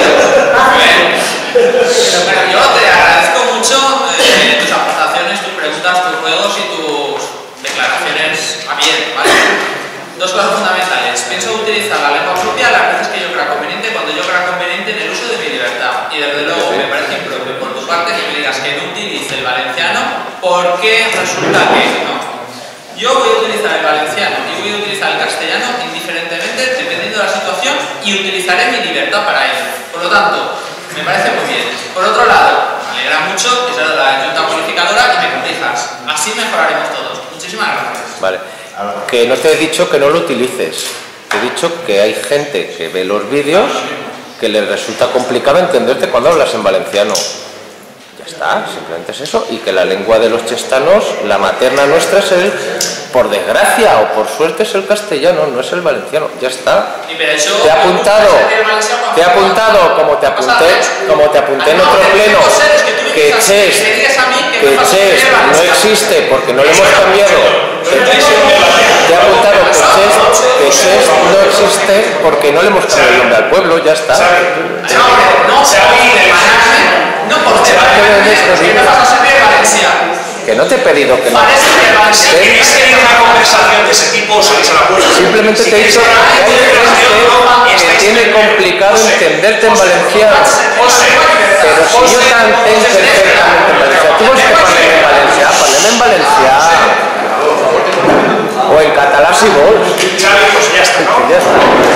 Bueno, yo te agradezco mucho tus aportaciones, tus preguntas, tus juegos y tus declaraciones a bien, ¿vale? Dos cosas fundamentales. Pienso utilizar la lengua propia las veces que yo crea conveniente, cuando yo crea conveniente en el uso de mi libertad. Y desde luego me parece impropio por tu parte que me digas que no utilice el valenciano porque resulta que no. Yo voy a utilizar el valenciano y voy a utilizar el castellano indiferentemente, dependiendo de la situación, y utilizaré mi libertad para ello. Por lo tanto, me parece muy bien. Por otro lado, me alegra mucho que seas la Junta Unificadora y me corrijas. Así mejoraremos todos. Muchísimas gracias. Vale. Que no te he dicho que no lo utilices. Te he dicho que hay gente que ve los vídeos que les resulta complicado entenderte cuando hablas en valenciano. Ya está, simplemente es eso. Y que la lengua de los chestanos, la materna nuestra, es por desgracia o por suerte, es el castellano, no es el valenciano. Ya está. Te he apuntado como te apunté en otro pleno, que Chest no existe porque no le hemos cambiado. Te he apuntado que Chest no existe porque no le hemos cambiado el nombre al pueblo. Ya está. No, Que no te he pedido que no. ¿Queréis tener una conversación de ese tipo? ¿Salís a la puerta? Simplemente te he dicho que hay gente que tiene complicado entenderte en valenciano. Pero si yo t'entenc perfectament en valencià, tu vols que parlem en valencià? Parlem en valencià. O en català si vols. Xavi, pues ya está, ¿no? Ja està.